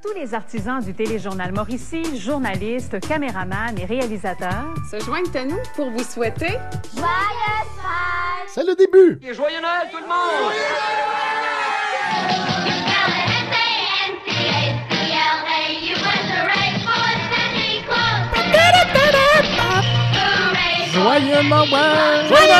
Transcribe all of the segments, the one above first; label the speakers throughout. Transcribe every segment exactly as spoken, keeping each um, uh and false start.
Speaker 1: Tous les artisans du Téléjournal Mauricie, journalistes, caméramans et réalisateurs
Speaker 2: se joignent à nous pour vous souhaiter
Speaker 3: Joyeuses Fêtes!
Speaker 4: C'est le début!
Speaker 5: Et joyeux Noël tout le monde!
Speaker 4: Joyeux Noël!
Speaker 5: Joyeux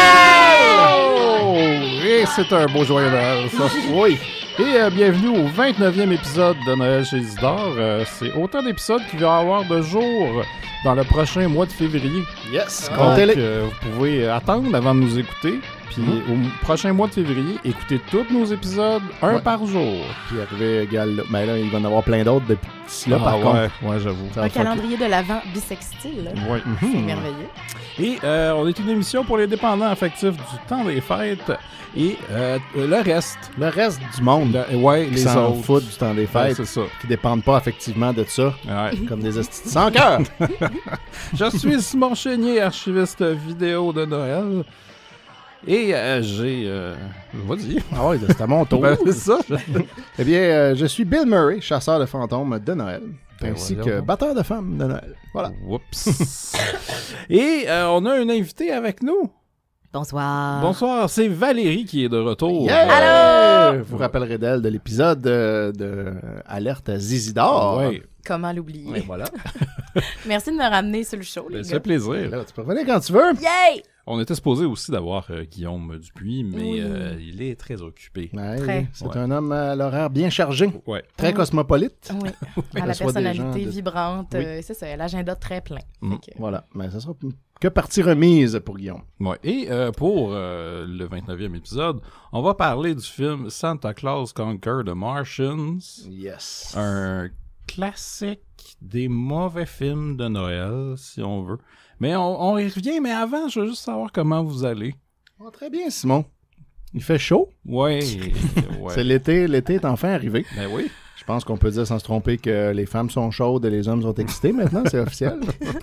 Speaker 4: Noël! Et c'est un beau joyeux Noël, ça. Oui. Et euh, bienvenue au vingt-neuvième épisode de Noël chez Isidore. Euh, c'est autant d'épisodes qu'il va y avoir de jours dans le prochain mois de février.
Speaker 6: Yes,
Speaker 4: donc euh, vous pouvez attendre avant de nous écouter. Puis mm-hmm. au prochain mois de février, écoutez tous nos épisodes, un ouais. par jour.
Speaker 6: Puis arrivé égal là. Mais là, il va y en avoir plein d'autres depuis là, ah, par
Speaker 4: ouais,
Speaker 6: contre.
Speaker 4: Ouais, j'avoue.
Speaker 7: Un calendrier que... de l'Avent bisextile.
Speaker 4: Ouais.
Speaker 7: C'est mm-hmm. merveilleux.
Speaker 4: Et euh, on est une émission pour les dépendants affectifs du temps des fêtes. Et euh, le reste.
Speaker 6: Le reste du monde.
Speaker 4: Le, ouais,
Speaker 6: qui
Speaker 4: les
Speaker 6: s'en
Speaker 4: autres.
Speaker 6: foutent du temps des fêtes.
Speaker 4: Ouais, c'est ça.
Speaker 6: Qui dépendent pas effectivement de ça.
Speaker 4: Ouais.
Speaker 6: Comme des hosties sans cœur.
Speaker 4: Je suis Simon Chénier, archiviste vidéo de Noël. Et euh, j'ai... Euh, vas-y.
Speaker 6: Ah ouais, c'est à mon tour.
Speaker 4: Ben, c'est ça.
Speaker 6: Eh bien, euh, je suis Bill Murray, chasseur de fantômes de Noël.
Speaker 4: Ben
Speaker 6: ainsi
Speaker 4: voyons.
Speaker 6: que batteur de femmes de Noël. Voilà.
Speaker 4: Oups. Et euh, on a un invité avec nous.
Speaker 7: Bonsoir.
Speaker 4: Bonsoir, c'est Valérie qui est de retour.
Speaker 6: Yeah!
Speaker 7: Allô!
Speaker 6: Vous rappellerez d'elle de l'épisode de, de Alerte à Zizidor.
Speaker 4: Ouais.
Speaker 7: Comment l'oublier?
Speaker 6: Ouais, voilà.
Speaker 7: Merci de me ramener sur le show, les
Speaker 4: Ben,
Speaker 7: gars.
Speaker 4: c'est un plaisir.
Speaker 6: Là, tu peux revenir quand tu veux.
Speaker 7: Yay!
Speaker 4: On était supposé aussi d'avoir euh, Guillaume Dupuis, mais oui. euh, il est très occupé.
Speaker 6: Ouais,
Speaker 7: très.
Speaker 6: C'est
Speaker 4: ouais.
Speaker 6: un homme à l'horaire bien chargé.
Speaker 4: Ouais.
Speaker 6: Très
Speaker 7: oui.
Speaker 6: cosmopolite.
Speaker 7: Oui.
Speaker 6: À
Speaker 7: la personnalité
Speaker 6: de...
Speaker 7: vibrante.
Speaker 6: Oui.
Speaker 7: Euh, c'est ça, l'agenda très plein.
Speaker 6: Mmh. Que... Voilà. Mais ça sera que partie remise pour Guillaume.
Speaker 4: Ouais. Et euh, pour euh, le vingt-neuvième épisode, on va parler du film Santa Claus Conquer the Martians.
Speaker 6: Yes.
Speaker 4: Un classique des mauvais films de Noël, si on veut. Mais on, on y revient, mais avant, je veux juste savoir comment vous allez.
Speaker 6: Oh, très bien, Simon. Il fait chaud.
Speaker 4: Ouais. ouais.
Speaker 6: C'est l'été, l'été est enfin arrivé.
Speaker 4: Ben oui.
Speaker 6: Je pense qu'on peut dire sans se tromper que les femmes sont chaudes et les hommes sont excités maintenant, c'est officiel.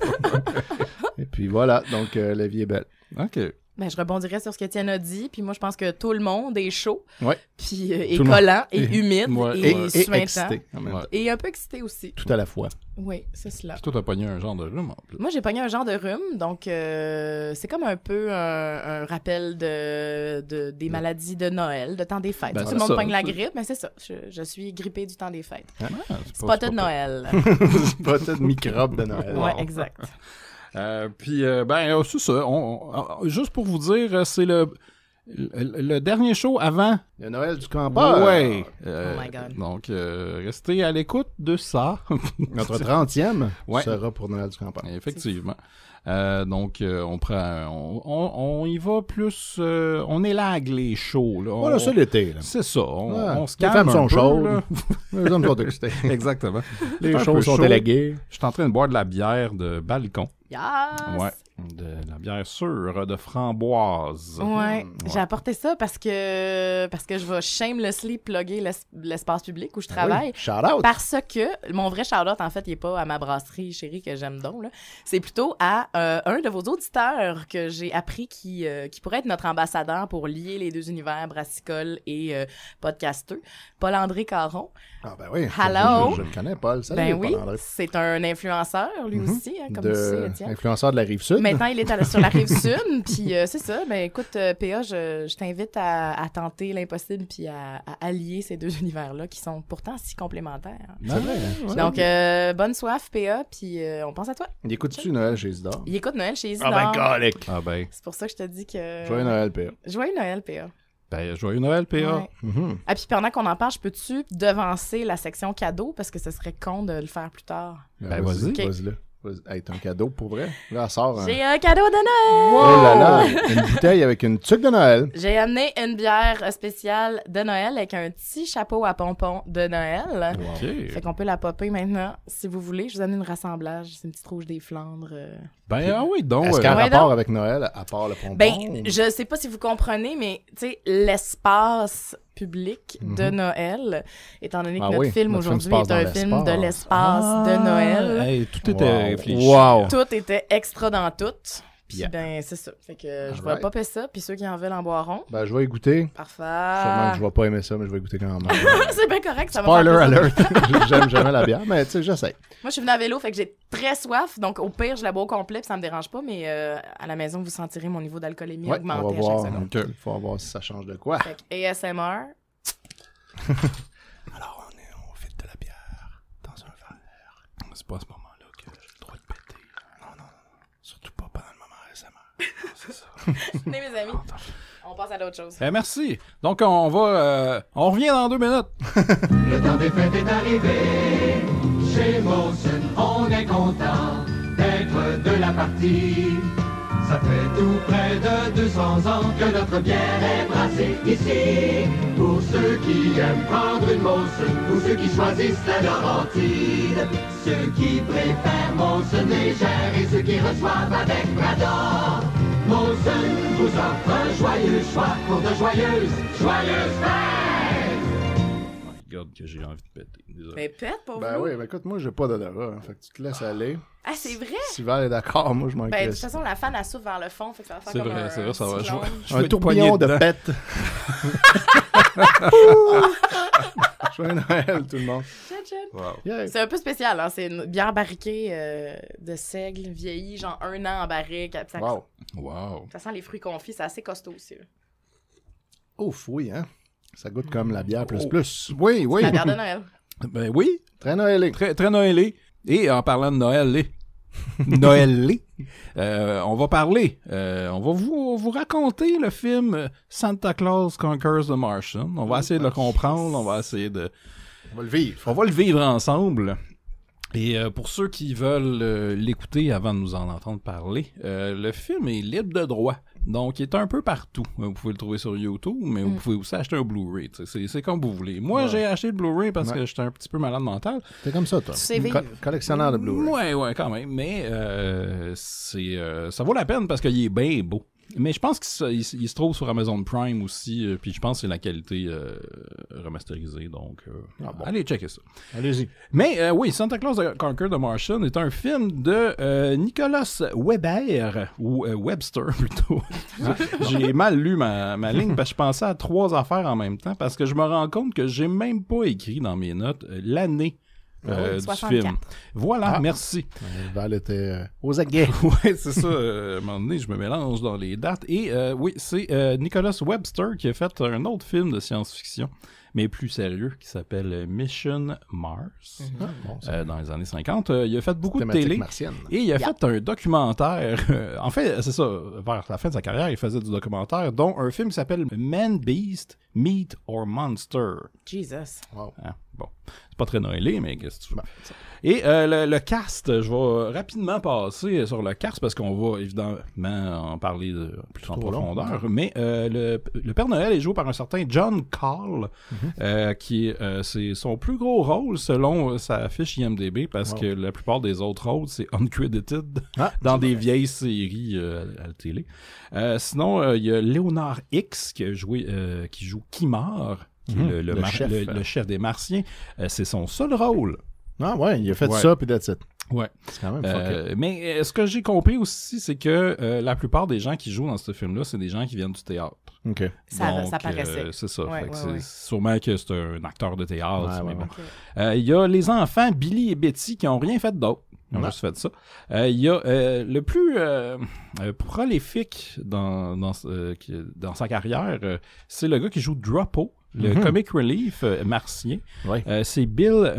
Speaker 6: Et puis voilà, donc euh, la vie est belle.
Speaker 4: OK.
Speaker 7: Ben, je rebondirais sur ce qu'Étienne a dit, puis moi, je pense que tout le monde est chaud,
Speaker 6: ouais.
Speaker 7: puis euh, est collant, et, et humide,
Speaker 6: ouais,
Speaker 7: et,
Speaker 6: et,
Speaker 7: suintant.
Speaker 6: et excité.
Speaker 4: Ouais.
Speaker 7: Et un peu excité aussi.
Speaker 6: Tout à la fois.
Speaker 7: Oui, c'est cela.
Speaker 4: Puis toi, t'as pogné un genre de rhume, en plus.
Speaker 7: Moi, j'ai pogné un genre de rhume, donc euh, c'est comme un peu un, un rappel de, de, des maladies de Noël, de temps des fêtes.
Speaker 4: Ben,
Speaker 7: Tout le monde
Speaker 4: ça,
Speaker 7: pogne la
Speaker 4: c'est...
Speaker 7: grippe, mais c'est ça. Je, je suis grippée du temps des fêtes.
Speaker 6: Ah,
Speaker 7: c'est pas tout de Noël.
Speaker 6: C'est pas tout de microbes de Noël.
Speaker 7: Ouais, exact.
Speaker 4: Euh, puis, euh, ben, euh, c'est ça. On, on, juste pour vous dire, c'est le, le, le dernier show avant.
Speaker 6: Le Noël du campeur.
Speaker 4: Ouais. Euh,
Speaker 7: oh my God.
Speaker 4: Donc, euh, restez à l'écoute de ça.
Speaker 6: Notre trentième
Speaker 4: ouais.
Speaker 6: sera pour Noël du campeur.
Speaker 4: Effectivement. Euh, donc, euh, on prend, on, on, on y va plus, euh, on élague les shows. Là. On,
Speaker 6: voilà, c'est l'été. Là.
Speaker 4: C'est ça. On,
Speaker 6: ouais.
Speaker 4: on se calme.
Speaker 6: Les femmes sont
Speaker 4: peu,
Speaker 6: chaudes.
Speaker 4: Là.
Speaker 6: Les hommes sont excités.
Speaker 4: Exactement.
Speaker 6: Les choses sont élaguées.
Speaker 4: Je suis en train de boire de la bière de balcon.
Speaker 7: Yes!
Speaker 4: Ouais. De la bière sûre de framboise.
Speaker 7: Ouais.
Speaker 4: ouais.
Speaker 7: J'ai apporté ça parce que parce que je vais shamelessly plugger l'es- l'espace public où je travaille.
Speaker 6: Oui. Shout out!
Speaker 7: Parce que mon vrai shout out, en fait, il n'est pas à ma brasserie chérie que j'aime donc. Là. C'est plutôt à euh, un de vos auditeurs que j'ai appris qui, euh, qui pourrait être notre ambassadeur pour lier les deux univers, brassicole et euh, podcasteux. Paul-André Caron.
Speaker 6: Ah ben oui.
Speaker 7: Hello!
Speaker 6: Je, je le connais, Paul. Salut,
Speaker 7: Ben oui,
Speaker 6: Paul-André.
Speaker 7: c'est un influenceur, lui mm-hmm. aussi, hein, comme
Speaker 6: de...
Speaker 7: tu sais, Étienne.
Speaker 6: Influenceur de la Rive-Sud.
Speaker 7: Maintenant, il est à la, sur la Rive-Sud, puis euh, c'est ça. Ben écoute, euh, P A, je, je t'invite à, à tenter l'impossible puis à, à allier ces deux univers-là qui sont pourtant si complémentaires.
Speaker 6: C'est vrai. Hein?
Speaker 7: Donc, euh, bonne soif, P A, puis euh, on pense à toi.
Speaker 6: Il écoute-tu Noël chez Isidore?
Speaker 7: Il écoute Noël chez Isidore.
Speaker 6: Ah ben, calique!
Speaker 4: Ah ben.
Speaker 7: C'est pour ça que je te dis que...
Speaker 6: Joyeux Noël, P A.
Speaker 7: Joyeux Noël, P A.
Speaker 4: Ben, joyeux Noël, P A.
Speaker 7: Ouais.
Speaker 6: Mm-hmm.
Speaker 7: Ah, puis pendant qu'on en parle, je peux-tu devancer la section cadeau parce que ce serait con de le faire plus tard?
Speaker 6: Ben,
Speaker 4: vas-y.
Speaker 6: vas-y.
Speaker 7: Okay.
Speaker 6: Vas-y là. Hey, t'as un cadeau pour vrai? Là, elle sort un...
Speaker 7: J'ai un cadeau de Noël!
Speaker 6: Oh là là! Une bouteille avec une tuque de Noël.
Speaker 7: J'ai amené une bière spéciale de Noël avec un petit chapeau à pompons de Noël.
Speaker 4: OK.
Speaker 7: Fait qu'on peut la popper maintenant, si vous voulez. Je vous donne une rassemblage. C'est une petite rouge des Flandres. Euh...
Speaker 4: Ben, ah oui, donc...
Speaker 6: Est-ce
Speaker 4: euh,
Speaker 6: qu'elle a
Speaker 7: ouais,
Speaker 6: rapport
Speaker 7: donc?
Speaker 6: avec Noël, à part le pompon?
Speaker 7: Ben, je sais pas si vous comprenez, mais, tu sais, l'espace public
Speaker 6: Mhm.
Speaker 7: de Noël, étant donné que
Speaker 6: Ah
Speaker 7: notre
Speaker 6: oui,
Speaker 7: film
Speaker 6: notre film
Speaker 7: aujourd'hui
Speaker 6: se passe
Speaker 7: est un
Speaker 6: dans
Speaker 7: film
Speaker 6: l'espace.
Speaker 7: de l'espace
Speaker 4: Ah,
Speaker 7: de Noël.
Speaker 4: Hey, tout était
Speaker 6: Wow.
Speaker 4: réfléchi.
Speaker 6: Wow.
Speaker 7: Tout était extra dans tout. Puis
Speaker 6: Yeah.
Speaker 7: ben, c'est ça. Fait que je
Speaker 6: Alright.
Speaker 7: vais popper ça, puis ceux qui en veulent en boiront.
Speaker 6: Ben, je vais y goûter.
Speaker 7: Parfait.
Speaker 6: Sûrement que je vais pas aimer ça, mais je vais y goûter quand même.
Speaker 7: C'est bien correct, ça va
Speaker 6: Spoiler
Speaker 7: faire plaisir.
Speaker 6: alert. J'aime jamais la bière, mais tu sais, j'essaie.
Speaker 7: Moi, je suis venue à vélo, fait que j'ai très soif. Donc, au pire, je la bois au complet, puis ça me dérange pas. Mais euh, à la maison, vous sentirez mon niveau d'alcoolémie
Speaker 6: Ouais,
Speaker 7: augmenter
Speaker 6: on va
Speaker 7: à chaque
Speaker 6: voir.
Speaker 7: seconde.
Speaker 4: Ok.
Speaker 6: Il faut voir si ça change de quoi.
Speaker 7: Fait que A S M R.
Speaker 6: Alors, on, est, on fait de la bière dans un verre.
Speaker 4: C'est pas à ce moment-là que j'ai le droit de péter.
Speaker 6: Non, non, non. Surtout pas pendant le moment A S M R.
Speaker 4: Non, c'est ça.
Speaker 7: Tenez, mes amis. On passe à d'autres choses.
Speaker 4: Eh, merci. Donc, on va... euh, on revient dans deux minutes.
Speaker 5: Le temps des fêtes est arrivé. Chez Molson, on est content d'être de la partie. Ça fait tout près de deux cents ans que notre bière est brassée ici. Pour ceux qui aiment prendre une Molson, ou ceux qui choisissent la Laurentide, ceux qui préfèrent Molson légère et ceux qui reçoivent avec Brador. Molson vous offre un joyeux choix pour de joyeuses, joyeuses fêtes!
Speaker 4: Regarde que j'ai envie de péter. Désolé.
Speaker 7: Mais pète, pour
Speaker 6: Ben
Speaker 7: vous.
Speaker 6: oui, ben écoute, moi, j'ai pas d'odorat. Hein, fait que tu te laisses aller.
Speaker 7: Ah, c'est vrai?
Speaker 6: Si Val est d'accord, moi, je m'en
Speaker 7: Ben, de toute
Speaker 6: crisse.
Speaker 7: façon, la fan, elle souffle vers le fond, fait que ça va faire
Speaker 4: C'est
Speaker 7: comme
Speaker 4: vrai,
Speaker 7: un
Speaker 4: c'est vrai, ça va. Je,
Speaker 7: cyclone.
Speaker 4: je
Speaker 6: Un
Speaker 4: vais être poigné
Speaker 6: tourbillon de
Speaker 4: dedans.
Speaker 6: pète. Joyeux Noël, tout le monde.
Speaker 7: Tchad, tchad.
Speaker 4: Wow.
Speaker 6: Yeah.
Speaker 7: C'est un peu spécial, hein? C'est une bière barriquée euh, de seigle, vieillie, genre un an en barrique. Ça,
Speaker 6: Wow.
Speaker 4: Wow.
Speaker 7: ça sent les fruits confits, c'est assez costaud aussi. là.
Speaker 6: Ouf, oui, hein. Ça goûte comme la bière plus
Speaker 4: Oh.
Speaker 6: plus.
Speaker 4: Oui, oui.
Speaker 7: La bière de Noël.
Speaker 4: Ben oui.
Speaker 6: Très Noëlé.
Speaker 4: Très, très Noëlé. Et en parlant de Noël, Noël, euh, on va parler, euh, on va vous, vous raconter le film Santa Claus Conquers the Martian. On va essayer de le comprendre, on va essayer de...
Speaker 6: On va le vivre.
Speaker 4: On va le vivre ensemble. Et euh, pour ceux qui veulent euh, l'écouter avant de nous en entendre parler, euh, le film est libre de droit. Donc, il est un peu partout. Vous pouvez le trouver sur YouTube, mais vous
Speaker 7: Mm.
Speaker 4: pouvez aussi acheter un Blu-ray. tu sais. C'est, c'est comme vous voulez. Moi,
Speaker 6: Ouais.
Speaker 4: j'ai acheté le Blu-ray parce
Speaker 6: Ouais.
Speaker 4: que j'étais un petit peu malade mental.
Speaker 6: T'es comme ça, toi.
Speaker 7: Tu sais vivre.
Speaker 6: Co- collectionneur de Blu-ray.
Speaker 4: Ouais, ouais, quand même. Mais euh, c'est, euh, ça vaut la peine parce qu'il est bien beau. Mais je pense qu'il se, il, se- il se trouve sur Amazon Prime aussi. euh, puis je pense que c'est la qualité euh, remasterisée. Donc, euh,
Speaker 6: Ah bon.
Speaker 4: allez checker ça.
Speaker 6: Allez-y.
Speaker 4: Mais euh, oui, Santa Claus Conquer the Martian est un film de euh, Nicolas Weber, ou euh, Webster plutôt. J'ai mal lu ma, ma ligne parce que je pensais à trois affaires en même temps parce que je me rends compte que j'ai même pas écrit dans mes notes euh, l'année euh, du
Speaker 7: soixante-quatre.
Speaker 4: film. Voilà,
Speaker 6: Ah.
Speaker 4: merci.
Speaker 6: Euh, Val était euh, aux aguets.
Speaker 4: Ouais, c'est ça. euh, à un moment donné, je me mélange dans les dates. Et euh, oui, c'est euh, Nicholas Webster qui a fait un autre film de science-fiction, mais plus sérieux, qui s'appelle Mission Mars,
Speaker 6: Ah, bon, ça.
Speaker 4: euh, dans les années cinquante. Euh, il a fait beaucoup de
Speaker 6: Thématique
Speaker 4: télé.
Speaker 6: martienne.
Speaker 4: Et il a fait un documentaire. euh, en fait, c'est ça, vers la fin de sa carrière, il faisait du documentaire, dont un film qui s'appelle Man Beast, Meat or Monster.
Speaker 7: Jesus.
Speaker 6: Wow.
Speaker 4: Hein, bon, c'est pas très noëlé, mais qu'est-ce que tu veux.
Speaker 6: Bon, ça-
Speaker 4: Et euh, le, le cast, je vais rapidement passer sur le cast parce qu'on va évidemment en parler de, plus en
Speaker 6: trop long.
Speaker 4: profondeur. Mais euh, le, le Père Noël est joué par un certain John Call, euh, qui est euh, c'est son plus gros rôle selon sa fiche I M D B parce
Speaker 6: Wow.
Speaker 4: que la plupart des autres rôles, c'est uncredited
Speaker 6: Ah,
Speaker 4: dans des vieilles séries euh, à la télé. Euh, sinon, euh, il y a Léonard X qui, a joué, euh, qui joue Kimar, qui
Speaker 6: Mhm.
Speaker 4: est le, le
Speaker 6: Le
Speaker 4: mar-
Speaker 6: chef.
Speaker 4: le- le chef des Martiens. Euh, c'est son seul rôle.
Speaker 6: Ah ouais, il a fait
Speaker 4: Ouais.
Speaker 6: ça, puis that's it.
Speaker 4: Ouais.
Speaker 6: C'est quand même fucké.
Speaker 4: Euh, mais euh, ce que j'ai compris aussi, c'est que euh, la plupart des gens qui jouent dans ce film-là, c'est des gens qui viennent du théâtre.
Speaker 6: OK.
Speaker 7: Ça,
Speaker 4: Donc,
Speaker 7: ça paraissait.
Speaker 4: euh, c'est ça.
Speaker 7: Ouais,
Speaker 4: Fait que
Speaker 7: ouais,
Speaker 4: c'est
Speaker 7: ouais.
Speaker 4: sûrement que c'est un acteur de théâtre.
Speaker 6: Ouais,
Speaker 4: mais
Speaker 6: ouais,
Speaker 4: bon.
Speaker 7: Ok.
Speaker 4: Euh, Il y a les enfants Billy et Betty qui n'ont rien fait d'autre. Ils ont
Speaker 6: Non.
Speaker 4: juste fait ça. Euh, Il y a euh, le plus euh, euh, prolifique dans, dans, euh, qui- dans sa carrière, euh, c'est le gars qui joue Droppo, le
Speaker 6: Mhm.
Speaker 4: comic relief euh, martien.
Speaker 6: Ouais.
Speaker 4: Euh, c'est Bill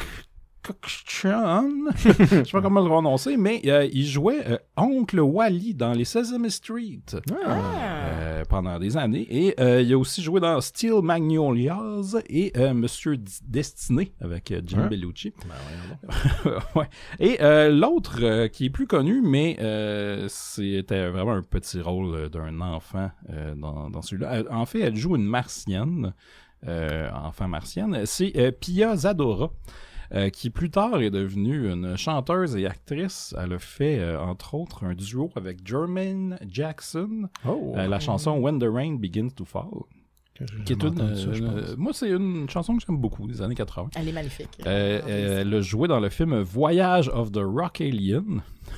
Speaker 4: McCutcheon. Je sais pas comment le prononcer, mais euh, il jouait euh, Oncle Wally dans les Sesame Street
Speaker 6: Ah.
Speaker 4: euh, pendant des années. Et euh, il a aussi joué dans Steel Magnolias et euh, Monsieur D- Destiné avec euh, Jim
Speaker 6: Hein?
Speaker 4: Bellucci.
Speaker 6: Ben, voyons donc.
Speaker 4: Ouais. Et euh, l'autre euh, qui est plus connu, mais euh, c'était vraiment un petit rôle euh, d'un enfant euh, dans, dans celui-là. Euh, En fait, elle joue une martienne, euh, enfant martienne. C'est euh, Pia Zadora. Euh, qui plus tard est devenue une chanteuse et actrice. Elle a fait, euh, entre autres, un duo avec Jermaine Jackson,
Speaker 6: Oh.
Speaker 4: euh, la chanson When the Rain Begins to Fall,
Speaker 6: Que j'ai
Speaker 4: qui est
Speaker 6: jamais
Speaker 4: une,
Speaker 6: entendu ça, je
Speaker 4: euh,
Speaker 6: pense.
Speaker 4: moi, c'est une chanson que j'aime beaucoup, des années quatre-vingts.
Speaker 7: Elle est magnifique.
Speaker 4: Euh, euh, elle a joué dans le film Voyage of the Rock Alien.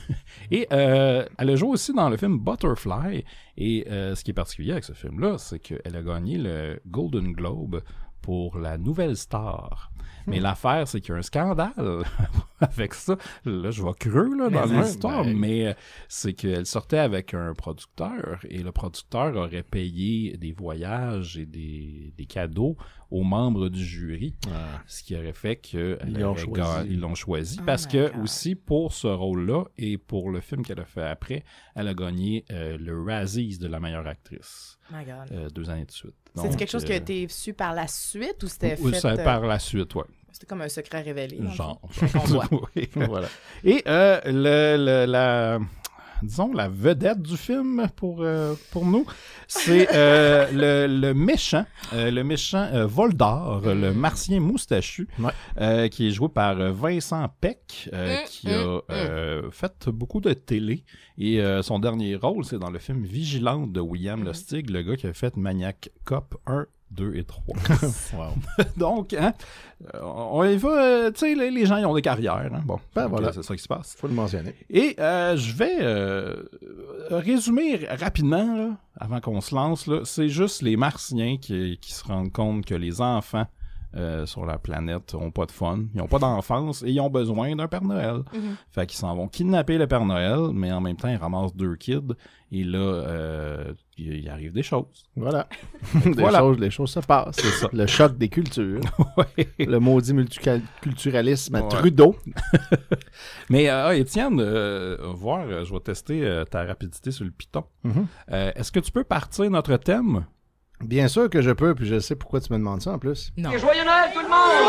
Speaker 4: Et euh, elle a joué aussi dans le film Butterfly. Et euh, ce qui est particulier avec ce film-là, c'est qu'elle a gagné le Golden Globe pour la nouvelle star. Mais hmm. l'affaire, c'est qu'il y a un scandale avec ça. Là, je vais creux là, dans l'histoire, ben... mais c'est qu'elle sortait avec un producteur et le producteur aurait payé des voyages et des, des cadeaux aux membres du jury, ah. ce qui aurait fait qu'ils l'ont choisi. Ga- ils l'ont choisi. Oh parce que God. Aussi, pour ce rôle-là et pour le film qu'elle a fait après, elle a gagné euh, le Razzies de la meilleure actrice.
Speaker 7: My God.
Speaker 4: Euh, deux années de suite.
Speaker 7: C'est quelque chose euh, qui a été su par la suite ou c'était
Speaker 4: ou,
Speaker 7: fait...
Speaker 4: Ça, par la suite, oui.
Speaker 7: C'était comme un secret révélé.
Speaker 4: Genre.
Speaker 7: Oui.
Speaker 4: Voilà. Et euh, le, le, la... disons, la vedette du film pour, euh, pour nous, c'est euh, le, le méchant, euh, le méchant euh, Voldor, mm. le martien moustachu, ouais. euh, qui est joué par Vincent Peck, euh, mm, qui mm, a euh, mm. fait beaucoup de télé. Et euh, son dernier rôle, c'est dans le film Vigilante de William mm. Lustig, le gars qui a fait Maniac Cop un, deux et trois. Wow. Donc, hein, on y va, euh, tu sais, les, les gens, ils ont des carrières. Hein? Bon, ben voilà, c'est ça qui se passe.
Speaker 6: Faut le mentionner.
Speaker 4: Et euh, je vais euh, résumer rapidement, là, avant qu'on se lance, là, c'est juste les Martiens qui, qui se rendent compte que les enfants euh, sur la planète ont pas de fun, ils ont pas d'enfance et ils ont besoin d'un Père Noël. Mm-hmm. Fait qu'ils s'en vont kidnapper le Père Noël, mais en même temps, ils ramassent deux kids et là, euh, il, il arrive des choses.
Speaker 6: Voilà. des voilà. choses, les choses se passent. C'est ça. Le choc des cultures. Ouais. Le maudit multiculturalisme à ouais. Trudeau.
Speaker 4: Mais euh, Étienne, euh, voir, je vais tester euh, ta rapidité sur le Python. Mm-hmm. Euh, est-ce que tu peux partir notre thème?
Speaker 6: Bien sûr que je peux, puis je sais pourquoi tu me demandes ça en plus.
Speaker 7: Non.
Speaker 8: Joyeux Noël tout le monde!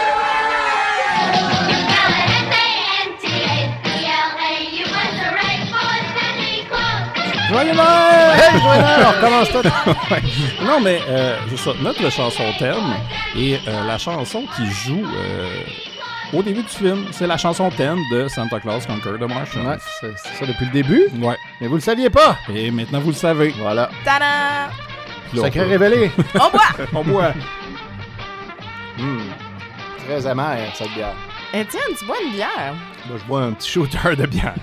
Speaker 6: Joyeux Noël! Hey, joyeux Noël! On recommence tout.
Speaker 4: Non, mais euh, c'est ça, notre chanson thème et euh, la chanson qui joue euh, au début du film, c'est la chanson thème de Santa Claus Conquer the Martians.
Speaker 6: Ouais, c'est, c'est ça depuis le début.
Speaker 4: Ouais.
Speaker 6: Mais vous le saviez pas!
Speaker 4: Et maintenant, vous le savez.
Speaker 6: Voilà.
Speaker 7: Tada!
Speaker 6: Secret révélé.
Speaker 7: On boit!
Speaker 4: On boit.
Speaker 6: Mmh. Très amer, cette bière.
Speaker 7: Étienne, tu bois une bière?
Speaker 6: Moi, je bois un petit shooter de bière.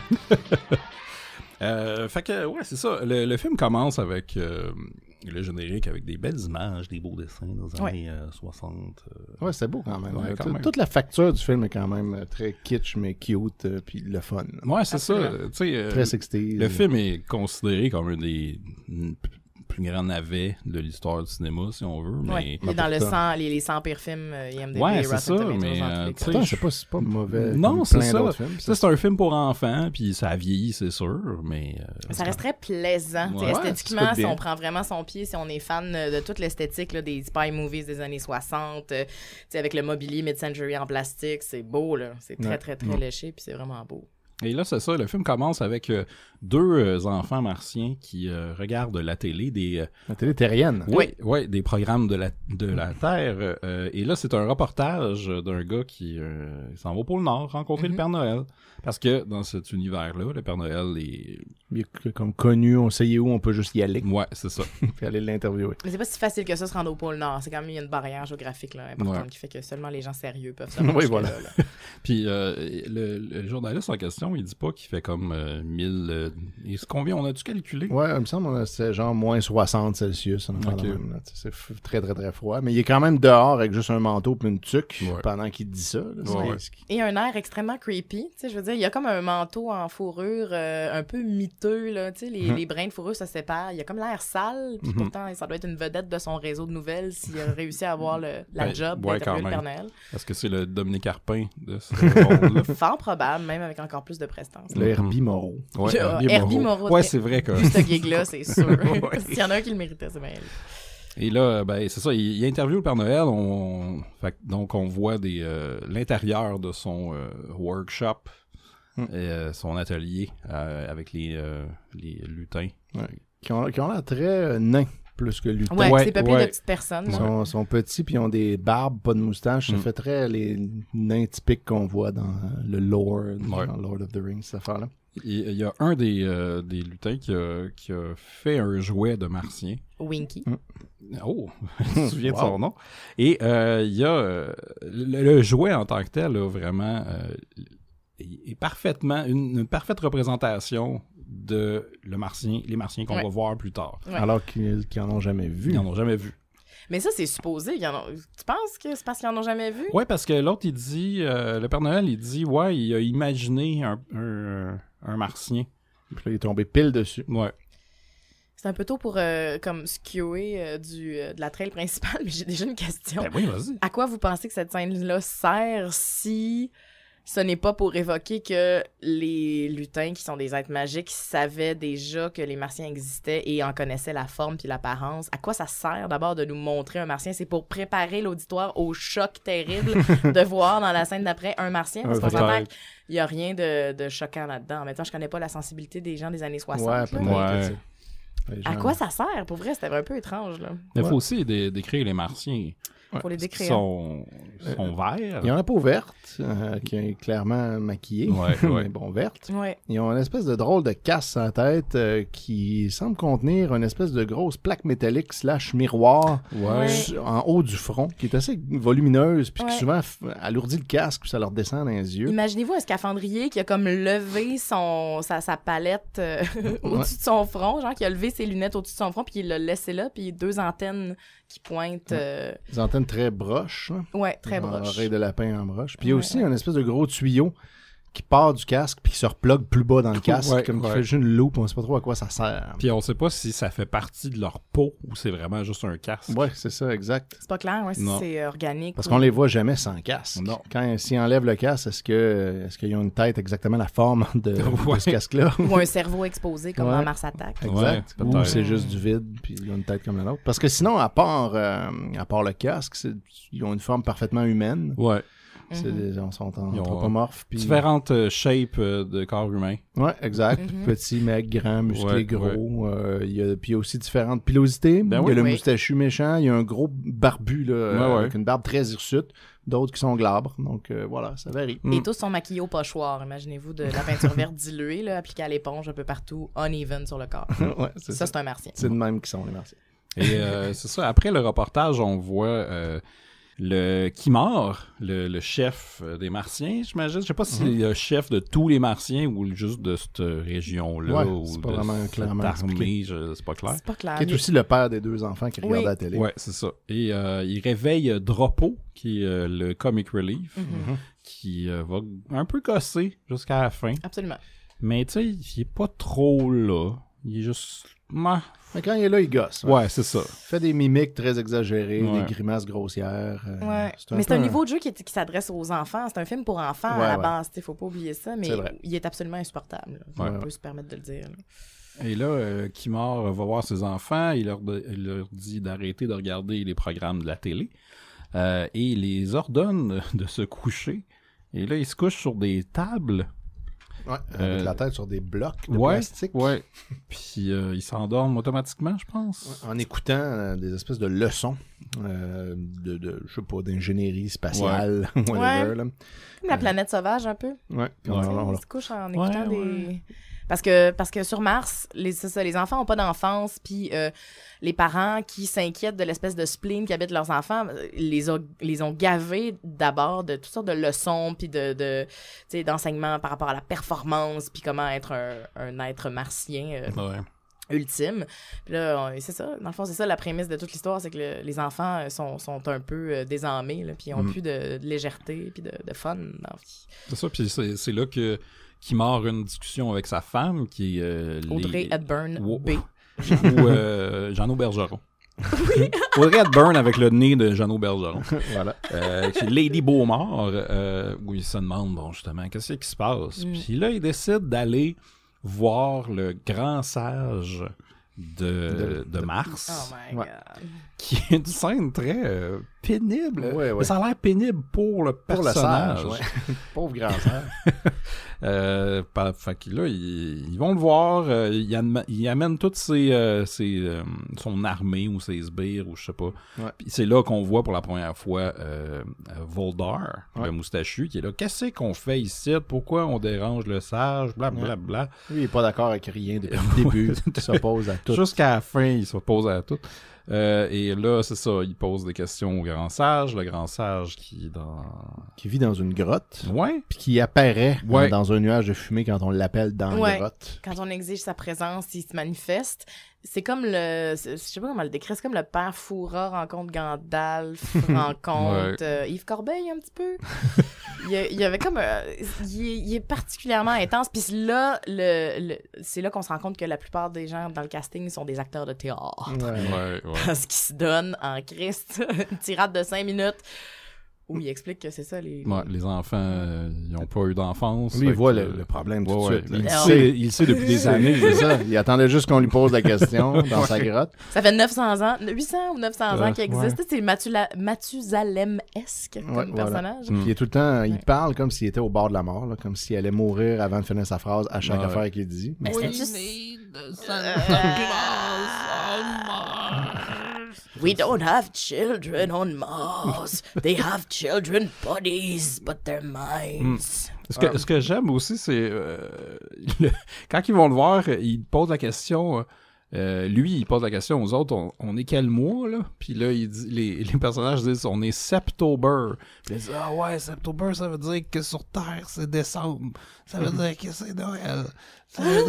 Speaker 4: euh, fait que, ouais, c'est ça. Le, le film commence avec euh, le générique, avec des belles images, des beaux dessins dans les ouais. années euh, soixante. Euh...
Speaker 6: Ouais, c'est beau quand même.
Speaker 4: Ouais, quand
Speaker 6: T-
Speaker 4: même.
Speaker 6: Toute la facture du film est quand même très kitsch, mais cute, euh, puis le fun.
Speaker 4: Ouais, c'est Absolument. ça. Euh,
Speaker 6: très sextile.
Speaker 4: Le film est considéré comme un des plus grand navet de l'histoire du cinéma, si on veut. Mais...
Speaker 7: Ouais, il est dans le cent, les, les cent pires films euh, I M D B,
Speaker 4: ouais, c'est ça, mais euh,
Speaker 6: Pourtant, c'est pas, c'est pas mauvais.
Speaker 4: Non, c'est ça. Films, ça. C'est un film pour enfants, puis ça vieillit, c'est sûr, mais... Euh,
Speaker 7: ça reste très plaisant. Ouais, esthétiquement, si on prend vraiment son pied, si on est fan de toute l'esthétique là, des spy movies des années soixante, euh, avec le mobilier mid-century en plastique, c'est beau, là. C'est très, ouais. très, très, très ouais. léché, puis c'est vraiment beau.
Speaker 4: Et là, c'est ça, le film commence avec euh, deux euh, enfants martiens qui euh, regardent la télé, des... Euh,
Speaker 6: la télé terrienne.
Speaker 4: Oui, oui, des programmes de la, de la Terre. Euh, et là, c'est un reportage d'un gars qui euh, s'en va au pôle Nord rencontrer mm-hmm. le Père Noël. Parce que dans cet univers-là, le Père Noël est...
Speaker 6: Il est comme connu, on sait où, on peut juste y aller.
Speaker 4: Ouais, c'est ça.
Speaker 6: Puis aller l'interviewer.
Speaker 7: Mais c'est pas si facile que ça se rendre au pôle Nord. C'est quand même il y a une barrière géographique là, importante ouais. qui fait que seulement les gens sérieux peuvent se rendre.
Speaker 6: Oui, voilà.
Speaker 7: Là, là.
Speaker 4: Puis euh, le, le journaliste en question, il dit pas qu'il fait comme euh, mille... Euh, est-ce combien on a-tu calculé?
Speaker 6: Ouais, il me semble que c'est genre moins soixante Celsius. Okay. Même, là. C'est f- très, très, très froid. Mais il est quand même dehors avec juste un manteau et une tuque ouais. pendant qu'il dit ça. Là,
Speaker 4: ouais, ouais.
Speaker 7: Et un air extrêmement creepy. Tu sais, je veux dire, il y a comme un manteau en fourrure euh, un peu miteux, là. Tu sais, les, mm-hmm. les brins de fourrure se séparent. Il y a comme l'air sale. Puis mm-hmm. pourtant, ça doit être une vedette de son réseau de nouvelles s'il a réussi à avoir le, la ben, job
Speaker 4: ouais,
Speaker 7: d'interviewer le Père Noël.
Speaker 4: Est-ce que c'est le Dominique Carpin de ce rôle-là?
Speaker 7: Fort probable, même avec encore plus de prestance.
Speaker 6: Le Herbie Moreau.
Speaker 4: Ouais,
Speaker 7: Herbie, Herbie Moreau.
Speaker 4: Ouais, c'est vrai que...
Speaker 7: Ce gig-là, c'est sûr. ouais. S'il y en a un qui le méritait, c'est bien elle.
Speaker 4: Et là, ben, c'est ça, il, il interviewe le Père Noël, on, fait, donc on voit des, euh, l'intérieur de son euh, workshop, mm. et, euh, son atelier, euh, avec les, euh, les lutins.
Speaker 6: Ouais. Qui ont, qui ont l'air très euh, nains, plus que lutins.
Speaker 7: Ouais,
Speaker 6: ouais
Speaker 7: c'est peuplé
Speaker 4: ouais.
Speaker 7: de petites personnes.
Speaker 6: Ils sont, sont petits, puis ils ont des barbes, pas de moustache. Mm. Ça fait très les nains typiques qu'on voit dans euh, le lore, ouais. dans Lord of the Rings, cette affaire-là.
Speaker 4: Il y a un des, euh, des lutins qui a, qui a fait un jouet de martien.
Speaker 7: Winky.
Speaker 4: Mm. Oh, tu te souviens wow. de son nom. Et euh, il y a euh, le, le jouet en tant que tel, là, vraiment, euh, est parfaitement, une, une parfaite représentation de le martien, les martiens qu'on
Speaker 7: Ouais.
Speaker 4: va voir plus tard.
Speaker 7: Ouais.
Speaker 6: Alors qu'ils qu'ils en ont jamais vu.
Speaker 4: Ils n'en ont jamais vu.
Speaker 7: Mais ça, c'est supposé. Ils en ont... Tu penses que c'est parce qu'ils en ont jamais vu?
Speaker 4: Ouais, parce que l'autre, il dit, euh, le Père Noël, il dit, ouais, il a imaginé un, un, un martien.
Speaker 6: Puis là, il est tombé pile dessus.
Speaker 4: Ouais.
Speaker 7: C'est un peu tôt pour euh, comme skewer euh, du, euh, de la trail principale, mais j'ai déjà une question.
Speaker 4: Ben oui, vas-y.
Speaker 7: À quoi vous pensez que cette scène-là sert si ce n'est pas pour évoquer que les lutins, qui sont des êtres magiques, savaient déjà que les martiens existaient et en connaissaient la forme puis l'apparence? À quoi ça sert d'abord de nous montrer un martien? C'est pour préparer l'auditoire au choc terrible de voir dans la scène d'après un martien? Parce qu'on
Speaker 4: Peut-être.
Speaker 7: s'entend qu'il n'y a rien de, de choquant là-dedans. En même temps, je connais pas la sensibilité des gens des années soixante.
Speaker 6: Ouais,
Speaker 7: là.
Speaker 6: peut-être.
Speaker 4: Ouais.
Speaker 6: tu sais. Les
Speaker 7: À
Speaker 6: gens-
Speaker 7: quoi ça sert? Pour vrai, c'était un peu étrange, là.
Speaker 4: Il faut
Speaker 6: Ouais.
Speaker 4: aussi dé- décrire les martiens.
Speaker 7: Faut les
Speaker 4: Ils
Speaker 7: décrire.
Speaker 4: sont, sont verts.
Speaker 6: Ils ont la peau verte, euh, qui est clairement maquillée.
Speaker 4: Ouais, ouais.
Speaker 6: Mais bon, verte.
Speaker 7: Ouais.
Speaker 6: Ils ont une espèce de drôle de casse à la tête euh, qui semble contenir une espèce de grosse plaque métallique slash miroir
Speaker 4: Ouais.
Speaker 6: su- en haut du front, qui est assez volumineuse, puis qui
Speaker 7: Ouais.
Speaker 6: souvent f- alourdit le casque, puis ça leur descend dans les yeux.
Speaker 7: Imaginez-vous un scaphandrier qui a comme levé son, sa, sa palette euh, au-dessus de son front, genre qui a levé ses lunettes au-dessus de son front, puis il l'a laissé là, puis deux antennes qui pointent. euh,
Speaker 6: Des antennes très broches. là.
Speaker 7: Ouais, très
Speaker 6: Genre
Speaker 7: broches.
Speaker 6: oreille de lapin en broche. Puis il y a
Speaker 7: Ouais,
Speaker 6: aussi
Speaker 7: ouais.
Speaker 6: un espèce de gros tuyau qui part du casque puis qui se replogue plus bas dans le casque,
Speaker 4: Ouais,
Speaker 6: comme qui
Speaker 4: ouais.
Speaker 6: fait juste une loupe, on sait pas trop à quoi ça sert.
Speaker 4: Puis on sait pas si ça fait partie de leur peau ou c'est vraiment juste un casque.
Speaker 6: Ouais, c'est ça, exact.
Speaker 7: C'est pas clair, ouais, si
Speaker 4: Non.
Speaker 7: c'est organique.
Speaker 6: Parce
Speaker 7: ou-
Speaker 6: qu'on les voit jamais sans casque.
Speaker 4: Non.
Speaker 6: Quand s'ils enlèvent le casque, est-ce que est-ce qu'ils ont une tête exactement la forme de, de
Speaker 4: Ouais.
Speaker 6: ce casque-là?
Speaker 7: Ou un cerveau exposé comme
Speaker 6: Ouais.
Speaker 7: dans Mars Attack.
Speaker 6: Exact.
Speaker 4: Ouais,
Speaker 6: Ou
Speaker 4: peut-être.
Speaker 6: c'est juste du vide, puis ils ont une tête comme la nôtre. Parce que sinon, à part, euh, à part le casque, c'est- ils ont une forme parfaitement humaine.
Speaker 4: Ouais.
Speaker 6: C'est
Speaker 7: Mhm.
Speaker 6: des, on sont en
Speaker 4: Ils ont
Speaker 6: anthropomorphes. puis-
Speaker 4: Différentes euh, shapes euh, de corps humain.
Speaker 6: Ouais, exact.
Speaker 7: Mhm.
Speaker 6: Petit, maigre, grand, musclé,
Speaker 4: Ouais,
Speaker 6: gros. Euh, il y a, puis il y a aussi différentes pilosités.
Speaker 4: Ben
Speaker 6: il y
Speaker 4: oui.
Speaker 6: a le
Speaker 7: Oui.
Speaker 6: moustachu méchant, il y a un gros barbu là, euh,
Speaker 4: Ouais, ouais.
Speaker 6: avec une barbe très hirsute, d'autres qui sont glabres. Donc euh, voilà, ça varie.
Speaker 4: Mm.
Speaker 7: Et tous sont maquillés au pochoir. Imaginez-vous de la peinture verte diluée, là, appliquée à l'éponge un peu partout, uneven sur le corps.
Speaker 6: ouais, c'est
Speaker 7: Ça,
Speaker 6: ça.
Speaker 7: c'est un martien.
Speaker 6: C'est de même qu'ils sont, les martiens.
Speaker 4: Et euh, c'est ça. Après le reportage, on voit euh, le Kimar, le, le chef euh, des Martiens, j'imagine. Je sais pas si c'est le chef de tous les Martiens ou juste de cette région-là.
Speaker 6: Ouais,
Speaker 4: ou
Speaker 6: c'est pas
Speaker 4: de
Speaker 6: vraiment
Speaker 4: cette
Speaker 6: clairement
Speaker 4: armée,
Speaker 6: expliqué.
Speaker 4: je- c'est pas clair.
Speaker 7: C'est pas clair.
Speaker 6: Qui est
Speaker 7: Il-
Speaker 6: aussi le père des deux enfants qui regardent
Speaker 7: Oui.
Speaker 6: la télé.
Speaker 4: Ouais, c'est ça. Et euh, il réveille euh, Dropo, qui est euh, le comic relief,
Speaker 7: Mhm.
Speaker 4: qui euh, va un peu gosser jusqu'à la fin.
Speaker 7: Absolument.
Speaker 4: Mais tu sais, il est pas trop là. Il est juste... Mah.
Speaker 6: Mais quand il est là, il gosse. Ouais.
Speaker 4: Ouais, c'est ça.
Speaker 6: Il fait des mimiques très exagérées,
Speaker 4: Ouais.
Speaker 6: des grimaces grossières. euh,
Speaker 7: Ouais.
Speaker 6: un
Speaker 7: Mais c'est
Speaker 6: peu
Speaker 7: un niveau de jeu qui, est- qui s'adresse aux enfants. C'est un film pour enfants
Speaker 6: Ouais,
Speaker 7: à la
Speaker 6: ouais.
Speaker 7: base. Il faut pas oublier ça. Mais
Speaker 6: C'est vrai.
Speaker 7: il est absolument insupportable. là.
Speaker 4: Ouais.
Speaker 7: On peut se permettre de le dire. là.
Speaker 4: Et là, euh, Kimar va voir ses enfants, il leur, de- il leur dit d'arrêter de regarder les programmes de la télé, euh, et il les ordonne de se coucher. Et là, ils se couchent sur des tables.
Speaker 6: Ouais, avec
Speaker 4: Euh,
Speaker 6: la tête sur des blocs de
Speaker 4: Ouais,
Speaker 6: plastique.
Speaker 4: ouais. Puis euh, ils s'endorment automatiquement, je pense.
Speaker 6: En écoutant euh, des espèces de leçons euh, de, de, je sais pas, d'ingénierie spatiale, whatever.
Speaker 7: Ouais.
Speaker 6: Là.
Speaker 7: Comme la planète sauvage, un peu.
Speaker 6: Ouais.
Speaker 7: Tu
Speaker 6: Puis on-
Speaker 7: sais,
Speaker 6: on-
Speaker 7: On
Speaker 6: on-
Speaker 7: se couche en
Speaker 4: Ouais,
Speaker 7: écoutant des...
Speaker 4: ouais.
Speaker 7: Parce que, parce que sur Mars, les, c'est ça, les enfants n'ont pas d'enfance, puis euh, les parents qui s'inquiètent de l'espèce de spleen qui habite leurs enfants, euh, les, ont- les ont gavés d'abord de toutes sortes de leçons, puis de, de, tu sais, d'enseignements par rapport à la performance, puis comment être un, un être martien euh,
Speaker 4: Ouais.
Speaker 7: ultime. Puis là, on- c'est ça, dans le fond, c'est ça la prémisse de toute l'histoire, c'est que le- les enfants euh, sont, sont un peu euh, désarmés, là, puis ils ont
Speaker 4: Mm.
Speaker 7: plus de, de légèreté, puis de, de fun dans la vie.
Speaker 4: C'est ça, puis c'est, c'est là que Kimar a une discussion avec sa femme, qui est... euh,
Speaker 7: Audrey
Speaker 4: les...
Speaker 7: Hepburn
Speaker 4: Wow.
Speaker 7: B.
Speaker 4: ou euh, Jeannot Bergeron. Audrey Hepburn avec le nez de Jeannot Bergeron.
Speaker 6: voilà.
Speaker 4: Euh, qui est Lady Beaumont, euh, où il se demande, bon, justement, qu'est-ce qui se passe?
Speaker 7: Mm.
Speaker 4: Puis là, il décide d'aller voir le grand sage de,
Speaker 6: De-
Speaker 4: de
Speaker 6: de-
Speaker 4: Mars,
Speaker 7: Oh my
Speaker 6: Ouais.
Speaker 7: god.
Speaker 4: qui est une scène très euh, pénible.
Speaker 6: Ouais, ouais.
Speaker 4: Mais ça a l'air pénible pour le
Speaker 6: Pour le
Speaker 4: personnage.
Speaker 6: sage, ouais. Pauvre grand sage.
Speaker 4: Euh, pa- fait que là, ils, ils vont le voir, euh, il, am- il amène toute ses, euh, ses, euh, son armée ou ses sbires ou je sais pas.
Speaker 6: Ouais.
Speaker 4: Puis c'est là qu'on voit pour la première fois euh, euh, Voldar,
Speaker 6: Ouais.
Speaker 4: le moustachu, qui est là. Qu'est-ce qu'on fait ici? Pourquoi on dérange le sage? Bla bla bla.
Speaker 6: Lui, il est pas d'accord avec rien depuis le début. Il s'oppose à tout.
Speaker 4: Jusqu'à la fin, il s'oppose à tout. Euh, et là, c'est ça, il pose des questions au grand sage, le grand sage qui est dans...
Speaker 6: Qui vit dans une grotte.
Speaker 4: Ouais.
Speaker 6: Puis qui apparaît
Speaker 4: ouais.
Speaker 6: dans, dans un nuage de fumée quand on l'appelle dans
Speaker 7: ouais.
Speaker 6: la grotte.
Speaker 7: Quand on exige sa présence, il se manifeste. C'est comme le... Je sais pas comment le décrire. C'est comme le père Foura rencontre Gandalf, rencontre ouais. euh, Yves Corbeil un petit peu. il, y a, il y avait comme... Euh, il, est, il est particulièrement intense. Puis là, le, le, c'est là qu'on se rend compte que la plupart des gens dans le casting sont des acteurs de théâtre.
Speaker 4: Ouais. Ouais, ouais.
Speaker 7: Parce qu'ils se donnent en Christ une tirade de cinq minutes. Où il explique que c'est ça, les...
Speaker 4: Ouais, les enfants, euh, ils n'ont pas eu d'enfance.
Speaker 6: Lui, il voit
Speaker 4: que...
Speaker 6: le, le problème tout
Speaker 4: ouais,
Speaker 6: de suite.
Speaker 4: Ouais. Il,
Speaker 7: Alors...
Speaker 4: sait, il sait depuis des années.
Speaker 6: C'est ça. Il attendait juste qu'on lui pose la question dans ouais. sa grotte.
Speaker 7: Ça fait neuf cents ans, huit cents ou neuf cents euh, ans qu'il existe. Ouais. C'est Mathula... Mathusalem-esque comme ouais, personnage.
Speaker 6: Voilà. Mm. Il est tout le temps, il ouais. parle comme s'il était au bord de la mort, là, comme s'il allait mourir avant de finir sa phrase à chaque ouais. affaire qu'il dit.
Speaker 7: Mais
Speaker 6: oui.
Speaker 7: c'est We don't have children on Mars. They have children bodies, but their minds.
Speaker 4: Mm. Ce que, ah. ce que j'aime aussi, c'est euh, le, quand ils vont le voir, ils posent la question. Euh, lui, il pose la question aux autres, on, on est quel mois, là? Puis là, il dit, les, les personnages disent, on est Septober. Puis ils disent, ah ouais, Septober, ça veut dire que sur Terre, c'est décembre. Ça veut dire que c'est Noël. Ça veut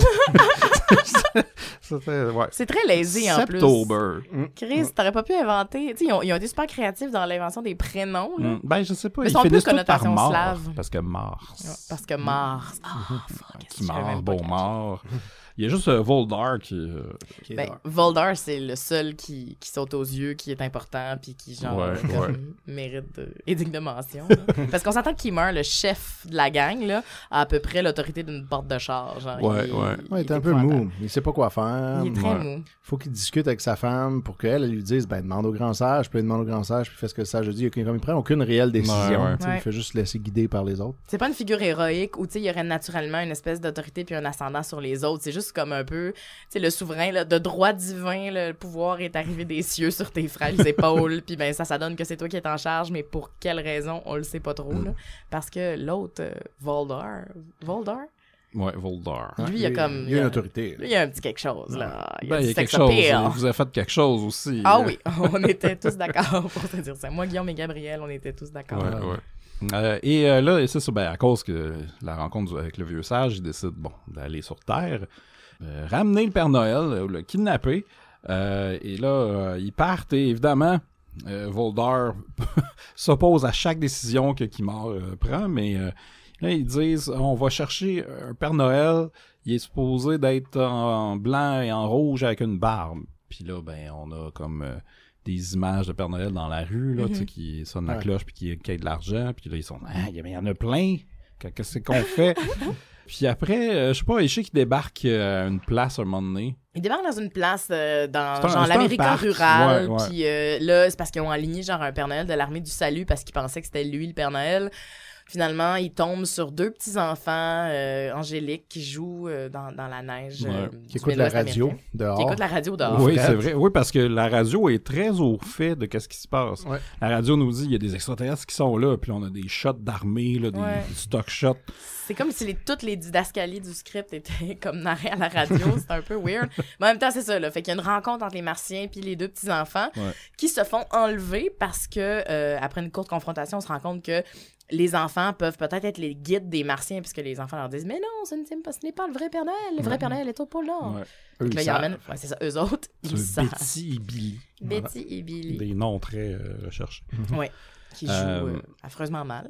Speaker 4: dire... C'était, ouais.
Speaker 7: C'est très lazy, en plus.
Speaker 4: Septober.
Speaker 7: Chris, t'aurais pas pu inventer... Tu sais, ils ont, ils ont été super créatifs dans l'invention des prénoms, là.
Speaker 4: Mm. Ben, je sais pas.
Speaker 7: Mais
Speaker 4: ils
Speaker 7: sont
Speaker 4: finissent
Speaker 7: plus connotation
Speaker 4: par
Speaker 7: slave.
Speaker 4: Parce que Mars.
Speaker 7: Ouais, parce que Mars. Ah, oh, fuck.
Speaker 4: Qui Mars, bon Mars. Il y a juste euh, Voldar qui... Euh, qui
Speaker 7: ben, Voldar, c'est le seul qui, qui saute aux yeux, qui est important, puis qui, genre,
Speaker 4: ouais,
Speaker 7: comme,
Speaker 4: ouais.
Speaker 7: mérite de, et digne de mention. Parce qu'on s'entend qu'il meurt, le chef de la gang, là, a à peu près l'autorité d'une porte de char. Genre,
Speaker 4: ouais,
Speaker 7: il,
Speaker 4: ouais.
Speaker 6: Il, ouais, il est un peu mou. Il sait pas quoi faire.
Speaker 7: Il est très
Speaker 6: ouais.
Speaker 7: mou.
Speaker 6: Faut qu'il discute avec sa femme pour qu'elle elle lui dise, ben, demande au grand sage, puis il demande au grand sage, puis fait ce que le sage dit. Comme il prend aucune réelle décision.
Speaker 4: Ouais, ouais.
Speaker 6: Il fait juste se laisser guider par les autres.
Speaker 7: C'est pas une figure héroïque où, tu sais, il y aurait naturellement une espèce d'autorité puis un ascendant sur les autres. C'est juste comme un peu... Tu sais, le souverain, là, de droit divin, là, le pouvoir est arrivé des cieux sur tes frêles épaules, puis ben ça, ça donne que c'est toi qui es en charge, mais pour quelle raison, on le sait pas trop, là. Parce que l'autre, euh, Voldar... Voldar?
Speaker 4: Ouais, Voldar.
Speaker 7: Lui, il y a comme...
Speaker 6: Il y a une autorité.
Speaker 7: Lui, il y a un petit quelque chose, là. Il y a,
Speaker 4: ben, il y a quelque chose. Il vous a fait quelque chose aussi.
Speaker 7: Ah oui, on était tous d'accord pour te dire ça. Moi, Guillaume et Gabriel, on était tous d'accord.
Speaker 4: Ouais, ouais. Euh, et euh, là, c'est ça, ben, à cause que la rencontre avec le vieux sage, il décide, bon, d'aller sur Terre, euh, ramener le Père Noël, euh, le kidnapper, euh, et là, euh, ils partent, et évidemment, euh, Voldar s'oppose à chaque décision que Kimar euh, prend, mais euh, là, ils disent, on va chercher un Père Noël, il est supposé d'être en blanc et en rouge avec une barbe. Puis là, ben, on a comme... Euh, des images de Père Noël dans la rue, là, mm-hmm. tu sais, qui sonnent la ouais. cloche puis qui quittent de l'argent, puis là, ils sont, ah, il y en a plein, qu'est-ce qu'on fait? Puis après, euh, je sais pas, je sais qu'ils débarquent à une place un moment donné.
Speaker 7: Ils débarquent dans une place euh, dans
Speaker 4: un,
Speaker 7: genre l'Américain rural,
Speaker 4: ouais, ouais.
Speaker 7: puis euh, là, c'est parce qu'ils ont aligné genre un Père Noël de l'armée du salut parce qu'ils pensaient que c'était lui le Père Noël. Finalement, ils tombent sur deux petits-enfants euh, angéliques qui jouent euh, dans, dans la neige. Euh,
Speaker 6: ouais. Qui écoutent la radio
Speaker 7: américain.
Speaker 6: dehors.
Speaker 7: Qui écoutent la radio dehors.
Speaker 4: Oui, c'est vrai. Oui, parce que la radio est très au fait de ce qui se passe.
Speaker 6: Ouais.
Speaker 4: La radio nous dit il y a des extraterrestres qui sont là, puis on a des shots d'armée, là, des
Speaker 7: ouais.
Speaker 4: stock shots.
Speaker 7: C'est comme si les, toutes les didascalies du script étaient comme narrées à la radio. C'est un peu weird. Mais en même temps, c'est ça. Là. Fait qu'il y a une rencontre entre les Martiens puis les deux petits-enfants
Speaker 4: ouais.
Speaker 7: qui se font enlever parce que, euh, après une courte confrontation, on se rend compte que les enfants peuvent peut-être être les guides des Martiens, puisque les enfants leur disent « Mais non, ce n'est pas, ce n'est pas le vrai Père Noël. Le vrai Père Noël est au pôle Nord. Ouais. » Donc là, ils ramènent... Ouais, c'est ça. Eux autres, ils savent.
Speaker 4: Betty et Billy.
Speaker 7: Betty voilà. et Billy.
Speaker 4: Des noms très euh, recherchés.
Speaker 7: Oui. Qui jouent euh... Euh, affreusement mal.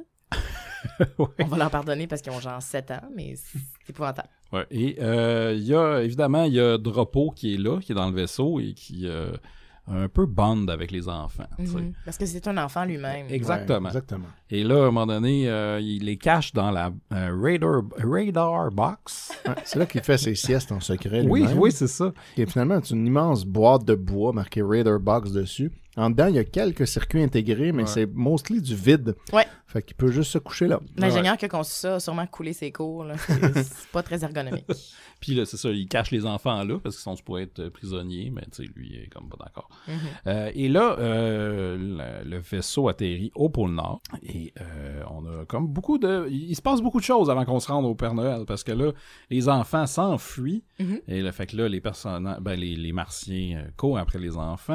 Speaker 7: ouais. On va leur pardonner parce qu'ils ont genre sept ans, mais c'est épouvantable.
Speaker 4: Ouais. Et il euh, y a, évidemment, il y a Dropo qui est là, qui est dans le vaisseau et qui... Euh, un peu bond avec les enfants.
Speaker 7: Mm-hmm. Parce que c'est un enfant lui-même.
Speaker 4: Exactement.
Speaker 6: Ouais, exactement.
Speaker 4: Et là, à un moment donné, euh, il les cache dans la euh, radar, radar box.
Speaker 6: Ouais, c'est là qu'il fait ses siestes en secret
Speaker 4: Oui,
Speaker 6: lui-même.
Speaker 4: oui, c'est ça.
Speaker 6: Et finalement, c'est une immense boîte de bois marquée Radar Box dessus. En dedans, il y a quelques circuits intégrés, mais ouais. c'est mostly du vide.
Speaker 7: Ouais.
Speaker 6: Fait qu'il peut juste se coucher là.
Speaker 7: L'ingénieur
Speaker 6: ouais.
Speaker 7: qui a conçu ça a sûrement coulé ses cours. Là. C'est, c'est pas très ergonomique.
Speaker 4: Puis là, c'est ça, il cache les enfants là parce qu'ils sont supposés être prisonniers, mais tu sais, lui, il est comme pas d'accord. Mm-hmm. Euh, et là, euh, le, le vaisseau atterrit au pôle Nord et euh, on a comme beaucoup de... Il se passe beaucoup de choses avant qu'on se rende au Père Noël parce que là, les enfants s'enfuient mm-hmm. et le fait que là, les personnages, ben, les, les Martiens euh, courent après les enfants.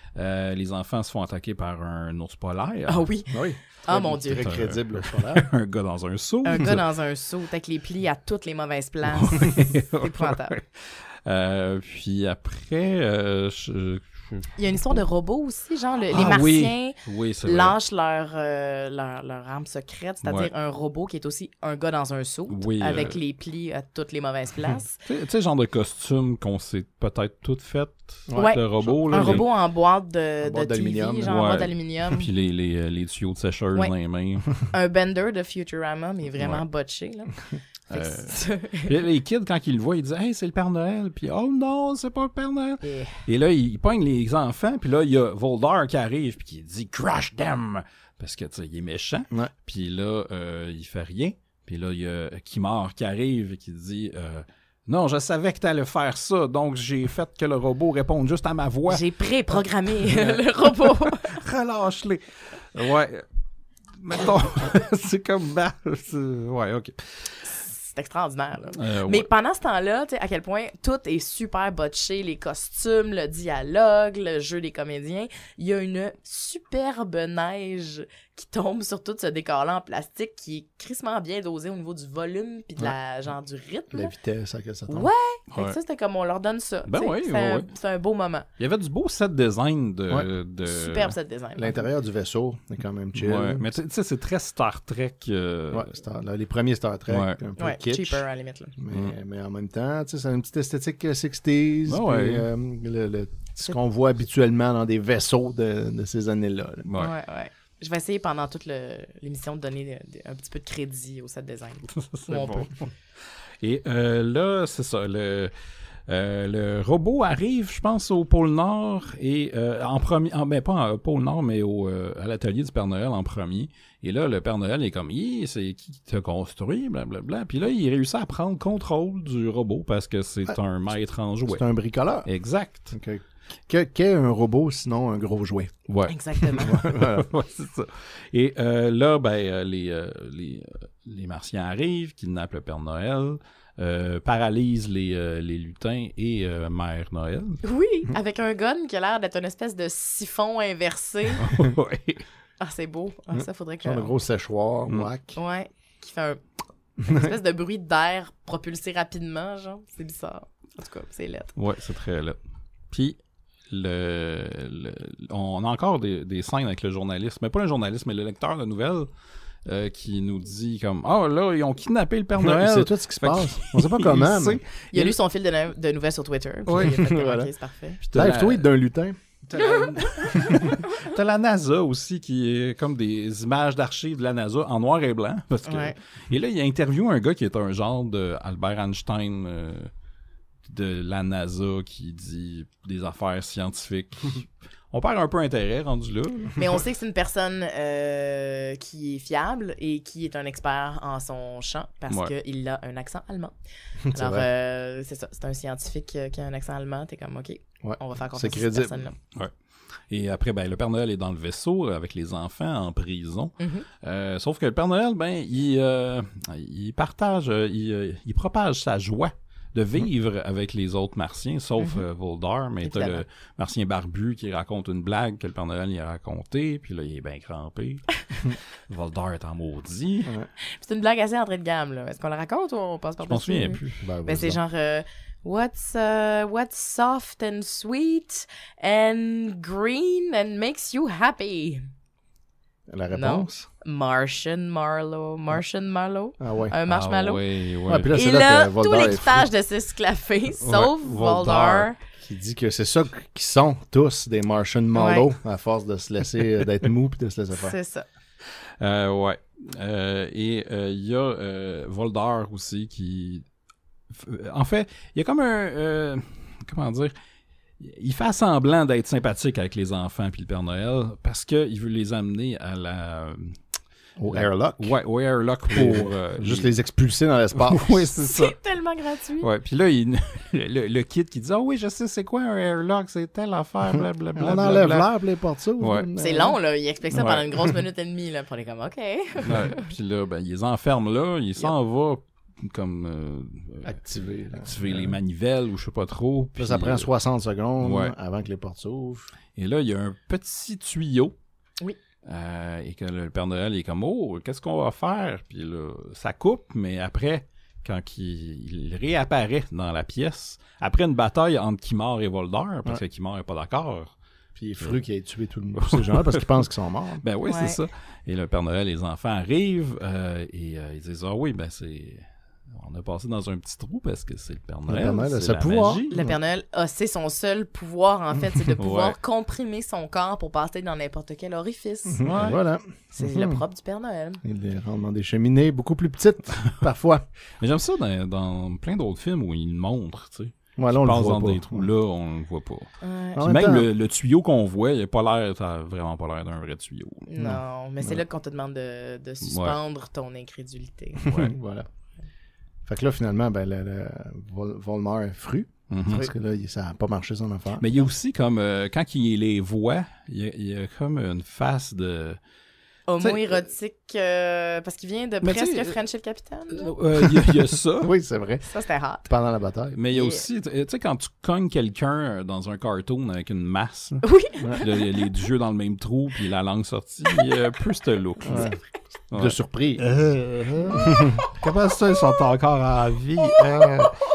Speaker 4: Euh, les enfants se font attaquer par un ours polaire.
Speaker 7: Ah oui.
Speaker 6: Oui.
Speaker 7: Ah oh, mon Dieu.
Speaker 6: Très crédible, le solaire.
Speaker 4: Un gars dans un seau.
Speaker 7: Un gars dans un seau, avec les plis à toutes les mauvaises places. C'est épouvantable.
Speaker 4: Euh, puis après, euh, je, je...
Speaker 7: il y a une histoire de robots aussi, genre le,
Speaker 4: ah,
Speaker 7: les Martiens
Speaker 4: oui. Oui,
Speaker 7: lâchent leur, euh, leur, leur arme secrète, c'est-à-dire
Speaker 4: ouais.
Speaker 7: un robot qui est aussi un gars dans un seau,
Speaker 4: oui,
Speaker 7: avec
Speaker 4: euh...
Speaker 7: les plis à toutes les mauvaises places.
Speaker 4: Tu sais, genre de costume qu'on s'est peut-être toutes faites,
Speaker 7: ouais.
Speaker 4: de robot. Là,
Speaker 7: un
Speaker 4: les...
Speaker 7: robot en boîte de,
Speaker 6: en boîte
Speaker 7: de T V, genre
Speaker 6: d'aluminium.
Speaker 7: en
Speaker 4: Ouais.
Speaker 7: boîte d'aluminium.
Speaker 4: Puis les, les, les tuyaux de sécheuse
Speaker 7: ouais.
Speaker 4: dans les mains.
Speaker 7: Un Bender de Futurama, mais vraiment
Speaker 4: ouais.
Speaker 7: botché, là.
Speaker 4: Euh, puis les kids, quand ils le voient, ils disent « Hey, c'est le Père Noël! » Puis « Oh non, c'est pas le Père Noël!
Speaker 7: Et... »
Speaker 4: Et là, ils pognent les enfants, puis là, il y a Voldar qui arrive, puis qui dit « Crush them! » Parce que, tu sais, il est méchant.
Speaker 6: Ouais.
Speaker 4: Puis là, euh, il fait rien. Puis là, il y a Kimar qui arrive et qui dit euh, « Non, je savais que t'allais faire ça, donc j'ai fait que le robot réponde juste à ma voix. »
Speaker 7: J'ai pré-programmé le robot.
Speaker 4: Relâche-les! Ouais. Mettons, c'est comme... bah, c'est... Ouais, OK.
Speaker 7: C'est extraordinaire, là.
Speaker 4: Euh,
Speaker 7: Mais
Speaker 4: ouais.
Speaker 7: pendant ce temps-là, tu sais, à quel point tout est super botché, les costumes, le dialogue, le jeu des comédiens. Il y a une superbe neige qui tombe sur tout ce décor-là en plastique qui est crissement bien dosé au niveau du volume puis de la, genre, du rythme.
Speaker 6: La vitesse à laquelle ça tombe.
Speaker 7: Ouais! Fait que
Speaker 4: Ouais.
Speaker 7: ça, c'était comme on leur donne ça.
Speaker 4: Ben
Speaker 7: tu sais.
Speaker 4: oui,
Speaker 7: c'est,
Speaker 4: ouais,
Speaker 7: un,
Speaker 4: ouais.
Speaker 7: c'est un beau moment.
Speaker 4: Il y avait du beau set design de...
Speaker 6: Ouais.
Speaker 4: de...
Speaker 7: Superbe cette design.
Speaker 6: L'intérieur du vaisseau est quand même chill.
Speaker 4: Ouais, mais tu sais, c'est très Star Trek. Euh...
Speaker 6: Ouais, Star, là, les premiers Star Trek,
Speaker 4: Ouais.
Speaker 6: un peu
Speaker 7: Ouais,
Speaker 6: kitsch.
Speaker 7: cheaper à la limite, là.
Speaker 6: Mais,
Speaker 4: Mm.
Speaker 6: mais en même temps, tu sais, c'est une petite esthétique euh, soixante.
Speaker 4: Ah ouais.
Speaker 6: puis, euh, le, le- ce qu'on voit habituellement dans des vaisseaux de, de ces années-là. là.
Speaker 4: Ouais.
Speaker 7: Ouais, ouais. Je vais essayer pendant toute le- l'émission de donner de- de- un petit peu de crédit au set design.
Speaker 4: C'est
Speaker 7: Où on
Speaker 4: bon.
Speaker 7: peut.
Speaker 4: Et euh, là, c'est ça. Le, euh, le robot arrive, je pense, au pôle Nord et euh, en premier, en, ben, pas au pôle Nord, mais au, euh, à l'atelier du Père Noël en premier. Et là, le Père Noël est comme, Hi, c'est qui qui t'a construit, blablabla. Puis là, il réussit à prendre contrôle du robot parce que c'est
Speaker 6: Ah,
Speaker 4: un maître en jouet.
Speaker 6: C'est un bricoleur.
Speaker 4: Exact.
Speaker 6: Donc, euh, que- Qu'est un robot sinon un gros jouet?
Speaker 4: Ouais.
Speaker 7: Exactement.
Speaker 6: Voilà.
Speaker 4: Ouais, c'est ça. Et euh, là, ben, euh, les, euh, les, euh, les Martiens arrivent, kidnappent le Père Noël, euh, paralysent les, euh, les lutins et euh, Mère Noël.
Speaker 7: Oui, avec un gun qui a l'air d'être une espèce de siphon inversé.
Speaker 4: Ouais.
Speaker 7: Ah, c'est beau. Ah, ça, faudrait que...
Speaker 6: Genre de gros séchoir,
Speaker 4: Mm.
Speaker 6: whack.
Speaker 7: Ouais, qui fait un... une espèce de bruit d'air propulsé rapidement, genre. C'est bizarre. En tout cas, c'est laid.
Speaker 4: Ouais, c'est très laid. Puis, le, le- on a encore des, des scènes avec le journaliste, mais pas le journaliste, mais le lecteur de nouvelles, euh, qui nous dit comme « Ah, oh, là, ils ont kidnappé le Père Noël. »
Speaker 6: C'est tout ce qui se
Speaker 4: Fait
Speaker 6: passe.
Speaker 4: qu'il-
Speaker 6: On sait pas comment.
Speaker 4: il sait.
Speaker 6: mais...
Speaker 7: Il a lu son fil de, no- de nouvelles sur Twitter. Puis
Speaker 4: Oui,
Speaker 7: il a fait comme,
Speaker 6: voilà.
Speaker 7: OK, c'est parfait.
Speaker 4: Puis t'as
Speaker 6: Live
Speaker 4: la-
Speaker 6: tweet d'un lutin.
Speaker 4: T'as la... T'as la NASA aussi qui est comme des images d'archives de la NASA en noir et blanc. Parce que...
Speaker 7: Ouais.
Speaker 4: Et là, il interview un gars qui est un genre de Albert Einstein euh, de la NASA qui dit des affaires scientifiques. On perd un peu intérêt rendu là.
Speaker 7: Mais on sait que c'est une personne euh, qui est fiable et qui est un expert en son champ parce
Speaker 4: Ouais.
Speaker 7: qu'il a un accent allemand.
Speaker 6: C'est
Speaker 7: Alors,
Speaker 6: vrai.
Speaker 7: euh, c'est ça. C'est un scientifique euh, qui a un accent allemand. T'es comme, OK,
Speaker 6: Ouais.
Speaker 7: on va faire
Speaker 6: C'est
Speaker 7: confiance à cette
Speaker 6: crédible.
Speaker 7: personne-là.
Speaker 4: Et après, ben, le Père Noël est dans le vaisseau avec les enfants en prison.
Speaker 7: Mhm.
Speaker 4: Euh, sauf que le Père Noël, ben, il, euh, il partage, euh, il, euh, il propage sa joie de vivre avec les autres martiens, sauf
Speaker 7: Mhm.
Speaker 4: euh, Voldar, mais t'as
Speaker 7: Évidemment.
Speaker 4: le martien barbu qui raconte une blague que le Père Noël y a racontée, puis là, il est bien crampé. Voldar est en maudit.
Speaker 7: C'est une blague assez entrée de gamme, là. Est-ce qu'on la raconte ou on passe par
Speaker 4: Je m'en souviens plus.
Speaker 6: Ben,
Speaker 7: Ben, c'est
Speaker 6: vas-y.
Speaker 7: genre euh, what's uh, what's soft and sweet and green and makes you happy.
Speaker 6: La réponse?
Speaker 7: Martian Marlowe, Martian Marlowe,
Speaker 6: Ah ouais.
Speaker 7: un marshmallow.
Speaker 4: Ah, ouais, ouais.
Speaker 6: Ouais, puis là, c'est
Speaker 7: Et
Speaker 6: là
Speaker 7: là,
Speaker 6: que
Speaker 7: tout
Speaker 6: Voldar est
Speaker 7: l'équipage
Speaker 6: fou,
Speaker 7: de s'esclaffer, sauf
Speaker 4: Voldar.
Speaker 7: Voldar.
Speaker 6: qui dit que c'est ça qu'ils sont tous des Martian Marlowe à force de se laisser euh, d'être mou puis de se laisser faire.
Speaker 7: C'est ça.
Speaker 4: Euh, ouais. Euh, et euh, il y a euh, Voldar aussi qui... f- En fait, il y a comme un... euh, comment dire... Il fait semblant d'être sympathique avec les enfants puis le Père Noël parce qu'il veut les amener à la...
Speaker 6: Au
Speaker 4: la-
Speaker 6: airlock.
Speaker 4: Ouais, au airlock pour... euh,
Speaker 6: Juste les expulser dans l'espace.
Speaker 4: Oui, c'est ça.
Speaker 7: C'est tellement gratuit.
Speaker 4: Ouais, puis là, il... le, le kid qui dit « Ah oui, je sais c'est quoi un airlock, c'est telle affaire, blablabla. »
Speaker 6: On enlève l'air puis les portes s'ouvrent.
Speaker 4: Ouais.
Speaker 7: C'est long, là. Il explique ça
Speaker 4: Ouais.
Speaker 7: pendant une grosse minute et demie, là. Puis on est comme, OK.
Speaker 4: Ouais, puis là, ben, il les enferme là, il s'en va comme euh,
Speaker 6: activer, là.
Speaker 4: activer les manivelles ou je sais pas trop. Puis,
Speaker 6: là, ça prend soixante secondes
Speaker 4: ouais.
Speaker 6: avant que les portes s'ouvrent.
Speaker 4: Et là, il y a un petit tuyau.
Speaker 7: Oui.
Speaker 4: Euh, et que le Père Noël est comme, oh, qu'est-ce qu'on va faire? Puis là, ça coupe, mais après, quand il, il réapparaît dans la pièce, après une bataille entre Kimar et Voldar, parce ouais. que Kimar n'est pas d'accord.
Speaker 6: Puis il est fru qu'il ait tué tout le monde, ces gens-là, parce qu'ils pensent qu'ils sont morts.
Speaker 4: Ben oui,
Speaker 7: ouais.
Speaker 4: c'est ça. Et le Père Noël, les enfants arrivent euh, et euh, ils disent, ah oui, ben c'est... On a passé dans un petit trou parce que c'est le Père Noël. Le Père Noël a
Speaker 6: sa pouvoir.
Speaker 4: Magie.
Speaker 7: Le Père Noël, a, c'est son seul pouvoir, en fait, c'est de pouvoir
Speaker 4: ouais.
Speaker 7: comprimer son corps pour passer dans n'importe quel orifice.
Speaker 6: Mm-hmm. Ouais. Voilà.
Speaker 7: C'est mm-hmm. le propre du Père Noël.
Speaker 6: Il les rend dans des cheminées beaucoup plus petites, parfois.
Speaker 4: Mais j'aime ça dans, dans plein d'autres films où il le montre, tu sais.
Speaker 6: Ouais, là, on
Speaker 4: il
Speaker 6: le
Speaker 4: passe
Speaker 6: voit
Speaker 4: dans
Speaker 6: pas.
Speaker 4: des trous, là, on le voit pas.
Speaker 7: Ouais.
Speaker 4: Puis même le, le tuyau qu'on voit, il a pas l'air, ça a vraiment pas l'air d'un vrai tuyau.
Speaker 7: Non, non. mais c'est ouais. là qu'on te demande de, de suspendre ouais. ton incrédulité.
Speaker 6: Ouais, voilà. Fait que là, finalement, ben, le, le Vol- Volmar est fru. Mm-hmm. Parce que là, ça n'a pas marché son affaire.
Speaker 4: Mais il y a aussi comme, euh, quand il les voit, il y, a, il y a comme une face de...
Speaker 7: homo-érotique, euh, parce qu'il vient de
Speaker 4: mais
Speaker 7: presque French le capitaine.
Speaker 4: Il euh, y, y a ça.
Speaker 6: Oui, c'est vrai.
Speaker 7: Ça, c'était hot.
Speaker 6: Pendant la bataille.
Speaker 4: Mais il y a aussi, tu sais, quand tu cognes quelqu'un dans un cartoon avec une masse,
Speaker 7: oui.
Speaker 4: là, là, les yeux dans le même trou, puis la langue sortie, il y a un peu ce look.
Speaker 6: Ouais. Ouais. De surprise.
Speaker 4: Euh, euh, comment ça, ils sont encore en vie? Euh.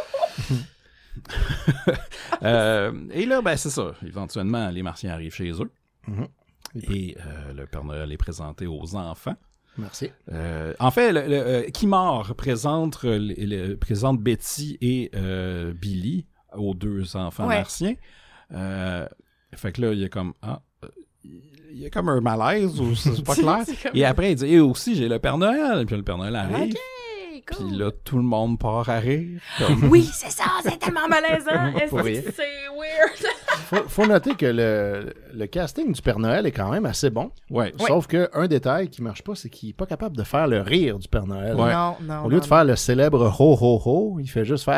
Speaker 4: euh, et là, ben c'est ça. Éventuellement, les Martiens arrivent chez eux. Mm-hmm. Et euh, le Père Noël est présenté aux enfants.
Speaker 6: Merci.
Speaker 4: Euh, en fait, le, le, euh, Kimar présente, le, le, présente Betty et euh, Billy aux deux enfants ouais. martiens. Euh, fait que là, il y a comme... Ah, il y a comme un malaise, ou c'est pas clair. Et après, il dit, et aussi, j'ai le Père Noël. Puis le Père Noël arrive.
Speaker 7: Okay, cool.
Speaker 4: Puis là, tout le monde part à rire. Comme...
Speaker 7: Oui, c'est ça, c'est tellement malaisant. Est-ce que c'est weird?
Speaker 6: faut, faut noter que le, le casting du Père Noël est quand même assez bon.
Speaker 4: Ouais.
Speaker 6: Sauf ouais. qu'un détail qui marche pas, c'est qu'il est pas capable de faire le rire du Père Noël.
Speaker 7: Ouais. Non, non.
Speaker 6: Au lieu
Speaker 7: non,
Speaker 6: de faire
Speaker 7: non.
Speaker 6: le célèbre ho ho ho, il fait juste faire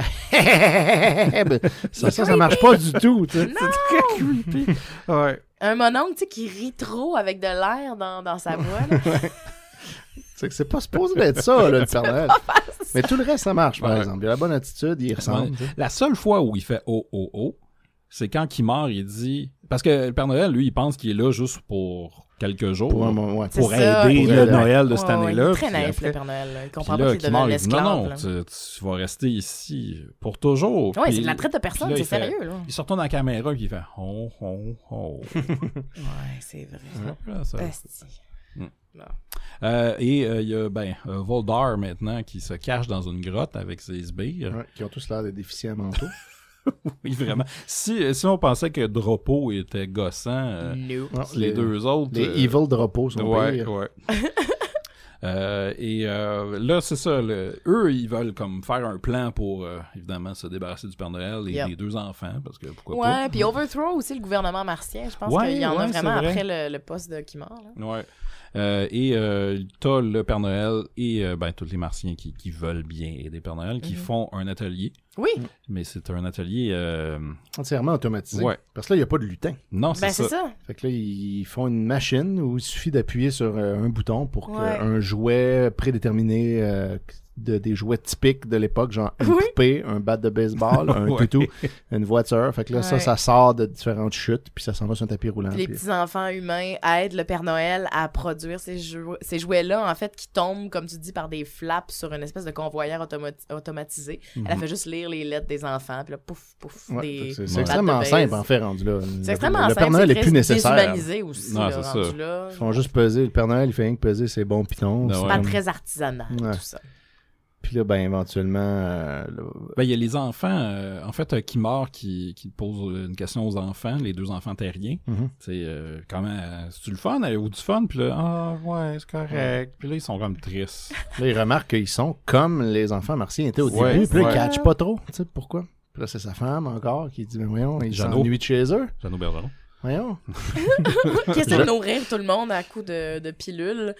Speaker 6: ça, ça, ça marche pas du tout. C'est très creepy. Ouais.
Speaker 7: Un mononcle, tu sais, qui rit trop avec de l'air dans, dans sa voix.
Speaker 6: C'est que c'est pas supposé d'être ça, là, le Père Noël. Mais tout le reste, ça marche, par ouais. exemple. Il a la bonne attitude, il ressemble. Ouais.
Speaker 4: La seule fois où il fait oh, oh, oh, c'est quand Kimar, il dit... Parce que le Père Noël, lui, il pense qu'il est là juste pour quelques jours.
Speaker 6: Pour, un, ouais.
Speaker 4: pour aider
Speaker 7: ça,
Speaker 4: le
Speaker 6: pour
Speaker 4: Noël de
Speaker 7: ouais,
Speaker 4: cette
Speaker 7: ouais,
Speaker 4: année-là.
Speaker 7: Il est très naïf,
Speaker 4: après...
Speaker 7: le Père Noël. Il comprend
Speaker 4: là,
Speaker 7: pas qu'il est devenu l'esclave.
Speaker 4: Non, non, tu, tu vas rester ici pour toujours.
Speaker 7: Oui, c'est de la traite de personne, c'est
Speaker 4: fait,
Speaker 7: sérieux. Là.
Speaker 4: Il se retourne dans la caméra et il fait oh, oh, oh.
Speaker 7: Ouais, c'est vrai.
Speaker 4: Là, ça...
Speaker 7: Mm.
Speaker 4: Euh, et il euh, y a ben, euh, Voldar maintenant qui se cache dans une grotte avec ses sbires.
Speaker 6: Ouais, qui ont tous l'air d'être déficients mentaux.
Speaker 4: Oui, vraiment. Si, si on pensait que Dropo était gossant, euh,
Speaker 7: no.
Speaker 6: non,
Speaker 4: les, les deux autres...
Speaker 6: Les
Speaker 4: euh,
Speaker 6: evil Dropo sont
Speaker 4: ouais,
Speaker 6: pires.
Speaker 4: Ouais. euh, et euh, là, c'est ça. Le, eux, ils veulent comme faire un plan pour, euh, évidemment, se débarrasser du Père Noël et
Speaker 7: yep.
Speaker 4: des deux enfants, parce que pourquoi
Speaker 7: ouais,
Speaker 4: pas.
Speaker 7: Ouais, puis overthrow aussi le gouvernement martien. Je pense
Speaker 4: ouais,
Speaker 7: qu'il y en
Speaker 4: ouais,
Speaker 7: a vraiment après le, le poste de Kimar. Là.
Speaker 4: Ouais. Euh, et euh, t'as le Père Noël et euh, ben, tous les Martiens qui, qui veulent bien aider Père Noël, qui mm-hmm. font un atelier.
Speaker 7: Oui.
Speaker 4: Mais c'est un atelier... Euh...
Speaker 6: entièrement automatisé.
Speaker 4: Ouais.
Speaker 6: Parce que là, il n'y a pas de lutin.
Speaker 4: Non, c'est
Speaker 7: ben,
Speaker 4: ça.
Speaker 7: c'est ça.
Speaker 6: Fait que là, ils font une machine où il suffit d'appuyer sur euh, un bouton pour
Speaker 7: ouais.
Speaker 6: qu'un jouet prédéterminé... Euh, de, des jouets typiques de l'époque, genre une
Speaker 7: oui.
Speaker 6: poupée, un bat de baseball, un
Speaker 4: ouais.
Speaker 6: toutou, une voiture. Fait que là, ouais. ça, ça sort de différentes chutes, puis ça s'en va sur un tapis roulant.
Speaker 7: Puis les
Speaker 6: puis...
Speaker 7: petits-enfants humains aident le Père Noël à produire ces, jou- ces jouets-là, en fait, qui tombent, comme tu dis, par des flaps sur une espèce de convoyeur automa- automatisé. Mm-hmm. Elle a fait juste lire les lettres des enfants, puis là, pouf, pouf,
Speaker 6: ouais,
Speaker 7: des...
Speaker 6: C'est, c'est extrêmement simple, en fait, rendu là.
Speaker 7: C'est extrêmement simple.
Speaker 6: Le Père Noël est plus nécessaire.
Speaker 7: Déshumanisé aussi,
Speaker 4: non,
Speaker 7: là,
Speaker 4: c'est
Speaker 7: rendu
Speaker 4: ça.
Speaker 7: là.
Speaker 6: Ils font juste peser. Le Père Noël, il fait rien que peser ses bons pitons.
Speaker 7: C'est
Speaker 4: ouais.
Speaker 7: pas très artisanal, ouais. tout ça.
Speaker 6: Puis là, ben, éventuellement... Euh, là...
Speaker 4: Ben, il y a les enfants, euh, en fait, euh, Kimar qui, qui pose une question aux enfants, les deux enfants terriens.
Speaker 6: Mm-hmm.
Speaker 4: C'est euh, comment, euh, c'est-tu le fun, avez-vous du fun? Puis là, ah, ouais, c'est correct. Puis là, ils sont comme tristes.
Speaker 6: Là, ils remarquent qu'ils sont comme les enfants martiens étaient au
Speaker 4: ouais,
Speaker 6: début. Puis là,
Speaker 4: ouais.
Speaker 6: ils catchent pas trop. Tu sais pourquoi? Puis là, c'est sa femme encore qui dit, mais voyons, ils
Speaker 4: Jeannot.
Speaker 6: s'ennuient de chez eux.
Speaker 4: Jeannot Bergeron.
Speaker 6: Voyons.
Speaker 7: Qui essaie de nourrir tout le monde à coups de, de pilules.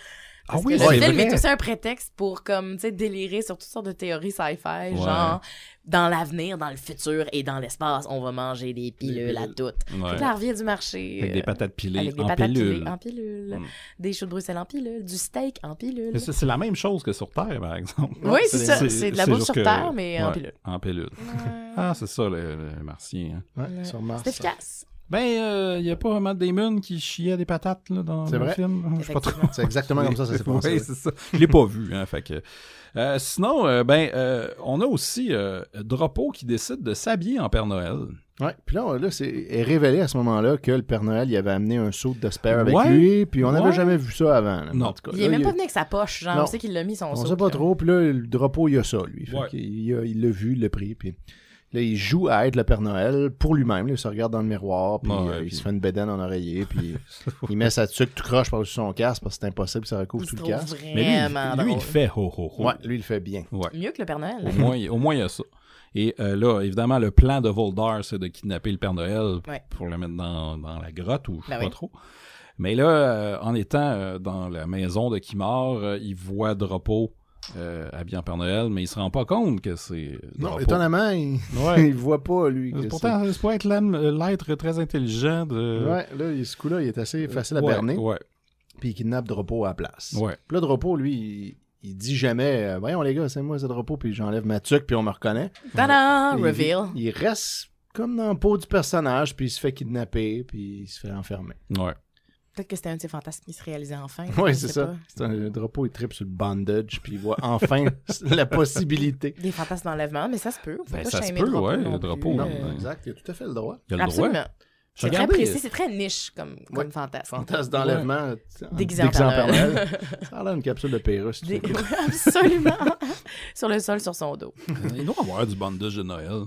Speaker 7: Parce
Speaker 4: ah oui,
Speaker 7: que le
Speaker 4: c'est
Speaker 7: film
Speaker 4: vrai.
Speaker 7: est aussi un prétexte pour comme, tu sais, délirer sur toutes sortes de théories sci-fi,
Speaker 4: Ouais.
Speaker 7: genre dans l'avenir, dans le futur et dans l'espace, on va manger des pilules
Speaker 6: pilules.
Speaker 7: à toutes.
Speaker 4: Ouais.
Speaker 7: Puis là, elle revient du marché.
Speaker 4: Avec
Speaker 7: euh,
Speaker 4: des patates pilées
Speaker 7: avec des
Speaker 4: en
Speaker 7: patates
Speaker 4: pilule.
Speaker 7: pilées en pilule,
Speaker 4: Mm.
Speaker 7: des choux de Bruxelles en pilule, du steak en pilule.
Speaker 4: Mais c'est c'est la même chose que sur Terre, par exemple.
Speaker 7: Oui, c'est
Speaker 6: c'est-
Speaker 7: ça.
Speaker 4: c'est-
Speaker 7: C'est de la
Speaker 4: c'est
Speaker 7: bouffe
Speaker 4: juste
Speaker 7: sur
Speaker 4: que-
Speaker 7: Terre, mais en
Speaker 4: ouais,
Speaker 7: pilule.
Speaker 4: En pilule.
Speaker 7: Ouais.
Speaker 4: Ah, c'est ça, le, le martien. Hein.
Speaker 6: Ouais, sur Mars.
Speaker 7: C'est efficace.
Speaker 4: Ben, il euh, n'y a pas Matt Damon qui chiait des patates là, dans
Speaker 6: C'est
Speaker 4: le
Speaker 6: vrai.
Speaker 4: film. Je sais pas trop.
Speaker 7: Effectivement.
Speaker 6: C'est exactement comme ça, ça s'est passé.
Speaker 4: Oui, c'est ça. Je l'ai pas vu, hein, fait que... Euh, sinon, euh, ben, euh, on a aussi euh, Drapeau qui décide de s'habiller en Père Noël.
Speaker 6: Ouais, puis là, là c'est est révélé à ce moment-là que le Père Noël, il avait amené un saut de Spare avec
Speaker 4: Ouais.
Speaker 6: lui, puis on n'avait
Speaker 4: Ouais.
Speaker 6: jamais vu ça avant. là,
Speaker 4: Non.
Speaker 6: en tout cas.
Speaker 7: Il est
Speaker 6: Là,
Speaker 7: même pas
Speaker 6: a-
Speaker 7: venu avec sa poche, genre,
Speaker 6: Non.
Speaker 7: on sait qu'il l'a mis son
Speaker 6: On
Speaker 7: saut.
Speaker 6: sait pas trop, puis là, le Drapeau, il a ça, lui. Fait
Speaker 4: Ouais.
Speaker 6: qu'il a- il l'a vu, il l'a pris, puis là, il joue à être le Père Noël pour lui-même. là. Il se regarde dans le miroir, puis
Speaker 4: Ouais,
Speaker 6: euh,
Speaker 4: puis-
Speaker 6: il se fait une bédaine en oreiller, puis il met sa tuque tout croche par-dessus son casque parce que c'est impossible que ça recouvre
Speaker 7: Il
Speaker 6: tout
Speaker 7: se
Speaker 6: le
Speaker 7: trouve
Speaker 6: casque.
Speaker 4: Mais lui, il,
Speaker 7: vraiment
Speaker 4: lui, il
Speaker 7: drôle.
Speaker 4: fait ho ho ho.
Speaker 6: Ouais, lui, il le fait bien.
Speaker 4: Ouais.
Speaker 7: Mieux que le Père Noël.
Speaker 4: Au moins, au moins, il y a ça. Et euh, là, évidemment, le plan de Voldar, c'est de kidnapper le Père Noël
Speaker 7: Ouais.
Speaker 4: pour le mettre dans, dans la grotte, ou je sais
Speaker 7: Ben
Speaker 4: pas
Speaker 7: oui.
Speaker 4: trop. Mais là, euh, en étant euh, dans la maison de Kimar, euh, il voit Drapeau euh, habillé en Père Noël, mais il se rend pas compte que c'est
Speaker 6: Non,
Speaker 4: Drapeau.
Speaker 6: étonnamment, il,
Speaker 4: Ouais.
Speaker 6: il voit pas, lui. que
Speaker 4: Pourtant, c'est pas être l'âme- l'être très intelligent de...
Speaker 6: c'est- Ouais, là, il- ce coup-là, il est assez facile à
Speaker 4: ouais,
Speaker 6: berner,
Speaker 4: Ouais,
Speaker 6: puis il kidnappe Drapeau à la place.
Speaker 4: ouais.
Speaker 6: Puis là, Drapeau, lui, il, il dit jamais euh, voyons les gars, c'est moi, c'est Drapeau, puis j'enlève ma tuque, puis on me reconnaît.
Speaker 7: Tada!
Speaker 6: Il-
Speaker 7: Reveal.
Speaker 6: Il, reste comme dans le pot du personnage, puis il se fait kidnapper, puis il se fait enfermer.
Speaker 4: Ouais.
Speaker 7: Peut-être que c'était un de ses fantasmes qui se réalisait enfin.
Speaker 6: Oui,
Speaker 7: je
Speaker 6: c'est
Speaker 7: sais
Speaker 6: ça.
Speaker 7: pas.
Speaker 6: C'est un, le Drapeau, il tripe sur le bandage, puis il voit enfin la possibilité.
Speaker 7: Des fantasmes d'enlèvement, mais ça se peut. Faut
Speaker 4: Ben,
Speaker 7: pas
Speaker 4: ça se
Speaker 7: shamer
Speaker 4: peut,
Speaker 7: Drapeau
Speaker 4: ouais,
Speaker 7: non
Speaker 4: le
Speaker 7: plus,
Speaker 4: Drapeau,
Speaker 7: euh,
Speaker 4: non.
Speaker 6: Exact, il a tout à fait le droit.
Speaker 4: Il a le
Speaker 7: Absolument.
Speaker 4: droit.
Speaker 7: C'est très
Speaker 4: Regardez-
Speaker 7: précis, c'est très niche comme, comme
Speaker 6: Ouais.
Speaker 7: fantasme.
Speaker 6: Fantasme d'enlèvement.
Speaker 7: Déguisé en Père Noël.
Speaker 6: Ça a l'air une capsule de Pérus.
Speaker 7: Des- oui, absolument. Sur le sol, sur son dos.
Speaker 4: Il doit y avoir du bandage de Noël.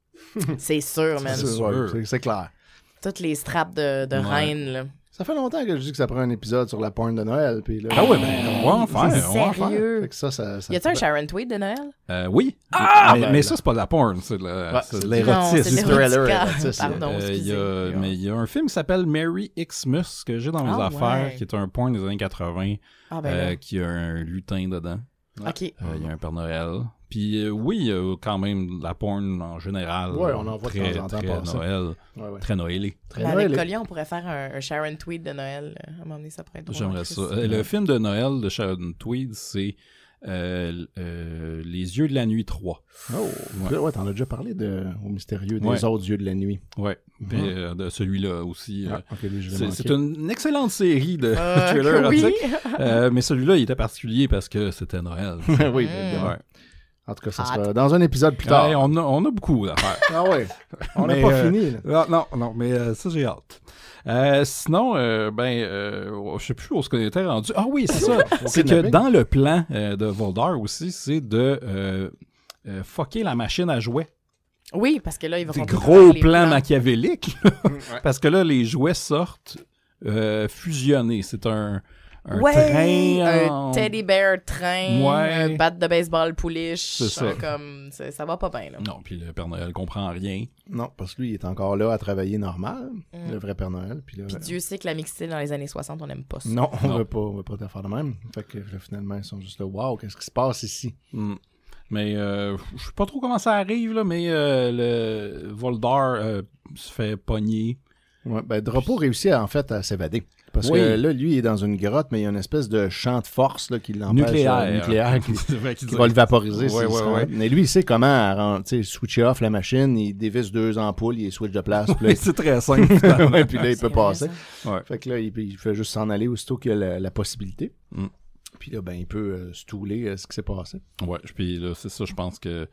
Speaker 7: C'est sûr, man.
Speaker 6: C'est
Speaker 4: C'est
Speaker 6: ouais,
Speaker 4: sûr.
Speaker 6: c'est- c'est clair.
Speaker 7: Toutes les straps de, de
Speaker 4: Ouais.
Speaker 7: reine, là.
Speaker 6: Ça fait longtemps que je dis que ça prend un épisode sur la porn de Noël. Puis là,
Speaker 4: Ah ouais, ben, on va en faire.
Speaker 7: C'est
Speaker 4: On va en faire.
Speaker 7: sérieux.
Speaker 6: Fait que ça, ça, ça
Speaker 7: Y a-tu un Sharon Tweed de Noël?
Speaker 4: Euh, oui.
Speaker 6: Ah,
Speaker 4: mais,
Speaker 6: ben,
Speaker 4: mais
Speaker 6: là.
Speaker 4: ça, c'est pas de la porn, c'est de la-
Speaker 6: Ouais,
Speaker 4: c'est de
Speaker 6: c'est-
Speaker 7: Non,
Speaker 4: l'érotisme.
Speaker 7: c'est de
Speaker 6: thriller,
Speaker 7: l'érotica.
Speaker 6: érotisme.
Speaker 7: Pardon,
Speaker 4: Euh, il y
Speaker 7: excusez.
Speaker 4: a, mais il y a un film qui s'appelle Merry Xmas que j'ai dans mes
Speaker 7: Ah,
Speaker 4: affaires,
Speaker 7: ouais.
Speaker 4: qui est un porn des années quatre-vingts,
Speaker 7: Ah ben
Speaker 4: euh,
Speaker 7: là.
Speaker 4: qui a un lutin dedans.
Speaker 7: OK.
Speaker 4: Euh, il y a un Père Noël. Puis euh, oui, il y a quand même de la porn en général.
Speaker 6: Ouais, on en voit de
Speaker 4: très,
Speaker 6: temps en temps
Speaker 4: très
Speaker 6: passer.
Speaker 4: Noël,
Speaker 6: Ouais, ouais.
Speaker 4: très Noëlé.
Speaker 6: Très
Speaker 7: Ben, avec
Speaker 6: Noël.
Speaker 7: Collier, on pourrait faire un, un Sharon Tweed de Noël. euh, À un moment donné, ça pourrait être drôle.
Speaker 4: J'aimerais
Speaker 7: Chris.
Speaker 4: ça. Euh, Le film de Noël de Sharon Tweed, c'est euh, euh, Les yeux de la nuit trois.
Speaker 6: Oh,
Speaker 4: Ouais.
Speaker 6: ouais, t'en as déjà parlé de, au mystérieux des
Speaker 4: Ouais.
Speaker 6: autres yeux de la nuit.
Speaker 4: Ouais. Puis
Speaker 6: Mhm.
Speaker 4: euh, de celui-là aussi. euh,
Speaker 6: Ah, ok, lui, je l'ai
Speaker 4: c'est
Speaker 6: manqué.
Speaker 4: c'est une excellente série de
Speaker 7: Euh,
Speaker 4: thrillers
Speaker 7: oui.
Speaker 4: érotiques. Euh, mais celui-là, il était particulier parce que c'était Noël.
Speaker 6: oui,
Speaker 7: Mm.
Speaker 6: évidemment.
Speaker 4: Ouais.
Speaker 6: En tout cas, ça
Speaker 7: Hot.
Speaker 6: sera dans un épisode plus tard.
Speaker 4: Ouais, on, a, on a beaucoup d'affaires.
Speaker 6: Ah ouais, on n'a
Speaker 4: Mais,
Speaker 6: pas
Speaker 4: euh,
Speaker 6: fini. Là.
Speaker 4: Ah, non, non, mais euh, ça, j'ai hâte. Euh, sinon, euh, ben, euh, je sais plus où est-ce qu'on était rendu. Ah oui, c'est ça. C'est que
Speaker 6: kidnapping.
Speaker 4: dans le plan euh, de Voldar aussi, c'est de euh, euh, fucker la machine à jouets.
Speaker 7: Oui, parce que là, il va
Speaker 4: Des
Speaker 7: falloir
Speaker 4: gros
Speaker 7: faire les
Speaker 4: plans
Speaker 7: plans.
Speaker 4: machiavéliques. Parce que là, les jouets sortent euh, fusionnés. C'est un, un
Speaker 7: Ouais,
Speaker 4: train.
Speaker 7: un
Speaker 4: en-
Speaker 7: teddy bear train,
Speaker 4: Ouais.
Speaker 7: un bat de baseball pouliche.
Speaker 4: C'est ça.
Speaker 7: un Comme, c'est- ça va pas bien, là.
Speaker 4: Non, puis le Père Noël comprend rien.
Speaker 6: Non, parce que lui, il est encore là à travailler normal,
Speaker 7: Mm.
Speaker 6: le vrai Père Noël. Puis là,
Speaker 7: Puis Dieu sait que la mixité dans les années soixante, on n'aime pas ça.
Speaker 6: non, on
Speaker 4: Non.
Speaker 6: veut pas, on veut pas te faire de même. Fait que là, finalement, ils sont juste là, waouh, qu'est-ce qui se passe ici?
Speaker 4: Hmm. Mais euh, je sais pas trop comment ça arrive, là, mais euh, le Voldar euh, se fait pogner.
Speaker 6: Ouais, ben, Drapeau réussit à, en fait à s'évader. Parce
Speaker 4: Oui.
Speaker 6: que là, lui, il est dans une grotte, mais il y a une espèce de champ de force là, qui l'empêche.
Speaker 4: Nucléaire.
Speaker 6: euh, nucléaire qui,
Speaker 4: C'est vrai qu'il
Speaker 6: qui
Speaker 4: dit-
Speaker 6: va le vaporiser.
Speaker 4: Ouais,
Speaker 6: s'il
Speaker 4: ouais,
Speaker 6: se rend-
Speaker 4: ouais.
Speaker 6: Mais lui, il sait comment rend- tu sais, switcher off la machine, il dévisse deux ampoules, il switch de place. Puis là,
Speaker 4: Oui, c'est très simple.
Speaker 6: il-
Speaker 4: finalement.
Speaker 6: ouais, puis là, il
Speaker 7: C'est
Speaker 6: peut
Speaker 7: vrai,
Speaker 6: passer.
Speaker 7: ça.
Speaker 4: Ouais.
Speaker 6: Fait que là, il, il fait juste s'en aller aussitôt qu'il y a la, la possibilité.
Speaker 4: Mm.
Speaker 6: Puis là, ben, il peut euh, stouler euh, ce qui s'est passé.
Speaker 4: Ouais, puis là, c'est ça, je pense que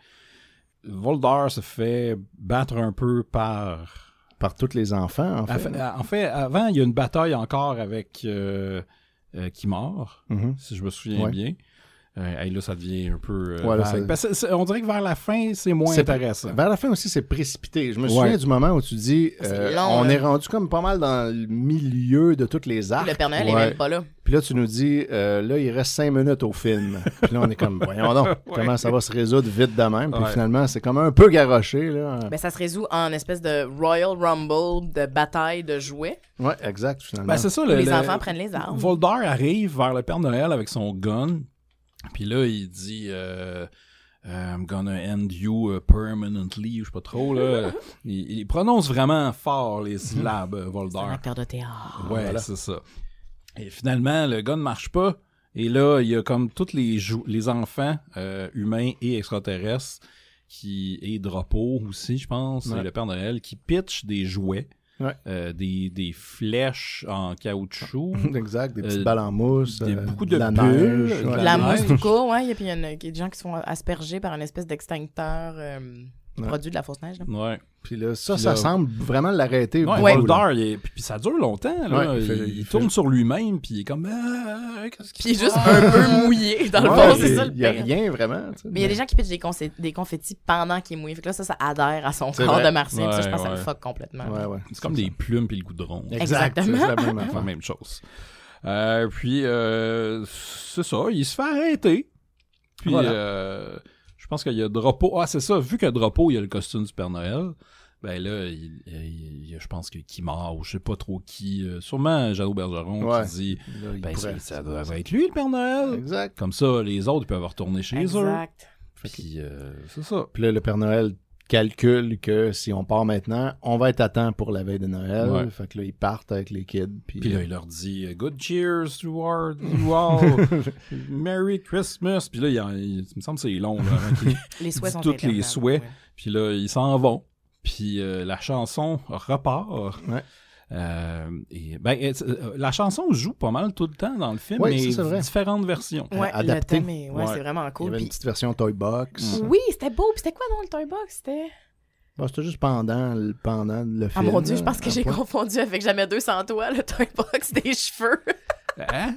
Speaker 4: Voldar se fait battre un peu par...
Speaker 6: Par tous les enfants, en
Speaker 4: En
Speaker 6: fait.
Speaker 4: fait, en fait, avant, il y a une bataille encore avec euh, euh, Kimar,
Speaker 6: Mhm.
Speaker 4: si je me souviens
Speaker 6: Ouais.
Speaker 4: bien. Euh, hey, là, ça devient un peu... Euh,
Speaker 6: Ouais, là,
Speaker 4: vague.
Speaker 6: ça-
Speaker 4: Parce que c'est- on dirait que vers la fin, c'est moins
Speaker 6: C'est-
Speaker 4: intéressant.
Speaker 6: Vers la fin aussi, c'est précipité. Je me
Speaker 4: Ouais.
Speaker 6: souviens du moment où tu dis,
Speaker 7: C'est
Speaker 6: euh,
Speaker 7: long,
Speaker 6: on
Speaker 7: là.
Speaker 6: est rendu comme pas mal dans le milieu de toutes les arcs.
Speaker 7: Le Père Noël est
Speaker 6: Ouais.
Speaker 7: même pas là.
Speaker 6: Puis là, tu nous dis, euh, là, il reste cinq minutes au film. Puis là, on est comme, voyons donc, comment ça va se résoudre vite de même. Puis
Speaker 4: Ouais.
Speaker 6: finalement, c'est comme un peu garoché, là.
Speaker 7: Ben, ça se résout en espèce de Royal Rumble de bataille de jouets.
Speaker 6: Ouais, exact, finalement.
Speaker 4: Ben, c'est ça.
Speaker 7: Où
Speaker 4: Le,
Speaker 7: les
Speaker 4: le-
Speaker 7: enfants prennent les armes.
Speaker 4: Voldar arrive vers le Père Noël avec son gun. Puis là, il dit... Euh, I'm gonna end you uh, permanently, je sais pas trop, là. il, il prononce vraiment fort les syllabes, euh,
Speaker 7: C'est un
Speaker 4: Voldar.
Speaker 7: acteur de théâtre.
Speaker 4: Ouais,
Speaker 6: Voilà.
Speaker 4: c'est ça. Et finalement, le gars ne marche pas. Et là, il y a comme tous les, jou- les enfants euh, humains et extraterrestres qui et Drapeau aussi, je pense,
Speaker 6: Ouais.
Speaker 4: et le Père Noël, qui pitchent des jouets,
Speaker 6: Ouais.
Speaker 4: euh, des, des flèches en caoutchouc.
Speaker 6: Exact, des petites
Speaker 4: Euh,
Speaker 6: balles en mousse,
Speaker 4: des-
Speaker 6: euh,
Speaker 4: beaucoup de
Speaker 6: la
Speaker 4: bulles,
Speaker 6: neige.
Speaker 4: de
Speaker 6: ouais.
Speaker 4: la
Speaker 7: La
Speaker 4: neige.
Speaker 7: mousse tout court, ouais. Et puis il y en a il y a des gens qui sont aspergés par une espèce d'extincteur euh,
Speaker 6: Ouais.
Speaker 7: produit de la fausse neige. Là.
Speaker 4: Ouais.
Speaker 6: Puis là, ça,
Speaker 4: Puis
Speaker 6: ça
Speaker 4: là-
Speaker 6: semble vraiment l'arrêter.
Speaker 4: Ouais,
Speaker 6: beaucoup, là.
Speaker 4: Voldar, il est- puis, puis ça dure longtemps. Là.
Speaker 6: Ouais, il
Speaker 4: il,
Speaker 6: fait-
Speaker 4: il
Speaker 6: il fait-
Speaker 4: tourne sur lui-même, puis il est comme... Ah, qu'est-ce
Speaker 7: Puis il est
Speaker 4: se
Speaker 7: juste
Speaker 4: passe?
Speaker 7: un peu mouillé, dans le
Speaker 6: Ouais,
Speaker 7: fond,
Speaker 6: il-
Speaker 7: c'est ça le
Speaker 6: Il y a
Speaker 7: pire.
Speaker 6: rien vraiment. tu sais,
Speaker 7: Mais il y a des gens qui pitchent des, concé- des confettis pendant qu'il est mouillé. Fait que là, ça, ça adhère à son
Speaker 6: C'est
Speaker 7: corps
Speaker 6: vrai.
Speaker 7: de martien. Puis ça, je
Speaker 4: Ouais,
Speaker 7: pense que ça le
Speaker 4: ouais.
Speaker 7: fuck complètement.
Speaker 6: Ouais, ouais.
Speaker 4: C'est comme des plumes puis le goudron.
Speaker 6: Exact,
Speaker 7: Exactement.
Speaker 6: c'est la même
Speaker 4: C'est
Speaker 6: affaire.
Speaker 4: la même chose. Euh, puis, euh, c'est ça, il se fait arrêter. Puis,
Speaker 6: Voilà.
Speaker 4: euh, je pense qu'il y a Drapeau. Ah, c'est ça, vu que Drapeau, il y a le costume du Père Noël, ben là, il, il- il y a, je pense que qui mord, ou je sais pas trop qui. euh, sûrement Jeannot Bergeron
Speaker 6: Ouais.
Speaker 4: qui dit
Speaker 6: Là, il
Speaker 4: ben,
Speaker 6: pourrait-
Speaker 4: ça, ça doit être lui, le Père Noël.
Speaker 6: Exact.
Speaker 4: Comme ça, les autres, ils peuvent retourner chez eux.
Speaker 7: Exact.
Speaker 4: Puis, euh, c'est ça.
Speaker 6: Puis là, le Père Noël calcule que si on part maintenant, on va être à temps pour la veille de Noël.
Speaker 4: Ouais.
Speaker 6: Fait que là, ils partent avec les kids. Puis,
Speaker 4: Puis là, il leur dit « Good cheers to our, to all. Merry Christmas. » Puis là, il, en- il- il me semble que c'est long. Là, avant qu'il-
Speaker 7: Les souhaits
Speaker 4: dit
Speaker 7: sont
Speaker 4: tous les
Speaker 7: interminables,
Speaker 4: souhaits.
Speaker 7: ouais.
Speaker 4: Puis là, ils s'en vont. Puis euh, la chanson repart.
Speaker 6: Ouais.
Speaker 4: Euh, et, ben, euh, euh, la chanson joue pas mal tout le temps dans le film,
Speaker 6: Ouais,
Speaker 4: mais
Speaker 6: ça, c'est vrai.
Speaker 4: différentes versions.
Speaker 7: Ouais,
Speaker 6: adapté.
Speaker 7: le thème est- ouais,
Speaker 4: Ouais.
Speaker 7: c'est vraiment
Speaker 6: il y
Speaker 7: cool.
Speaker 6: avait une
Speaker 7: Puis-
Speaker 6: petite version Toy Box.
Speaker 7: Oui, c'était beau. Puis c'était quoi dans le Toy Box? C'était...
Speaker 6: Bon, c'était juste pendant le, pendant le
Speaker 7: Ah
Speaker 6: film.
Speaker 7: mon Dieu,
Speaker 6: là,
Speaker 7: je pense que
Speaker 6: à
Speaker 7: j'ai
Speaker 6: point.
Speaker 7: confondu avec Jamais deux sans toi, le Toy Box des cheveux.
Speaker 4: Hein?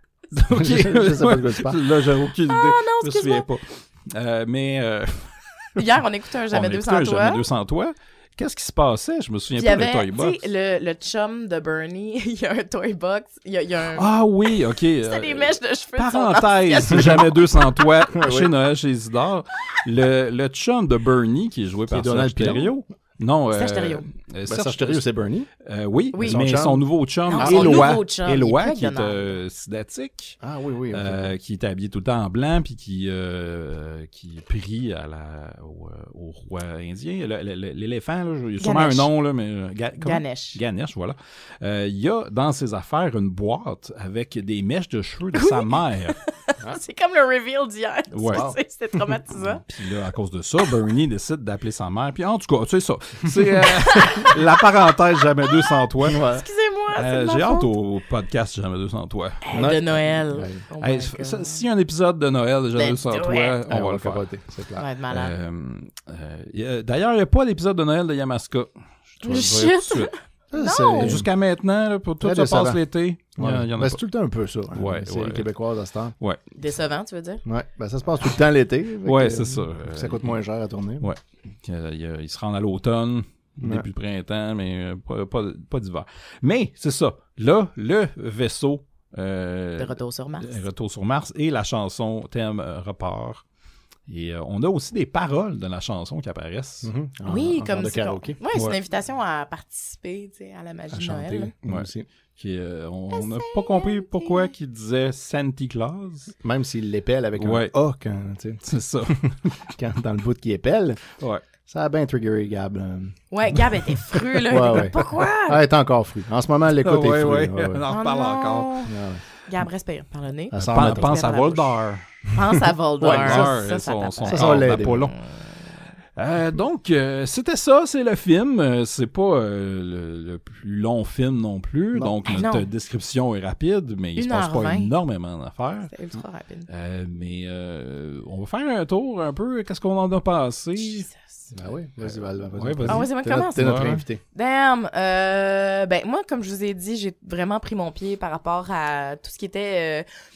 Speaker 4: Ok.
Speaker 6: Je sais pas de quoi tu parles.
Speaker 4: Là, j'ai aucune idée.
Speaker 7: Ah non,
Speaker 4: je me souviens
Speaker 7: excuse-moi.
Speaker 4: pas. Euh, mais euh,
Speaker 7: Hier, on écoutait un
Speaker 4: on
Speaker 7: Jamais
Speaker 4: a
Speaker 7: deux
Speaker 4: écouté
Speaker 7: sans
Speaker 4: un
Speaker 7: toi.
Speaker 4: Jamais deux sans toi. Qu'est-ce qui se passait? Je me souviens
Speaker 7: Puis il y
Speaker 4: pas de
Speaker 7: avait,
Speaker 4: Toy Box.
Speaker 7: tu sais, le, le chum de Bernie, il y a un Toy Box, il y a, il y a un...
Speaker 4: Ah oui, ok.
Speaker 7: C'était
Speaker 4: euh,
Speaker 7: des mèches de cheveux de son
Speaker 4: Parenthèse,
Speaker 7: ancienne-
Speaker 4: jamais deux sans toi,
Speaker 6: Oui.
Speaker 4: chez Noël, chez Isidore. Le, le chum de Bernie, qui est joué
Speaker 6: Qui
Speaker 4: par
Speaker 6: est Donald
Speaker 4: Serge Thériaut. Non, euh,
Speaker 7: Serge Thériaut.
Speaker 4: euh,
Speaker 6: Ben,
Speaker 4: Serge-
Speaker 6: Serge Thériaut, c'est Bernie.
Speaker 4: euh, oui,
Speaker 7: Oui.
Speaker 6: Son
Speaker 4: mais
Speaker 6: chum.
Speaker 4: son nouveau chum,
Speaker 7: Non, son
Speaker 4: Éloi,
Speaker 7: nouveau chum, il est
Speaker 4: Éloi,
Speaker 7: plus
Speaker 4: qui est
Speaker 7: Donald.
Speaker 4: euh, sidatique,
Speaker 6: Ah oui, oui. ok.
Speaker 4: euh, qui est habillé tout le temps en blanc, puis qui, euh, qui prie à la, au, euh, au roi indien. Le- le- le- L'éléphant, là, il y a sûrement
Speaker 7: Ganesh.
Speaker 4: un nom, là, mais... euh, Ga- comment?
Speaker 7: Ganesh.
Speaker 4: Ganesh, voilà. Euh, Il y a dans ses affaires une boîte avec des mèches de cheveux de sa mère.
Speaker 7: C'est comme le reveal d'hier. tu
Speaker 4: Ouais.
Speaker 7: sais, C'était traumatisant.
Speaker 4: Puis là, à cause de ça, Bernie décide d'appeler sa mère. Puis en tout cas, c'est ça. C'est euh, la parenthèse Jamais deux sans toi.
Speaker 7: Excusez-moi, c'est
Speaker 4: Euh,
Speaker 7: de ma
Speaker 4: J'ai hâte
Speaker 7: faute.
Speaker 4: au podcast Jamais deux sans toi.
Speaker 7: Hey, de Noël.
Speaker 6: Ouais.
Speaker 7: Oh my
Speaker 4: Hey,
Speaker 7: God.
Speaker 4: ça- S'il y a un épisode de Noël de Jamais deux
Speaker 7: Let's
Speaker 4: sans
Speaker 7: do
Speaker 4: toi,
Speaker 7: it.
Speaker 4: on
Speaker 6: Ah,
Speaker 4: va le faire.
Speaker 6: capoter, c'est clair.
Speaker 7: Ça va être malade.
Speaker 4: Euh, euh, y a- D'ailleurs, il n'y a pas d'épisode de Noël de Yamaska. Je te le dirai
Speaker 7: Shit.
Speaker 4: tout de suite.
Speaker 6: Ça,
Speaker 7: Non.
Speaker 6: c'est-
Speaker 4: Jusqu'à maintenant, là, pour tout
Speaker 6: Très
Speaker 4: se passe
Speaker 6: décevant.
Speaker 4: l'été, il y en-
Speaker 6: Ouais.
Speaker 4: il y en
Speaker 6: Ben,
Speaker 4: a
Speaker 6: c'est
Speaker 4: pas.
Speaker 6: tout le temps un peu ça. hein,
Speaker 4: Ouais,
Speaker 6: les séries
Speaker 4: ouais.
Speaker 6: québécoises à ce temps.
Speaker 7: Décevant, tu veux dire?
Speaker 6: Ouais, ben ça se passe tout le temps l'été. fait
Speaker 4: Ouais,
Speaker 6: que,
Speaker 4: c'est ça.
Speaker 6: euh, Ça coûte moins cher à tourner.
Speaker 4: Ouais. Euh, il, y a- il se rend à l'automne,
Speaker 6: Ouais.
Speaker 4: début de printemps, mais euh, pas, pas, pas d'hiver. Mais, c'est ça. Là, le vaisseau... euh,
Speaker 7: De retour sur Mars.
Speaker 4: euh, Retour sur Mars et la chanson thème euh, repart. Et euh, on a aussi des paroles de la chanson qui apparaissent.
Speaker 6: Mhm. En-
Speaker 7: Oui,
Speaker 6: en
Speaker 7: comme
Speaker 6: genre de
Speaker 7: si-
Speaker 6: karaoké.
Speaker 7: Ouais, c'est une
Speaker 4: Ouais.
Speaker 7: invitation à participer, tu sais, à la magie
Speaker 6: À
Speaker 7: de
Speaker 6: chanter.
Speaker 7: Noël.
Speaker 6: moi
Speaker 4: Ouais.
Speaker 6: aussi.
Speaker 4: Qui, euh, on n'a pas compris pourquoi qu'il disait Santa Claus.
Speaker 6: Même s'il l'épelle avec
Speaker 4: Ouais.
Speaker 6: un A quand, tu sais,
Speaker 4: C'est ça.
Speaker 6: quand, dans le bout qui épelle,
Speaker 4: Ouais.
Speaker 6: ça a bien triggeré Gab. là.
Speaker 7: Ouais, Gab était fru, là.
Speaker 6: Ouais,
Speaker 7: Il était
Speaker 6: ouais.
Speaker 7: comme, pourquoi?
Speaker 6: Ah, elle est encore fru. En ce moment, l'écoute
Speaker 4: ouais,
Speaker 6: est fru.
Speaker 4: ouais.
Speaker 6: ouais, ouais.
Speaker 4: On en
Speaker 7: Oh
Speaker 4: reparle
Speaker 7: non.
Speaker 4: encore.
Speaker 6: Ah, ouais.
Speaker 7: Gab, respire par le nez.
Speaker 6: Elle s'en
Speaker 4: Pen-
Speaker 6: remettra.
Speaker 4: pense à
Speaker 7: Respire par la
Speaker 4: Voldar.
Speaker 7: Pense à Voldar.
Speaker 4: Ouais,
Speaker 7: ça,
Speaker 4: Voldar,
Speaker 7: ça, ça,
Speaker 4: son,
Speaker 7: tape.
Speaker 4: son
Speaker 6: Ça, ça
Speaker 4: corps
Speaker 6: va l'aider.
Speaker 4: d'Apollon. Euh, donc, euh, c'était ça, c'est le film. Euh, c'est pas euh, le, le plus long film non plus.
Speaker 6: Non.
Speaker 4: Donc,
Speaker 7: Ah,
Speaker 4: notre
Speaker 7: non.
Speaker 4: description est rapide, mais il se
Speaker 7: Une
Speaker 4: passe
Speaker 7: heure
Speaker 4: pas
Speaker 7: vingt.
Speaker 4: énormément d'affaires.
Speaker 7: C'était ultra rapide.
Speaker 4: Euh, mais euh, on va faire un tour un peu. Qu'est-ce qu'on en a passé?
Speaker 7: Jesus.
Speaker 6: Ben oui, vas-y, Val. Vas-y.
Speaker 4: Ouais, vas-y.
Speaker 7: Ah ouais, c'est moi qui
Speaker 6: T'es notre-
Speaker 7: commence.
Speaker 6: T'es notre
Speaker 4: Ouais.
Speaker 6: invité.
Speaker 7: Damn! Euh, ben, moi, comme je vous ai dit, j'ai vraiment pris mon pied par rapport à tout ce qui était euh,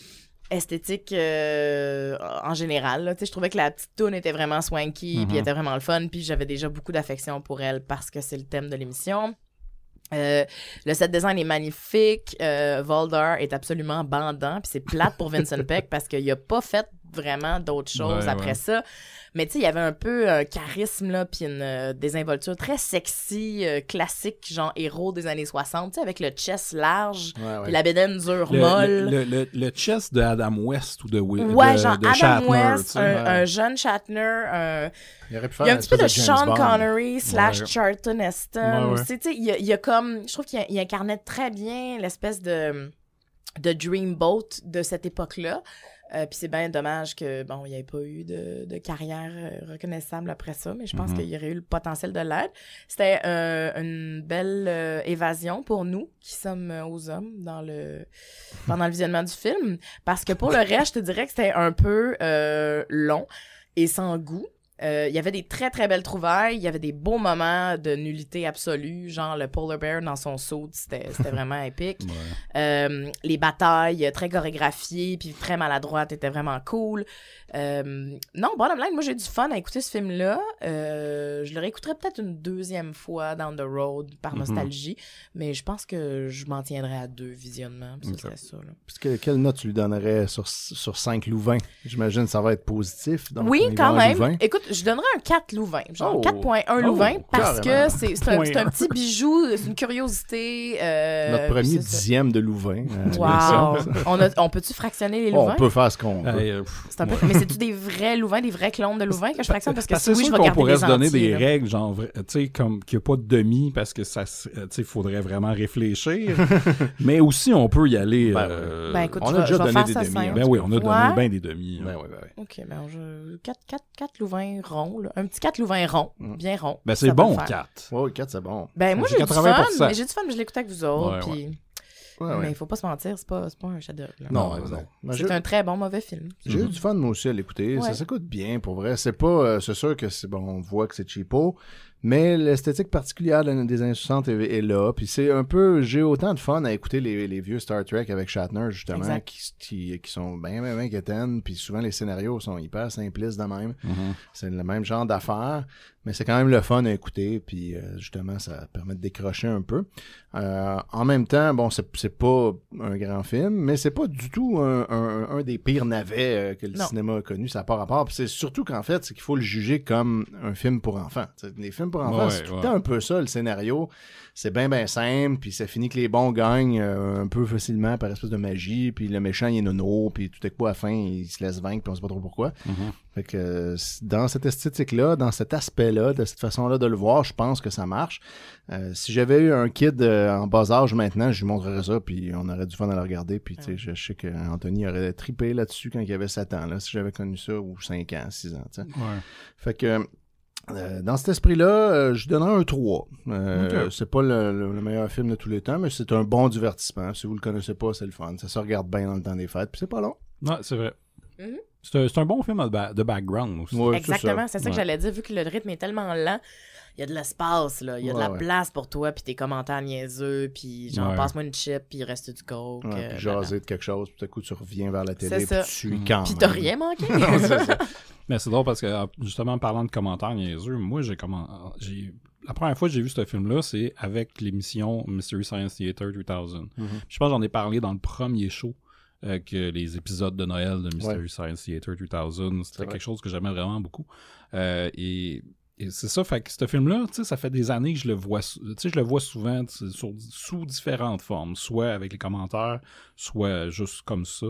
Speaker 7: esthétique euh, en général. Là. Je trouvais que la petite toune était vraiment swanky, mm-hmm. puis était vraiment le fun, puis j'avais déjà beaucoup d'affection pour elle parce que c'est le thème de l'émission. Euh, le set design est magnifique. Euh, Voldar est absolument bandant, puis c'est plate pour Vincent Peck parce qu'il a pas fait vraiment d'autres choses ouais, après ouais. ça. Mais tu sais, il y avait un peu un charisme, là, puis une euh, désinvolture très sexy, euh, classique, genre héros des années soixante, tu sais, avec le chest large, puis ouais, ouais. la bédaine dure
Speaker 4: le,
Speaker 7: molle.
Speaker 4: Le, le, le chest de Adam West ou de
Speaker 7: Ouais,
Speaker 4: de,
Speaker 7: genre
Speaker 4: de
Speaker 7: Adam
Speaker 4: Shatner,
Speaker 7: West, un,
Speaker 4: ouais.
Speaker 7: un jeune Shatner, un...
Speaker 6: Il, aurait pu
Speaker 7: faire il y a un petit peu de, de Sean
Speaker 6: Bond.
Speaker 7: Connery slash
Speaker 6: ouais.
Speaker 7: Charlton Heston.
Speaker 6: Ouais, ouais.
Speaker 7: Tu sais, il y, a, il y a comme... Je trouve qu'il y a, il incarnait très bien l'espèce de, de dreamboat de cette époque-là. Euh, puis c'est bien dommage que, bon, il n'y ait pas eu de, de carrière euh, reconnaissable après ça, mais je pense mm-hmm. qu'il y aurait eu le potentiel de l'être. C'était euh, une belle euh, évasion pour nous, qui sommes euh, aux hommes dans le pendant le visionnement du film, parce que pour le reste, je te dirais que c'était un peu euh, long et sans goût. Il euh, y avait des très, très belles trouvailles. Il y avait des beaux moments de nullité absolue, genre le polar bear dans son saut, c'était, c'était vraiment épique. Ouais. Euh, les batailles très chorégraphiées puis très maladroites étaient vraiment cool. Euh, non, bottom line, moi, j'ai du fun à écouter ce film-là. Euh, je le réécouterai peut-être une deuxième fois down the road par mm-hmm. nostalgie, mais je pense que je m'en tiendrai à deux visionnements. Puis okay. ça serait ça. Là.
Speaker 6: Puis que, quelle note tu lui donnerais sur, sur cinq Louvain? J'imagine que ça va être positif. Donc
Speaker 7: oui, quand même.
Speaker 6: Louvain.
Speaker 7: Écoute, je donnerais un quatre Louvain, genre
Speaker 6: oh.
Speaker 7: quatre virgule un
Speaker 6: oh,
Speaker 7: Louvain, parce
Speaker 6: carrément.
Speaker 7: que c'est, c'est, un, c'est un petit bijou, c'est une curiosité. Euh,
Speaker 6: Notre premier dixième de Louvain.
Speaker 7: Euh, wow! on, a, on peut-tu fractionner les Louvains?
Speaker 6: On peut faire ce qu'on veut.
Speaker 4: Hey, euh,
Speaker 7: c'est un peu, mais c'est-tu des vrais Louvains, des vrais clones de Louvain que je fractionne? Parce que
Speaker 4: parce
Speaker 7: si oui,
Speaker 4: sûr
Speaker 7: je vais
Speaker 4: qu'on
Speaker 7: garder
Speaker 4: pourrait
Speaker 7: les
Speaker 4: se donner
Speaker 7: entiers,
Speaker 4: des
Speaker 7: là.
Speaker 4: règles, genre, tu sais, comme qu'il n'y a pas de demi, parce que ça, tu sais, faudrait vraiment réfléchir. Mais aussi, on peut y aller.
Speaker 6: Ben,
Speaker 4: euh,
Speaker 7: ben écoute,
Speaker 6: on
Speaker 7: a
Speaker 6: va,
Speaker 7: déjà
Speaker 6: donné des demi.
Speaker 4: Ben oui, on a donné
Speaker 7: ouais.
Speaker 4: bien des demi.
Speaker 6: Ben oui, ben oui.
Speaker 7: OK, ben je... quatre, quatre, quatre Louvains ronds, là. Un petit quatre Louvains rond, mm. bien rond.
Speaker 4: Ben c'est bon, quatre.
Speaker 6: Oui, quatre, c'est bon.
Speaker 7: Ben moi, j'ai du fun, mais j'ai du fun, mais je l'écoutais avec vous autres,
Speaker 4: ouais,
Speaker 7: puis...
Speaker 4: Ouais.
Speaker 6: Ouais, ouais.
Speaker 7: Mais il faut pas se mentir, c'est pas, c'est pas un chef-d'œuvre.
Speaker 6: Non, non, non.
Speaker 7: Ben, c'est un très bon mauvais film.
Speaker 6: J'ai mm-hmm. eu du fun, moi aussi, à l'écouter. Ouais. Ça s'écoute bien, pour vrai. C'est pas... Euh, c'est sûr que c'est bon, on voit que c'est cheapo, mais l'esthétique particulière des années soixante est, est là. Puis c'est un peu... J'ai autant de fun à écouter les, les vieux Star Trek avec Shatner, justement, qui, qui, qui sont bien, bien, bien quétaines. Puis souvent, les scénarios sont hyper simplistes de même. Mm-hmm. C'est le même genre d'affaires, mais c'est quand même le fun à écouter. Puis euh, justement, ça permet de décrocher un peu. Euh, en même temps, bon, c'est, c'est pas un grand film, mais c'est pas du tout un, un, un des pires navets euh, que le non. cinéma a connu. Ça n'a pas rapport. Puis c'est surtout qu'en fait, c'est qu'il faut le juger comme un film pour enfants. T'sais, les films pour enfants, ouais, c'est tout le ouais. temps un peu ça, le scénario. C'est bien, bien simple, puis ça finit que les bons gagnent euh, un peu facilement par espèce de magie, puis le méchant, il est nono, puis tout est quoi à la fin, il se laisse vaincre, puis on sait pas trop pourquoi. Mm-hmm. Fait que euh, dans cette esthétique-là, dans cet aspect-là, de cette façon-là de le voir, je pense que ça marche. Euh, si j'avais eu un kid euh, en bas âge maintenant, je lui montrerais ça, puis on aurait du fun à le regarder, puis ouais. je, je sais qu'Anthony aurait trippé là-dessus quand il avait sept ans, là, si j'avais connu ça, ou cinq ans, six ans, tu sais.
Speaker 4: Ouais.
Speaker 6: Fait que... Euh, dans cet esprit-là, euh, je donnerais un trois. Euh, okay. C'est pas le, le, le meilleur film de tous les temps, mais c'est un bon divertissement. Si vous le connaissez pas, c'est le fun. Ça se regarde bien dans le temps des fêtes, puis c'est pas long.
Speaker 4: Ouais, c'est vrai.
Speaker 7: Mm-hmm.
Speaker 4: C'est, un, c'est un bon film de, ba- de background aussi.
Speaker 6: Ouais,
Speaker 7: exactement, c'est ça, c'est ça
Speaker 6: ouais.
Speaker 7: que j'allais dire. Vu que le rythme est tellement lent, il y a de l'espace, là. Il y a ouais, de la ouais. place pour toi, puis tes commentaires niaiseux, puis genre, ouais. passe-moi une chip, puis il reste du coke.
Speaker 6: Ouais,
Speaker 7: euh,
Speaker 6: puis jaser de quelque chose, puis tout à coup, tu reviens vers la télé, puis tu suis
Speaker 7: mmh.
Speaker 6: quand
Speaker 7: Puis
Speaker 6: même.
Speaker 7: t'as rien manqué.
Speaker 6: Non, c'est ça.
Speaker 4: Mais c'est drôle parce que, justement, en parlant de commentaires niaiseux, moi, j'ai comment... j'ai... La première fois que j'ai vu ce film-là, c'est avec l'émission Mystery Science Theater deux mille. Mm-hmm. Je pense que j'en ai parlé dans le premier show, euh, que les épisodes de Noël de Mystery ouais. Science Theater deux mille, c'était quelque chose que j'aimais vraiment beaucoup. Euh, et... Et c'est ça, fait que ce film-là, tu sais, ça fait des années que je le vois, tu sais, je le vois souvent sur, sous différentes formes, soit avec les commentaires, soit juste comme ça.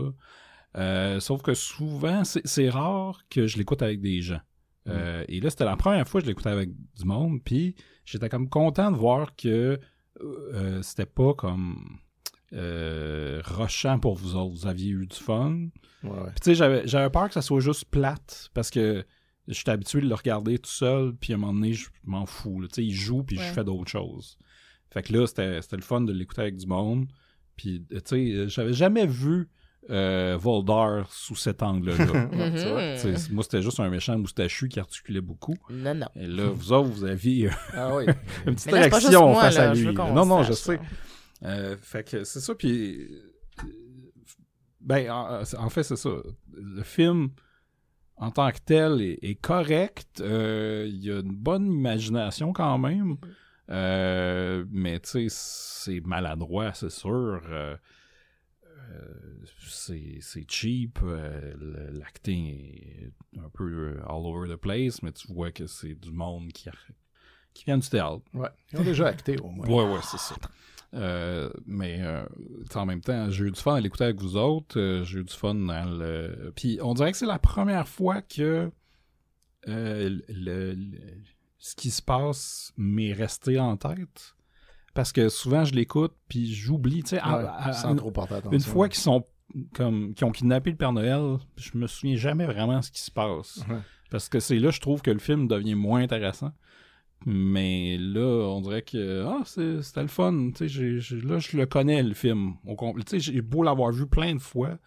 Speaker 4: Euh, sauf que souvent, c'est, c'est rare que je l'écoute avec des gens. Mm. Euh, et là, c'était la première fois que je l'écoutais avec du monde, puis j'étais comme content de voir que euh, c'était pas comme euh, rushant pour vous autres. Vous aviez eu du fun.
Speaker 6: Ouais, ouais.
Speaker 4: Puis tu sais, j'avais, j'avais peur que ça soit juste plate, parce que j'étais habitué de le regarder tout seul, puis à un moment donné, je m'en fous. Tu sais, il joue, puis ouais. je fais d'autres choses. Fait que là, c'était, c'était le fun de l'écouter avec du monde. Puis, tu sais, j'avais jamais vu euh, Voldar sous cet angle-là. mm-hmm. Moi, c'était juste un méchant moustachu qui articulait beaucoup.
Speaker 7: Non, non.
Speaker 4: Et là, vous autres, vous aviez
Speaker 6: ah oui.
Speaker 4: une petite
Speaker 7: là,
Speaker 4: réaction
Speaker 7: moi,
Speaker 4: face
Speaker 7: là,
Speaker 4: à lui.
Speaker 7: Je
Speaker 4: non, non,
Speaker 7: sache,
Speaker 4: je sais. Euh, fait que c'est ça, puis... ben, en, en fait, c'est ça. Le film, en tant que tel, est, est correct. Euh, il y a une bonne imagination quand même. Euh, mais, tu sais, c'est maladroit, c'est sûr. Euh, euh, c'est, c'est cheap. Euh, l'acting est un peu all over the place, mais tu vois que c'est du monde qui, a, qui vient du théâtre.
Speaker 6: Ouais, ils ont déjà acté au moins.
Speaker 4: Ouais, ouais, c'est ça. Euh, mais euh, en même temps, j'ai eu du fun à l'écouter avec vous autres. Euh, j'ai eu du fun dans le... Puis on dirait que c'est la première fois que euh, le, le, ce qui se passe m'est resté en tête. Parce que souvent, je l'écoute, puis j'oublie. Tu sais,
Speaker 6: ouais, sans trop porter attention.
Speaker 4: Une fois qu'ils sont comme qu'ils ont kidnappé le Père Noël, je me souviens jamais vraiment ce qui se passe.
Speaker 6: Ouais.
Speaker 4: Parce que c'est là, je trouve que le film devient moins intéressant. Mais là, on dirait que ah, c'est, c'était le fun. Tu sais, j'ai, j'ai, là, je le connais, le film. Au complet. Tu sais, j'ai beau l'avoir vu plein de fois,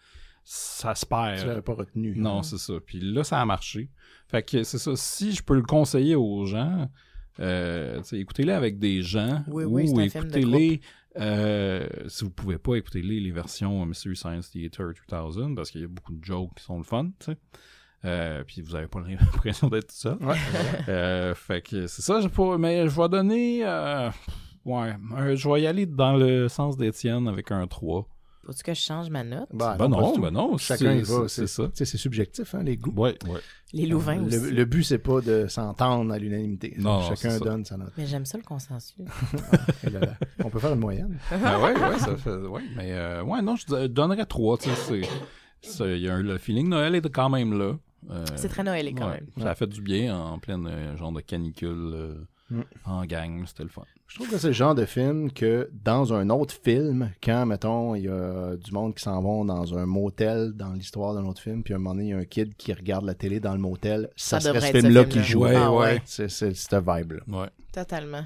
Speaker 4: ça se perd.
Speaker 6: Tu l'avais pas retenu.
Speaker 4: Non, hein? C'est ça. Puis là, ça a marché. Fait que c'est ça. Si je peux le conseiller aux gens, euh, tu sais, écoutez-les avec des gens.
Speaker 7: Oui,
Speaker 4: ou
Speaker 7: oui, c'est un film de
Speaker 4: écoutez-les. Euh, si vous pouvez pas, écoutez-les les versions Mystery Science Theater deux mille parce qu'il y a beaucoup de jokes qui sont le fun, tu sais. Euh, puis vous avez pas l'impression d'être tout seul.
Speaker 6: Ouais.
Speaker 4: euh, fait que c'est ça, j'ai pas, mais je vais donner euh, ouais, un, je vais y aller dans le sens d'Étienne avec un trois.
Speaker 7: Faut-tu que je change ma note?
Speaker 6: Ben,
Speaker 4: Ben non,
Speaker 6: non,
Speaker 4: ben non,
Speaker 6: chacun y
Speaker 4: c'est,
Speaker 6: va,
Speaker 4: c'est, c'est ça.
Speaker 6: Tu sais, c'est subjectif, hein, les goûts.
Speaker 4: Ouais, ouais.
Speaker 7: Les Louvains
Speaker 6: le,
Speaker 7: aussi.
Speaker 6: le but, c'est pas de s'entendre à l'unanimité.
Speaker 4: Non,
Speaker 6: chacun
Speaker 4: c'est ça.
Speaker 6: donne sa note.
Speaker 7: Mais j'aime ça le consensus.
Speaker 6: Et là, là, on peut faire une moyenne.
Speaker 4: Ben ouais, ouais, ça fait, ouais, mais euh, ouais, non, je donnerais trois, tu sais, c'est, c'est, y a un, le feeling Noël est quand même là. Euh,
Speaker 7: C'est très noëlé quand
Speaker 4: ouais,
Speaker 7: même.
Speaker 4: Ça a fait du bien en pleine euh, genre de canicule euh,
Speaker 6: mm.
Speaker 4: en gang, c'était le fun.
Speaker 6: Je trouve que c'est le genre de film que dans un autre film, quand, mettons, il y a du monde qui s'en vont dans un motel dans l'histoire d'un autre film, puis à un moment donné, il y a un kid qui regarde la télé dans le motel, ça,
Speaker 7: Ça
Speaker 6: serait
Speaker 7: devrait
Speaker 6: ce
Speaker 7: être ce
Speaker 6: film-là
Speaker 7: film-là.
Speaker 6: qui joue.
Speaker 4: Ouais,
Speaker 7: Ah,
Speaker 4: ouais.
Speaker 7: ouais.
Speaker 6: C'est, c'est cette vibe-là.
Speaker 4: Ouais.
Speaker 7: Totalement.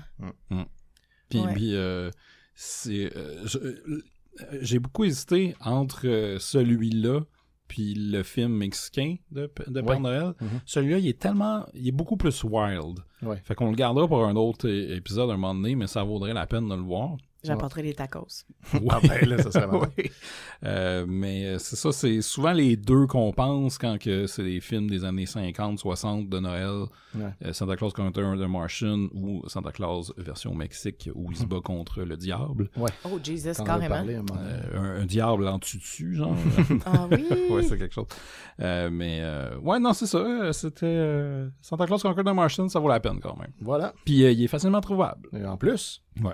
Speaker 4: Puis,
Speaker 7: Ouais.
Speaker 4: puis euh, c'est, euh, je- euh, j'ai beaucoup hésité entre euh, celui-là puis le film mexicain de, de Père
Speaker 6: Ouais.
Speaker 4: Noël.
Speaker 6: Mhm.
Speaker 4: Celui-là, il est tellement... Il est beaucoup plus wild.
Speaker 6: Ouais.
Speaker 4: Fait qu'on le gardera pour un autre é- épisode un moment donné, mais ça vaudrait la peine de le voir.
Speaker 7: J'apporterai des tacos.
Speaker 6: Ah ben là, ça serait marrant.
Speaker 4: Ouais. Euh, mais euh, c'est ça, c'est souvent les deux qu'on pense quand que c'est des films des années cinquante, soixante de Noël.
Speaker 6: Ouais.
Speaker 4: Euh, Santa Claus contre The Martian ou Santa Claus version Mexique où il se bat contre le diable.
Speaker 6: Ouais.
Speaker 7: Oh, Jesus,
Speaker 6: T'en as
Speaker 7: carrément.
Speaker 6: parlé un moment donné.
Speaker 4: Euh, un, un diable en dessus, genre.
Speaker 7: Ah oui!
Speaker 4: ouais, c'est quelque chose. Euh, mais euh, ouais, non, c'est ça. euh, C'était euh, Santa Claus contre The Martian, ça vaut la peine quand même.
Speaker 6: Voilà.
Speaker 4: Puis euh, il est facilement trouvable.
Speaker 6: Et en plus,
Speaker 4: Ouais.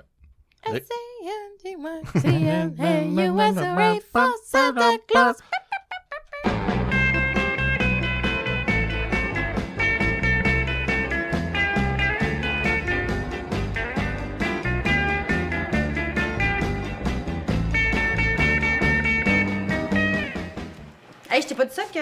Speaker 7: Santa Claus.
Speaker 8: Hey, je t'ai pas dit ça que.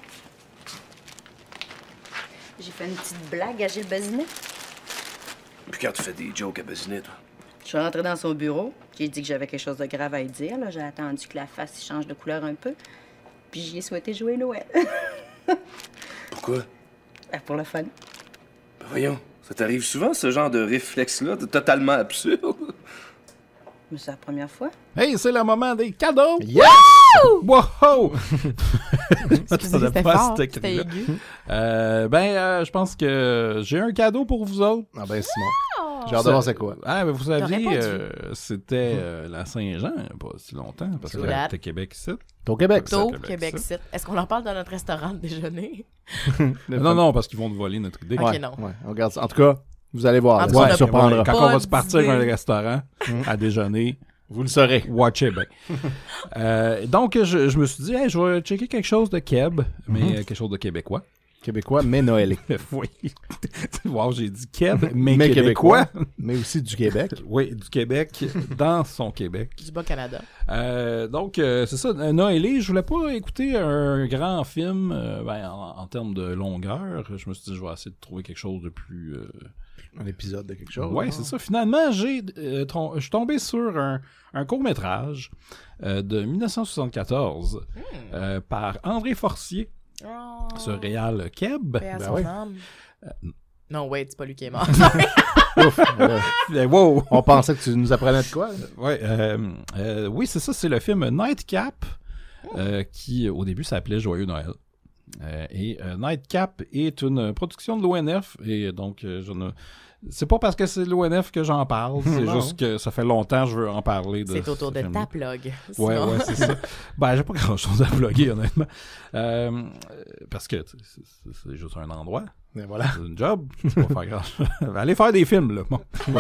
Speaker 8: J'ai fait une petite blague à Gilles Bazinet.
Speaker 9: Puis quand tu fais des jokes à Bazinet, toi?
Speaker 8: Je suis rentrée dans son bureau. J'ai dit que j'avais quelque chose de grave à lui dire. Là. J'ai attendu que la face change de couleur un peu. Puis j'y ai souhaité jouer Noël.
Speaker 9: Pourquoi?
Speaker 8: Ben, pour le fun.
Speaker 9: Ben voyons, ça t'arrive souvent, ce genre de réflexe-là, de totalement absurde?
Speaker 8: Mais c'est la première fois.
Speaker 4: Hey, c'est le moment des cadeaux!
Speaker 6: yes!
Speaker 4: Wow!
Speaker 7: Excusez, c'était
Speaker 4: pas
Speaker 7: fort,
Speaker 4: cette
Speaker 7: c'était
Speaker 4: cri-là.
Speaker 7: aigu.
Speaker 4: Euh, ben, euh, je pense que j'ai un cadeau pour vous autres.
Speaker 6: Ah ben Simon. J'ai hâte de voir c'est quoi.
Speaker 4: Ah, ben vous saviez,
Speaker 7: répondu.
Speaker 4: euh, c'était euh, la Saint-Jean, il y a pas si longtemps, parce que
Speaker 7: C'est vrai.
Speaker 4: c'était Québec ici.
Speaker 6: T'es au Québec, ça.
Speaker 7: Tôt,
Speaker 4: Québec,
Speaker 7: Québec,
Speaker 4: ça.
Speaker 7: City. Est-ce qu'on en parle dans notre restaurant de déjeuner?
Speaker 4: Non, non, parce qu'ils vont nous voler notre idée.
Speaker 7: Ok,
Speaker 6: Ouais,
Speaker 7: non.
Speaker 6: ouais, on regarde ça. En tout cas, vous allez voir.
Speaker 7: En
Speaker 6: là,
Speaker 7: tout
Speaker 6: ça
Speaker 7: cas,
Speaker 6: vous
Speaker 7: on a-
Speaker 6: surprendra.
Speaker 4: Quand
Speaker 7: Pas
Speaker 4: on va se partir
Speaker 7: d'idée.
Speaker 4: à un restaurant à déjeuner,
Speaker 6: Vous le saurez.
Speaker 4: watchez bien. Euh, donc, je, je me suis dit, hey, je vais checker quelque chose de Keb, mais euh, quelque chose de québécois.
Speaker 6: Québécois, mais Noël.
Speaker 4: Oui. Wow, j'ai dit Keb, mais,
Speaker 6: Mais
Speaker 4: québécois.
Speaker 6: Mais aussi du Québec.
Speaker 4: Oui, du Québec, dans son Québec.
Speaker 7: Du Bas-Canada.
Speaker 4: Euh, donc, euh, c'est ça, euh, Noël, je voulais pas écouter un grand film euh, ben, en, en termes de longueur. Je me suis dit, je vais essayer de trouver quelque chose de plus... euh,
Speaker 6: Un épisode de quelque chose.
Speaker 4: Ouais, c'est ça. Finalement, j'ai, euh, trom- je suis tombé sur un, un court-métrage euh, de dix-neuf cent soixante-quatorze euh, par André Forcier,
Speaker 7: Oh.
Speaker 4: ce réal Keb.
Speaker 7: Paix à
Speaker 6: Ben
Speaker 7: son
Speaker 6: oui.
Speaker 7: âme. Non, wait, c'est pas lui qui est mort.
Speaker 6: Ouf, euh,
Speaker 4: Eh, wow!
Speaker 6: on pensait que tu nous apprenais de quoi? là?
Speaker 4: Ouais, euh, euh, oui, c'est ça, c'est le film Nightcap euh, qui au début s'appelait Joyeux Noël. Euh, et euh, Nightcap est une production de l'O N F et donc euh, je ne... c'est pas parce que c'est l'O N F que j'en parle, c'est juste que ça fait longtemps que je veux en parler. De
Speaker 7: c'est autour de
Speaker 4: film-là.
Speaker 7: ta plug.
Speaker 4: Ouais, ouais, c'est ça. Ben, j'ai pas grand chose à plugger, honnêtement. Euh, parce que c'est, c'est, c'est juste un endroit.
Speaker 6: Mais voilà.
Speaker 4: C'est une job. C'est pas faire grand... Allez faire des films, là. Bon.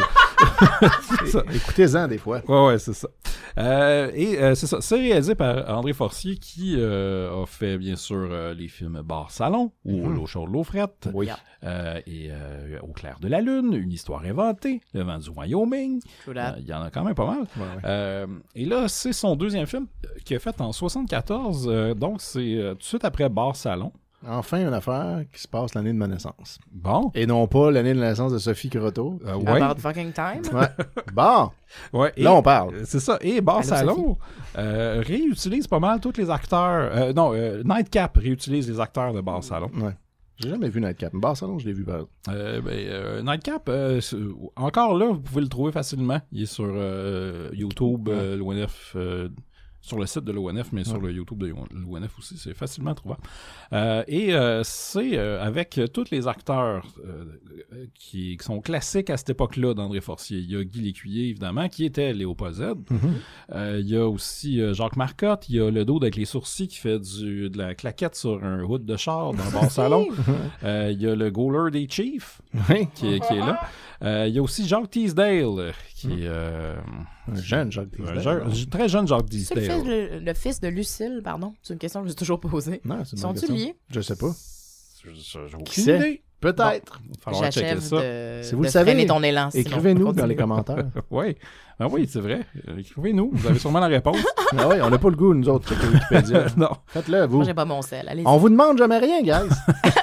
Speaker 6: c'est ça. Écoutez-en des fois.
Speaker 4: Ouais, ouais, c'est ça. Euh, et euh, c'est ça. C'est réalisé par André Forcier qui euh, a fait, bien sûr, euh, les films Bar Salon ou mm-hmm. L'eau chaude, l'eau frette.
Speaker 6: Oui.
Speaker 4: Euh, et euh, Au clair de la lune, Une histoire inventée, Le vent du Wyoming. Il euh, y en a quand même pas mal.
Speaker 6: Ouais, ouais.
Speaker 4: Euh, et là, c'est son deuxième film qu'il a fait en soixante-quatorze. Euh, donc, c'est euh, tout de suite après Bar Salon.
Speaker 6: Enfin, une affaire qui se passe l'année de ma naissance.
Speaker 4: Bon.
Speaker 6: Et non pas l'année de la naissance de Sophie Croteau.
Speaker 4: Euh, ouais.
Speaker 7: About fucking time.
Speaker 6: Ouais. Bon.
Speaker 4: Ouais, et,
Speaker 6: là, on parle.
Speaker 4: C'est ça. Et Bar Salon euh, réutilise pas mal tous les acteurs. Euh, non, euh, Nightcap réutilise les acteurs de Bar Salon.
Speaker 6: Ouais. J'ai jamais vu Nightcap. Bar Salon, je l'ai vu par
Speaker 4: euh, ben, euh, Nightcap, euh, encore là, vous pouvez le trouver facilement. Il est sur euh, YouTube, ouais. euh, l'O N F. Euh, sur le site de l'O N F, mais ouais. sur le YouTube de l'O N F aussi, c'est facilement trouvable. Euh, et euh, c'est euh, avec euh, tous les acteurs euh, qui, qui sont classiques à cette époque-là d'André Forcier. Il y a Guy Lécuyer, évidemment, qui était Léopold Z. Mm-hmm. Euh, il y a aussi euh, Jacques Marcotte. Il y a le dos avec les sourcils qui fait du, de la claquette sur un hood de char dans le Bar Salon. Euh, il y a le goaler des Chiefs qui, qui est là. Euh, il y a aussi Jacques Teasdale, qui est... Euh,
Speaker 6: un jeune Jacques Teasdale.
Speaker 4: Un jeune, très jeune Jacques Teasdale.
Speaker 7: C'est le, le, le fils de Lucille, pardon. C'est une question que je me suis toujours posée.
Speaker 6: Non, c'est une
Speaker 7: Sont-ils
Speaker 6: question.
Speaker 7: liés?
Speaker 6: Je sais pas.
Speaker 4: Je, je, j'ai
Speaker 6: Qui sait? Peut-être.
Speaker 7: Bon, j'achève de,
Speaker 6: si vous
Speaker 7: de
Speaker 6: le savez,
Speaker 7: ton élan.
Speaker 6: Écrivez-nous dans les commentaires.
Speaker 4: Oui, ah oui, c'est vrai. Écrivez-nous. Vous avez sûrement la réponse.
Speaker 6: Ah oui, on n'a pas le goût, nous autres, sur Wikipédia.
Speaker 4: Non.
Speaker 6: Faites-le, vous.
Speaker 7: Moi, j'ai pas mon sel. Allez-y.
Speaker 6: On vous demande jamais rien, guys.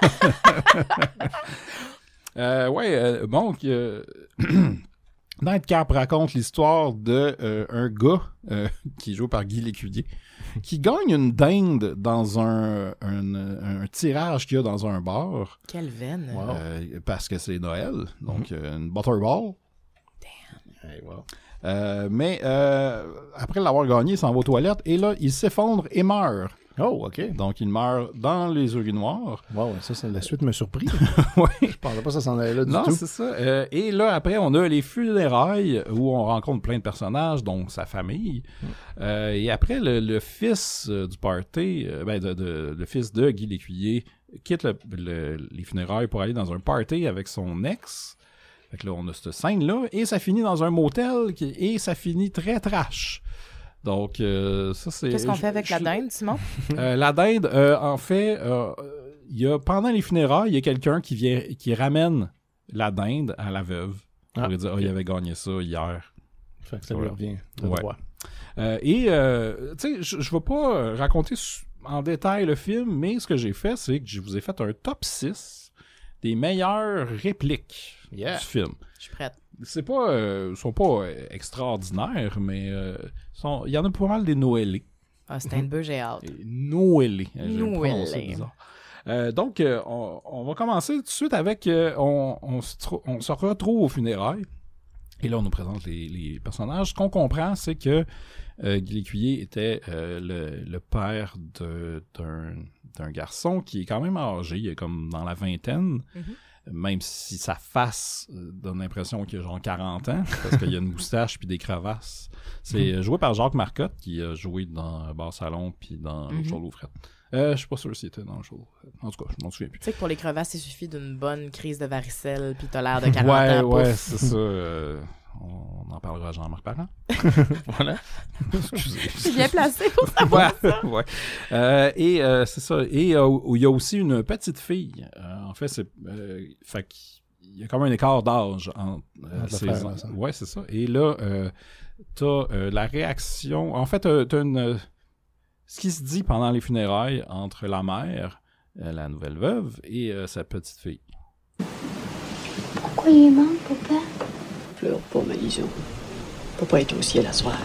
Speaker 4: euh, ouais, euh, bon, euh, Nightcap raconte l'histoire de euh, un gars euh, qui est joué par Guy Lécuyer qui gagne une dinde dans un, un, un tirage qu'il y a dans un bar.
Speaker 7: Quelle veine!
Speaker 4: Wow. Euh, parce que c'est Noël, donc mm-hmm. une Butterball.
Speaker 7: Damn!
Speaker 6: Hey, wow.
Speaker 4: euh, mais euh, après l'avoir gagné, il s'en va aux toilettes et là, il s'effondre et meurt.
Speaker 6: Oh, OK.
Speaker 4: Donc, il meurt dans les urinoirs.
Speaker 6: Wow, ça, c'est, la suite me surpris.
Speaker 4: Oui.
Speaker 6: Je pensais pas que ça s'en allait là du
Speaker 4: non,
Speaker 6: tout.
Speaker 4: Non, c'est ça. Euh, et là, après, on a les funérailles où on rencontre plein de personnages, dont sa famille. Mm. Euh, et après, le, le fils euh, du party, euh, ben, de, de, le fils de Guy Lécuyer, quitte le, le, les funérailles pour aller dans un party avec son ex. Fait que là, on a cette scène-là. Et ça finit dans un motel qui, et ça finit très trash. Donc, euh, ça, c'est...
Speaker 7: Qu'est-ce qu'on
Speaker 4: je,
Speaker 7: fait avec
Speaker 4: je,
Speaker 7: la dinde, Simon?
Speaker 4: euh, la dinde, euh, en fait, euh, il y a, pendant les funérailles, il y a quelqu'un qui vient, qui ramène la dinde à la veuve. Pour ah, lui dire, okay. oh, il avait gagné ça hier.
Speaker 6: Fait que ça lui
Speaker 4: ouais.
Speaker 6: revient.
Speaker 4: Ouais. Euh, et, euh, tu sais, je ne vais pas raconter en détail le film, mais ce que j'ai fait, c'est que je vous ai fait un top six des meilleures répliques
Speaker 6: yeah.
Speaker 4: du film.
Speaker 7: Je suis prête.
Speaker 4: C'est pas, euh, sont pas euh, extraordinaires, mais euh, sont, il y en a pas mal des Noëlés.
Speaker 7: Ah, c'était une peu j'ai hâte.
Speaker 4: Noëlés.
Speaker 7: Noëlés.
Speaker 4: Euh, donc, euh, on, on va commencer tout de suite avec, euh, on, on, se tro- on se retrouve aux funérailles. Et là, on nous présente les, les personnages. Ce qu'on comprend, c'est que euh, Guy Lécuyer était euh, le, le père de, d'un, d'un garçon qui est quand même âgé, il est comme dans la vingtaine. Mm-hmm. Même si sa face donne l'impression qu'il a genre quarante ans, parce qu'il y a une moustache puis des crevasses. C'est mm-hmm. joué par Jacques Marcotte, qui a joué dans Bar Salon puis dans mm-hmm. L'eau chaude, l'eau frette. Euh, je suis pas sûr s'il était dans le show. En tout cas, je m'en souviens plus.
Speaker 7: Tu sais que pour les crevasses, il suffit d'une bonne crise de varicelle puis t'as l'air de quarante
Speaker 4: ouais,
Speaker 7: ans.
Speaker 4: Ouais, ouais, c'est ça. Euh, on en parlera à Jean-Marc Parent. Voilà. Excusez.
Speaker 7: C'est bien placé pour savoir
Speaker 4: ouais,
Speaker 7: ça.
Speaker 4: Ouais. Euh, et euh, c'est ça. Et euh, il y a aussi une petite fille. Euh, en fait, c'est... Euh, fait qu'il y a comme un écart d'âge entre euh, ces... Frère, ouais, c'est ça. Et là, euh, t'as euh, la réaction... En fait, t'as, t'as une... Ce qui se dit pendant les funérailles entre la mère, euh, la nouvelle veuve, et euh, sa petite fille.
Speaker 3: Pourquoi il est mort, papa?
Speaker 10: Pleure pas, Malisot. Papa est au ciel à soir.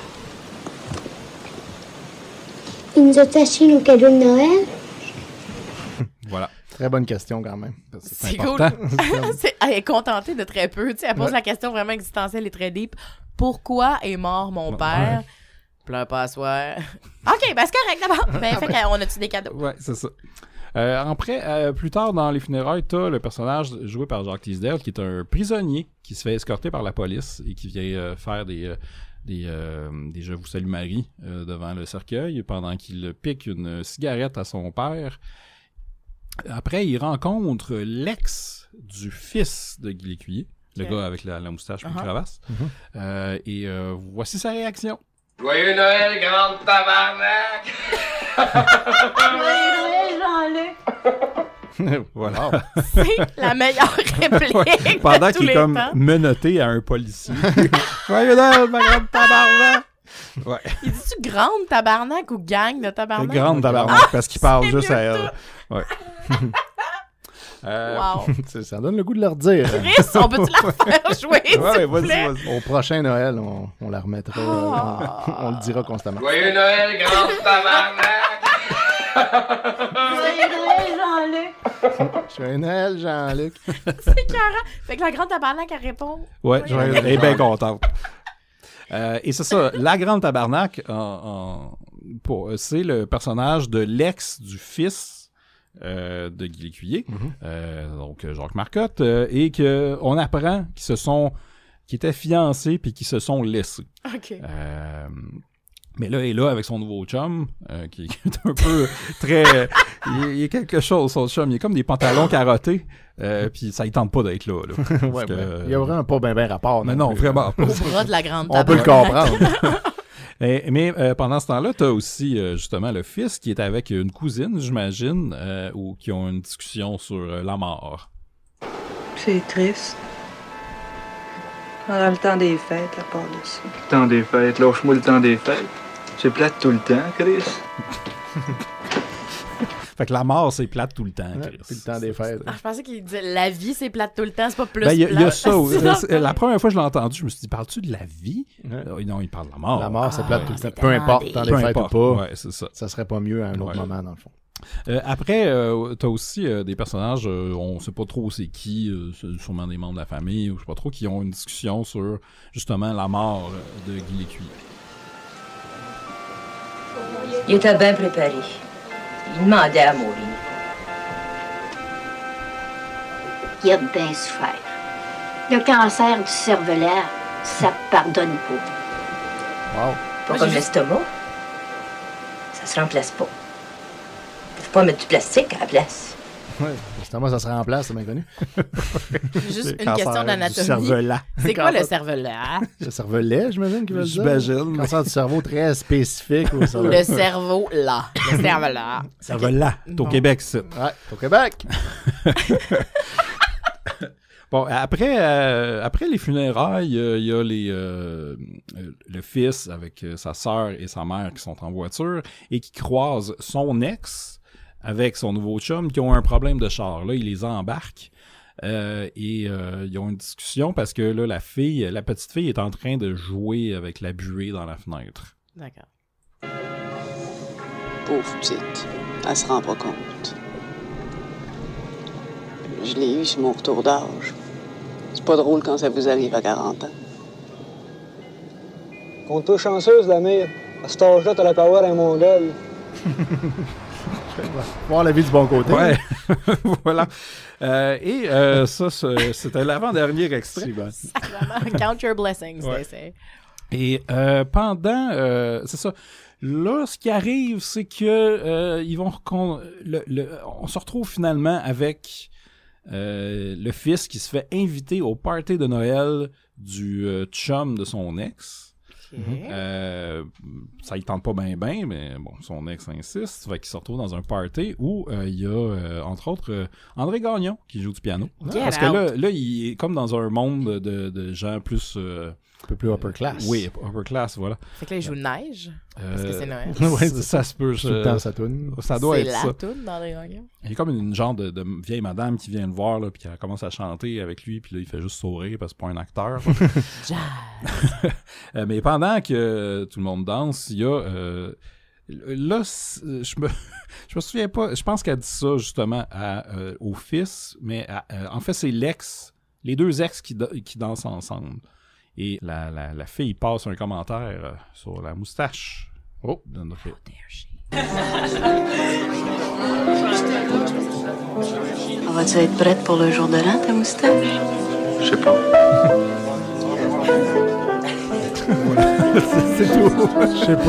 Speaker 3: Il nous a taché nos cadeaux de Noël?
Speaker 4: Voilà.
Speaker 6: Très bonne question, quand même.
Speaker 7: C'est, c'est cool. c'est, elle est contentée de très peu. Tu sais, elle pose ouais. la question vraiment existentielle et très deep. Pourquoi est mort mon père? Ouais. Pleure pas à soir. OK, ben c'est correct d'abord. Ben, fait qu'on a-tu des cadeaux?
Speaker 4: Ouais, c'est ça. Euh, après, euh, plus tard dans les funérailles, t'as le personnage joué par Jacques Teasdale qui est un prisonnier qui se fait escorter par la police et qui vient euh, faire des, euh, des, euh, des Je vous salue Marie euh, devant le cercueil pendant qu'il pique une cigarette à son père. Après, il rencontre l'ex du fils de Guy Lécuyer, okay. le gars avec la, la moustache et uh-huh. la cravache. Uh-huh. Euh, et euh, voici sa réaction.
Speaker 11: Joyeux Noël, grande tabarnak!
Speaker 8: Joyeux Noël, Jean-Luc!
Speaker 4: Voilà.
Speaker 7: C'est la meilleure réplique ouais,
Speaker 4: pendant
Speaker 7: de tous
Speaker 4: qu'il est
Speaker 7: les
Speaker 4: comme
Speaker 7: temps.
Speaker 4: menotté à un policier. Joyeux Noël, ma grande tabarnak! Ouais.
Speaker 7: Il dit-tu grande tabarnak ou gang de tabarnak?
Speaker 4: Grande tabarnak, ah, parce qu'il parle juste à elle. Ouais.
Speaker 7: Euh, wow.
Speaker 6: Ça donne le goût de leur dire.
Speaker 7: Chris, on peut-tu la refaire jouer,
Speaker 6: ouais,
Speaker 7: s'il
Speaker 6: vas-y,
Speaker 7: vous plaît?
Speaker 6: vas-y. Au prochain Noël, on, on la remettra. Oh. On, on le dira constamment.
Speaker 11: Joyeux Noël, grande tabarnak!
Speaker 8: Joyeux Noël, Jean-Luc!
Speaker 6: Joyeux Noël, Jean-Luc!
Speaker 7: C'est carré. Fait que la grande tabarnak, elle répond.
Speaker 4: Ouais, elle est bien contente. Euh, et c'est ça, la grande tabarnak, en, en, pour, c'est le personnage de l'ex du fils Euh, de Guy Lécuyer, mm-hmm. euh, donc Jacques Marcotte, euh, et qu'on apprend qu'ils se sont, qu'ils étaient fiancés puis qu'ils se sont laissés.
Speaker 7: OK.
Speaker 4: Euh, mais là, il est là avec son nouveau chum, euh, qui, qui est un peu très... il y a quelque chose, son chum. Il a comme des pantalons carottés, euh, puis ça ne tente pas d'être là. là
Speaker 6: ouais,
Speaker 4: que,
Speaker 6: ben, il y a vraiment pas bien ben rapport.
Speaker 4: Mais non, non vraiment pas.
Speaker 7: Au bras de la grande
Speaker 6: On peut le comprendre.
Speaker 4: Mais, mais euh, pendant ce temps-là, tu as aussi euh, justement le fils qui est avec une cousine, j'imagine, euh, ou qui ont une discussion sur euh, la mort.
Speaker 12: C'est triste. Pendant le temps des fêtes, à part de ça.
Speaker 13: Le temps des fêtes, lâche-moi le temps des fêtes. C'est plate tout le temps, Chris.
Speaker 4: Fait que la mort, c'est plate tout le temps, Chris.
Speaker 6: Ouais, puis le temps des fêtes.
Speaker 7: Ah, je pensais qu'il disait la vie, c'est plate tout le temps, c'est pas plus
Speaker 4: ben, y a,
Speaker 7: plate.
Speaker 4: Il y a ça. euh, la première fois que je l'ai entendu, je me suis dit, parles-tu de la vie?
Speaker 6: Ouais.
Speaker 4: Euh, non, il parle de la mort.
Speaker 6: La mort, c'est
Speaker 7: ah,
Speaker 6: plate tout le temps. Peu importe, dans les
Speaker 4: Peu
Speaker 6: fêtes
Speaker 4: importe.
Speaker 6: ou pas.
Speaker 4: Ouais, c'est ça.
Speaker 6: Ça serait pas mieux à un autre
Speaker 4: ouais.
Speaker 6: moment, dans le fond.
Speaker 4: Euh, après, euh, t'as aussi euh, des personnages, euh, on sait pas trop c'est qui, euh, c'est sûrement des membres de la famille, ou je sais pas trop, qui ont une discussion sur, justement, la mort de Guy Lécuyer.
Speaker 14: Il était bien préparé. Il demandait à mourir.
Speaker 3: Il a bien souffert. Le cancer du cervelas, ça pardonne pas.
Speaker 6: Wow.
Speaker 14: Pas comme l'estomac. Ça se remplace pas. Faut pas mettre du plastique à la place.
Speaker 6: Oui, justement, ça se remplace, c'est bien connu.
Speaker 7: Juste une question d'anatomie.
Speaker 6: Cervelas.
Speaker 7: C'est quoi le cervelas?
Speaker 6: Le cervelet, j'imagine qu'il veut dire.
Speaker 4: J'imagine.
Speaker 6: Cancer du cerveau très spécifique. Au
Speaker 7: le cerveau là. Le cervelas.
Speaker 4: Cervelas. C'est au Québec, c'est.
Speaker 6: Ouais, c'est au Québec.
Speaker 4: Bon, après, euh, après les funérailles, il euh, y a les, euh, le fils avec sa sœur et sa mère qui sont en voiture et qui croisent son ex avec son nouveau chum qui ont un problème de char. Là, il les embarque euh, et euh, ils ont une discussion parce que là, la fille, la petite fille est en train de jouer avec la buée dans la fenêtre.
Speaker 7: D'accord.
Speaker 10: Pauvre petite, elle se rend pas compte. Je l'ai eu sur mon retour d'âge. C'est pas drôle quand ça vous arrive à quarante ans.
Speaker 15: Compte-toi chanceuse, la mère. À cet âge-là, t'as la power à un mongol.
Speaker 6: Voir la vie du bon côté.
Speaker 4: Ouais, voilà. Euh, et euh, ça, c'était l'avant-dernier extrait.
Speaker 6: Bon.
Speaker 7: Count your blessings,
Speaker 4: ouais.
Speaker 7: they say.
Speaker 4: Et euh, pendant, euh, c'est ça. Là, ce qui arrive, c'est que euh, ils vont recon- le, le, on se retrouve finalement avec euh, le fils qui se fait inviter au party de Noël du euh, chum de son ex.
Speaker 7: Okay.
Speaker 4: Euh, ça il tente pas bien bien, mais bon, son ex insiste. Fait qu'il se retrouve dans un party où il euh, y a, euh, entre autres, euh, André Gagnon qui joue du piano.
Speaker 7: Get
Speaker 4: Parce
Speaker 7: out.
Speaker 4: que là, là, il est comme dans un monde de, de gens plus... Euh,
Speaker 6: un peu plus upper class.
Speaker 4: Oui, upper class, voilà.
Speaker 7: Fait que là, il joue de neige.
Speaker 4: Euh,
Speaker 7: parce que c'est Noël.
Speaker 6: Ouais,
Speaker 4: ça, ça se peut.
Speaker 6: Tout le temps, ça tourne.
Speaker 4: Ça doit
Speaker 7: c'est
Speaker 4: être
Speaker 7: la
Speaker 4: ça.
Speaker 7: toune dans les Gagnon.
Speaker 4: Il y a comme une genre de, de vieille madame qui vient le voir, là, puis qui commence à chanter avec lui, puis là, il fait juste sourire parce que c'est pas un acteur. euh, mais pendant que tout le monde danse, il y a... Euh, là, je me, je me souviens pas, je pense qu'elle dit ça justement à, euh, au fils, mais à, euh, en fait, c'est l'ex, les deux ex qui, qui dansent ensemble. Et la, la, la fille passe un commentaire euh, sur la moustache. Oh, de notre...
Speaker 12: Vas-tu être prête pour le jour de l'an, ta moustache?
Speaker 13: Je sais pas.
Speaker 6: C'est tout. Je sais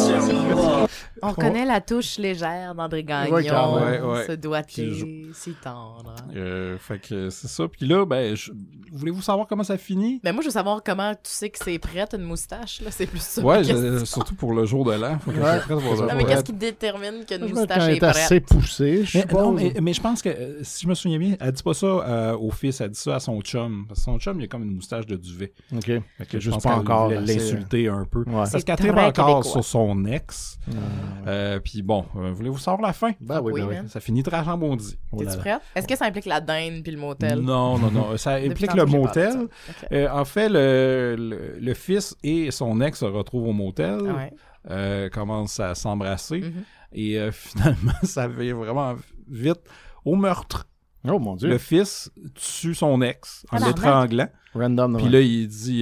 Speaker 6: pas.
Speaker 7: On connaît la touche légère d'André Gagnon,
Speaker 6: Ouais, quand
Speaker 4: même. Ouais, ouais.
Speaker 7: ce doigté
Speaker 4: Puis
Speaker 7: si tendre.
Speaker 4: Euh, fait que c'est ça. Puis là, ben, je... voulez-vous savoir comment ça finit?
Speaker 7: Ben moi, je veux savoir comment tu sais que c'est prêt, une moustache, là. C'est plus ça.
Speaker 4: Ouais,
Speaker 7: ma
Speaker 4: je-
Speaker 7: question.
Speaker 4: surtout pour le jour de l'an. Faut que
Speaker 6: Ouais.
Speaker 4: je sois prête pour le jour
Speaker 7: Non,
Speaker 4: de
Speaker 7: mais
Speaker 4: l'an.
Speaker 7: qu'est-ce qui détermine qu'une
Speaker 6: Je
Speaker 7: moustache
Speaker 6: elle
Speaker 7: est
Speaker 6: est assez
Speaker 7: prête?
Speaker 6: poussée, je
Speaker 4: Mais,
Speaker 6: suppose.
Speaker 4: non, mais, mais je pense que, euh, si je me souviens bien, elle dit pas ça euh, au fils, elle dit ça à son chum. Parce que son chum, il a comme une moustache de duvet.
Speaker 6: OK.
Speaker 4: Fait que
Speaker 6: C'est
Speaker 4: je
Speaker 6: juste
Speaker 4: pense
Speaker 6: pas
Speaker 4: qu'elle
Speaker 6: encore
Speaker 4: voulait
Speaker 6: assez,
Speaker 4: l'insulter un peu.
Speaker 6: Ouais.
Speaker 4: Parce
Speaker 7: C'est
Speaker 4: qu'elle
Speaker 7: très
Speaker 4: tripe encore
Speaker 7: québécois.
Speaker 4: sur son ex. Euh, Puis bon, euh, voulez-vous savoir la fin?
Speaker 6: Ben oui,
Speaker 7: Oui,
Speaker 6: ben oui.
Speaker 7: man.
Speaker 4: Ça finit très chambondi.
Speaker 6: Oh là
Speaker 7: T'es-tu
Speaker 6: là.
Speaker 7: prête? Est-ce que ça implique la dinde puis le motel?
Speaker 4: Non, non, non. Ça
Speaker 7: Depuis
Speaker 4: implique
Speaker 7: tantôt,
Speaker 4: le
Speaker 7: j'ai
Speaker 4: motel.
Speaker 7: parlé de ça. Ok.
Speaker 4: Euh, en fait, le, le, le fils et son ex se retrouvent au motel,
Speaker 7: Ah ouais.
Speaker 4: euh, commencent à s'embrasser,
Speaker 7: Mhm.
Speaker 4: et euh, finalement, ça va vraiment vite au meurtre.
Speaker 6: Oh mon Dieu.
Speaker 4: Le fils tue son ex en
Speaker 7: Ah,
Speaker 4: l'étranglant.
Speaker 6: Random.
Speaker 4: Puis là, il dit,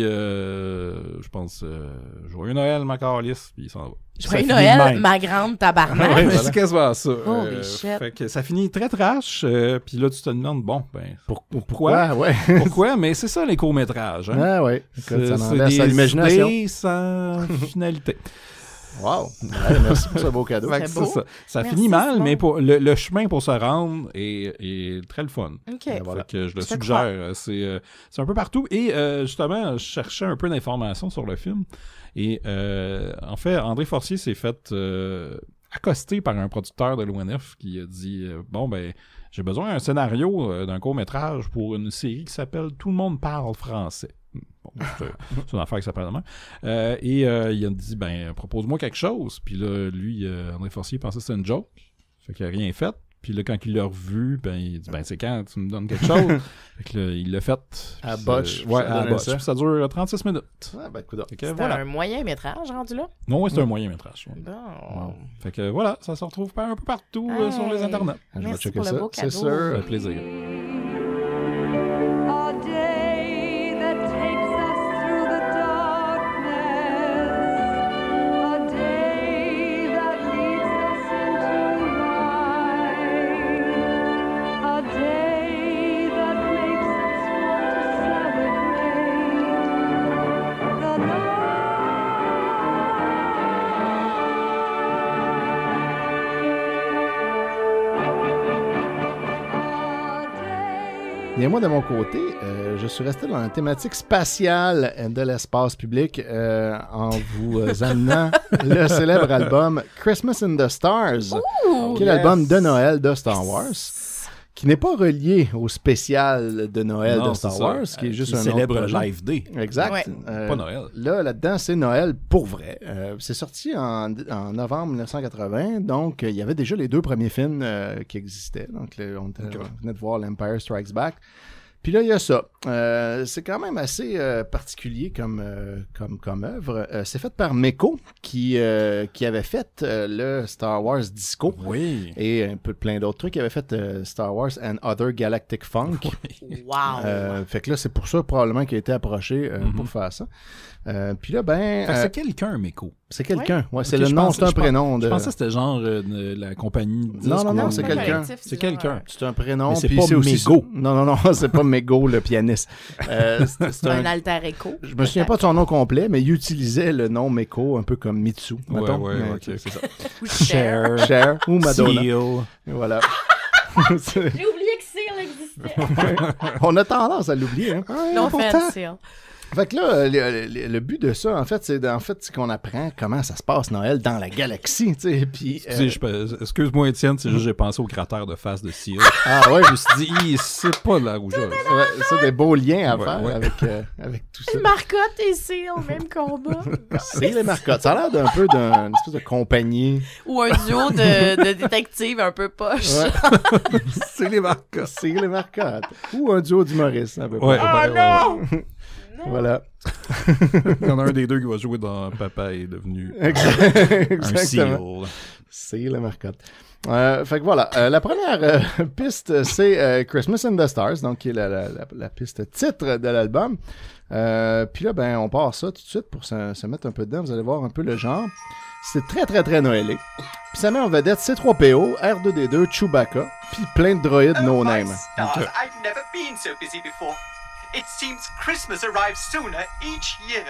Speaker 4: euh, je pense, euh, Joyeux Noël, ma calisse, puis il s'en va. Ça
Speaker 7: Joyeux
Speaker 4: finit
Speaker 7: Noël,
Speaker 4: de même.
Speaker 7: ma grande tabarnak.
Speaker 4: Ouais,
Speaker 6: voilà.
Speaker 4: c'est quasiment ça.
Speaker 7: Holy
Speaker 4: Euh,
Speaker 7: shit.
Speaker 4: Fait que ça finit très trash, euh, puis là, tu te demandes, bon, ben,
Speaker 6: Pour-
Speaker 4: pourquoi?
Speaker 6: pourquoi? Ouais.
Speaker 4: Pourquoi? Mais c'est ça, les courts-métrages. Hein?
Speaker 6: Ah ouais. Écoute,
Speaker 4: C'est
Speaker 6: ça
Speaker 4: c'est
Speaker 6: en laisse à
Speaker 4: des
Speaker 6: l'imagination.
Speaker 4: idées sans finalité.
Speaker 6: Wow. Ouais, merci pour ce beau cadeau.
Speaker 4: Fait que
Speaker 7: C'est
Speaker 4: c'est
Speaker 7: beau.
Speaker 4: ça. Ça
Speaker 7: Merci,
Speaker 4: finit mal,
Speaker 7: Simon.
Speaker 4: mais pour, le, le chemin pour se rendre est, est très le fun.
Speaker 7: OK.
Speaker 6: Ben voilà.
Speaker 4: Fait que je le
Speaker 7: Je te
Speaker 4: suggère.
Speaker 7: crois.
Speaker 4: euh, C'est euh, c'est un peu partout. Et euh, justement, je cherchais un peu d'informations sur le film. Et euh, en fait, André Forcier s'est fait euh, accoster par un producteur de l'O N F qui a dit euh, bon, ben, j'ai besoin d'un scénario euh, d'un court-métrage pour une série qui s'appelle Tout le monde parle français. Bon, c'est c'est une affaire qui s'appelle demain. Euh, et euh, il a dit ben, propose-moi quelque chose. Puis là, lui, euh, André Forcier pensait que c'était une joke. Fait qu'il a rien fait. Puis là, quand il l'a revu, ben, il dit, ben, c'est quand tu me donnes quelque chose? Fait que là, il l'a fait.
Speaker 6: À
Speaker 4: Puis,
Speaker 6: botch,
Speaker 4: euh, Ouais,
Speaker 6: ça
Speaker 4: à
Speaker 6: donnait
Speaker 4: botch.
Speaker 6: ça.
Speaker 4: Puis ça dure trente-six minutes.
Speaker 6: Ah, ben, écoute.
Speaker 4: Fait que
Speaker 7: C'est
Speaker 4: voilà.
Speaker 7: un moyen métrage rendu là?
Speaker 4: Non, ouais, c'est un moyen métrage. ouais.
Speaker 7: Bon.
Speaker 4: Fait que voilà, ça se retrouve un peu partout euh, sur les
Speaker 7: Hey.
Speaker 4: internets.
Speaker 6: Je vais
Speaker 7: Merci
Speaker 6: checker
Speaker 7: pour le
Speaker 6: ça.
Speaker 7: beau
Speaker 6: C'est
Speaker 7: cadeau.
Speaker 4: Ça
Speaker 6: sûr.
Speaker 4: fait plaisir.
Speaker 16: A day that takes us through the darkness, a day that leads us into light, a day that makes us want to celebrate the night.
Speaker 6: Bien, moi, de mon côté, euh, je suis resté dans la thématique spatiale de l'espace public euh, en vous euh, amenant le célèbre album Christmas in the Stars,
Speaker 7: Ouh,
Speaker 6: qui est
Speaker 4: yes.
Speaker 6: l'album de Noël de Star Wars, qui n'est pas relié au spécial de Noël
Speaker 4: Non,
Speaker 6: de
Speaker 4: c'est
Speaker 6: Star
Speaker 4: ça.
Speaker 6: Wars, qui est
Speaker 4: Euh,
Speaker 6: juste
Speaker 4: qui
Speaker 6: un
Speaker 4: célèbre
Speaker 6: autre projet.
Speaker 4: Live Day.
Speaker 6: Exact.
Speaker 7: Ouais.
Speaker 6: Euh,
Speaker 4: Pas Noël.
Speaker 6: Là, là-dedans, c'est Noël pour vrai. Euh, c'est sorti en, en novembre mille neuf cent quatre-vingts, donc euh, il y avait déjà les deux premiers films euh, qui existaient. Donc, le- on, était-
Speaker 4: Ok.
Speaker 6: on venait de voir l'Empire Strikes Back. Puis là, il y a ça. Euh, c'est quand même assez euh, particulier comme, euh, comme, comme œuvre. Euh, c'est fait par Meko, qui, euh, qui avait fait euh, le Star Wars Disco.
Speaker 4: Oui.
Speaker 6: Et un peu plein d'autres trucs. Il avait fait euh, Star Wars and Other Galactic Funk.
Speaker 7: Wow.
Speaker 6: Euh, fait que là, c'est pour ça probablement qu'il a été approché euh,
Speaker 4: Mhm.
Speaker 6: pour faire ça. Euh, puis là, ben...
Speaker 4: Fait que
Speaker 6: euh,
Speaker 4: c'est quelqu'un, Meko.
Speaker 6: c'est quelqu'un. Ouais, c'est
Speaker 4: Ok,
Speaker 6: le
Speaker 4: je
Speaker 6: nom,
Speaker 4: pensais-
Speaker 6: c'est un
Speaker 4: je pense-
Speaker 6: prénom. De...
Speaker 4: Je pensais que c'était genre euh, de la compagnie de
Speaker 6: Non,
Speaker 4: disques
Speaker 6: non, non,
Speaker 4: ou-
Speaker 6: c'est
Speaker 7: pas un
Speaker 6: quelqu'un.
Speaker 7: collectif,
Speaker 4: C'est
Speaker 7: genre,
Speaker 4: quelqu'un.
Speaker 7: euh,
Speaker 6: C'est un prénom.
Speaker 4: Mais c'est
Speaker 6: puis
Speaker 4: pas
Speaker 6: c'est aussi...
Speaker 4: Mego.
Speaker 6: Non, non, non, c'est pas Mego, le pianiste. Euh, c'est, c'est
Speaker 7: un
Speaker 6: un...
Speaker 7: alter écho.
Speaker 6: Je me souviens pas de son nom complet, mais il utilisait le nom Meko, un peu comme Mitsu,
Speaker 4: Ouais,
Speaker 6: mettons.
Speaker 4: ouais,
Speaker 6: Mais,
Speaker 4: ok,
Speaker 6: ok,
Speaker 4: c'est ça.
Speaker 7: Ou Cher.
Speaker 6: Cher ou Madonna.
Speaker 4: Seal.
Speaker 6: Et voilà. C'est-
Speaker 7: J'ai oublié que Seal existait.
Speaker 6: On a tendance à l'oublier. Hein?
Speaker 7: Non
Speaker 6: pourtant.
Speaker 7: offense, Seal.
Speaker 6: Fait que là, le, le- le but de ça, en fait, c'est en fait, c'est qu'on apprend comment ça se passe Noël dans la galaxie, tu sais. Puis,
Speaker 4: Excusez,
Speaker 6: euh,
Speaker 4: je peux- Excuse-moi, Étienne, c'est juste que j'ai pensé au cratère de face de Seal.
Speaker 6: ah ouais,
Speaker 4: Je me suis dit, Hi, c'est pas de la rougeur.
Speaker 6: ouais, ça des beaux liens à
Speaker 4: Ouais,
Speaker 6: faire
Speaker 4: ouais.
Speaker 6: avec euh, avec tout ça.
Speaker 7: Marcotte et Seal, même combat.
Speaker 6: C'est les marcottes. Ça a l'air d'un peu d'une espèce de compagnie.
Speaker 7: Ou un duo de, de détectives un peu poche.
Speaker 6: Ouais.
Speaker 4: C'est les marques.
Speaker 6: C'est les marcottes. Ou un duo d'humoristes, à peu près.
Speaker 4: Ouais,
Speaker 7: Oh
Speaker 4: ouais, ouais,
Speaker 7: non!
Speaker 6: Voilà. Voilà.
Speaker 4: Il y en a un des deux qui va jouer dans Papa est devenu
Speaker 6: Exactement.
Speaker 4: un seal.
Speaker 6: Seal, la marcotte. Euh, fait que voilà, euh, la première euh, piste, c'est euh, Christmas in the Stars, donc qui est la, la, la, la piste titre de l'album. Euh, Puis là, ben, on part ça tout de suite pour se, se mettre un peu dedans. Vous allez voir un peu le genre. C'est très, très, très noëlé. Puis ça met en vedette C trois P O, R deux D deux, Chewbacca, puis plein de droïdes no-name.
Speaker 17: Stars, I've never been so busy before. It seems Christmas arrives sooner each year.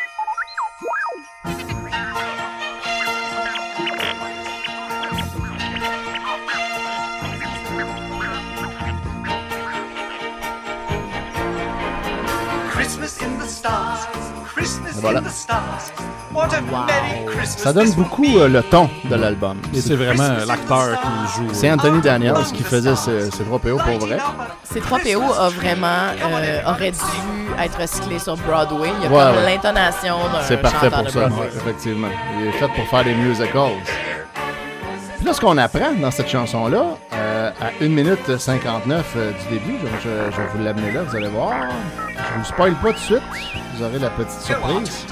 Speaker 17: Christmas in the stars, Christmas
Speaker 6: Voilà.
Speaker 17: in the stars. What a merry Christmas.
Speaker 6: Ça donne beaucoup euh, le ton de l'album.
Speaker 4: Et c'est vraiment l'acteur qui joue.
Speaker 6: C'est Anthony Daniels qui faisait C trois P O pour vrai.
Speaker 7: C trois P O a vraiment euh, aurait dû être recyclé sur Broadway. Il y a
Speaker 6: Ouais,
Speaker 7: comme
Speaker 6: ouais.
Speaker 7: l'intonation d'un
Speaker 6: C'est parfait
Speaker 7: chanteur
Speaker 6: pour
Speaker 7: de
Speaker 6: ça,
Speaker 7: Broadway.
Speaker 6: ouais, effectivement. Il est fait pour faire des musicals. Puis là, ce qu'on apprend dans cette chanson-là, euh, à une minute cinquante-neuf euh, du début, donc je, je vais vous l'amener là, vous allez voir. Je vous spoil pas tout de suite, vous aurez la petite surprise.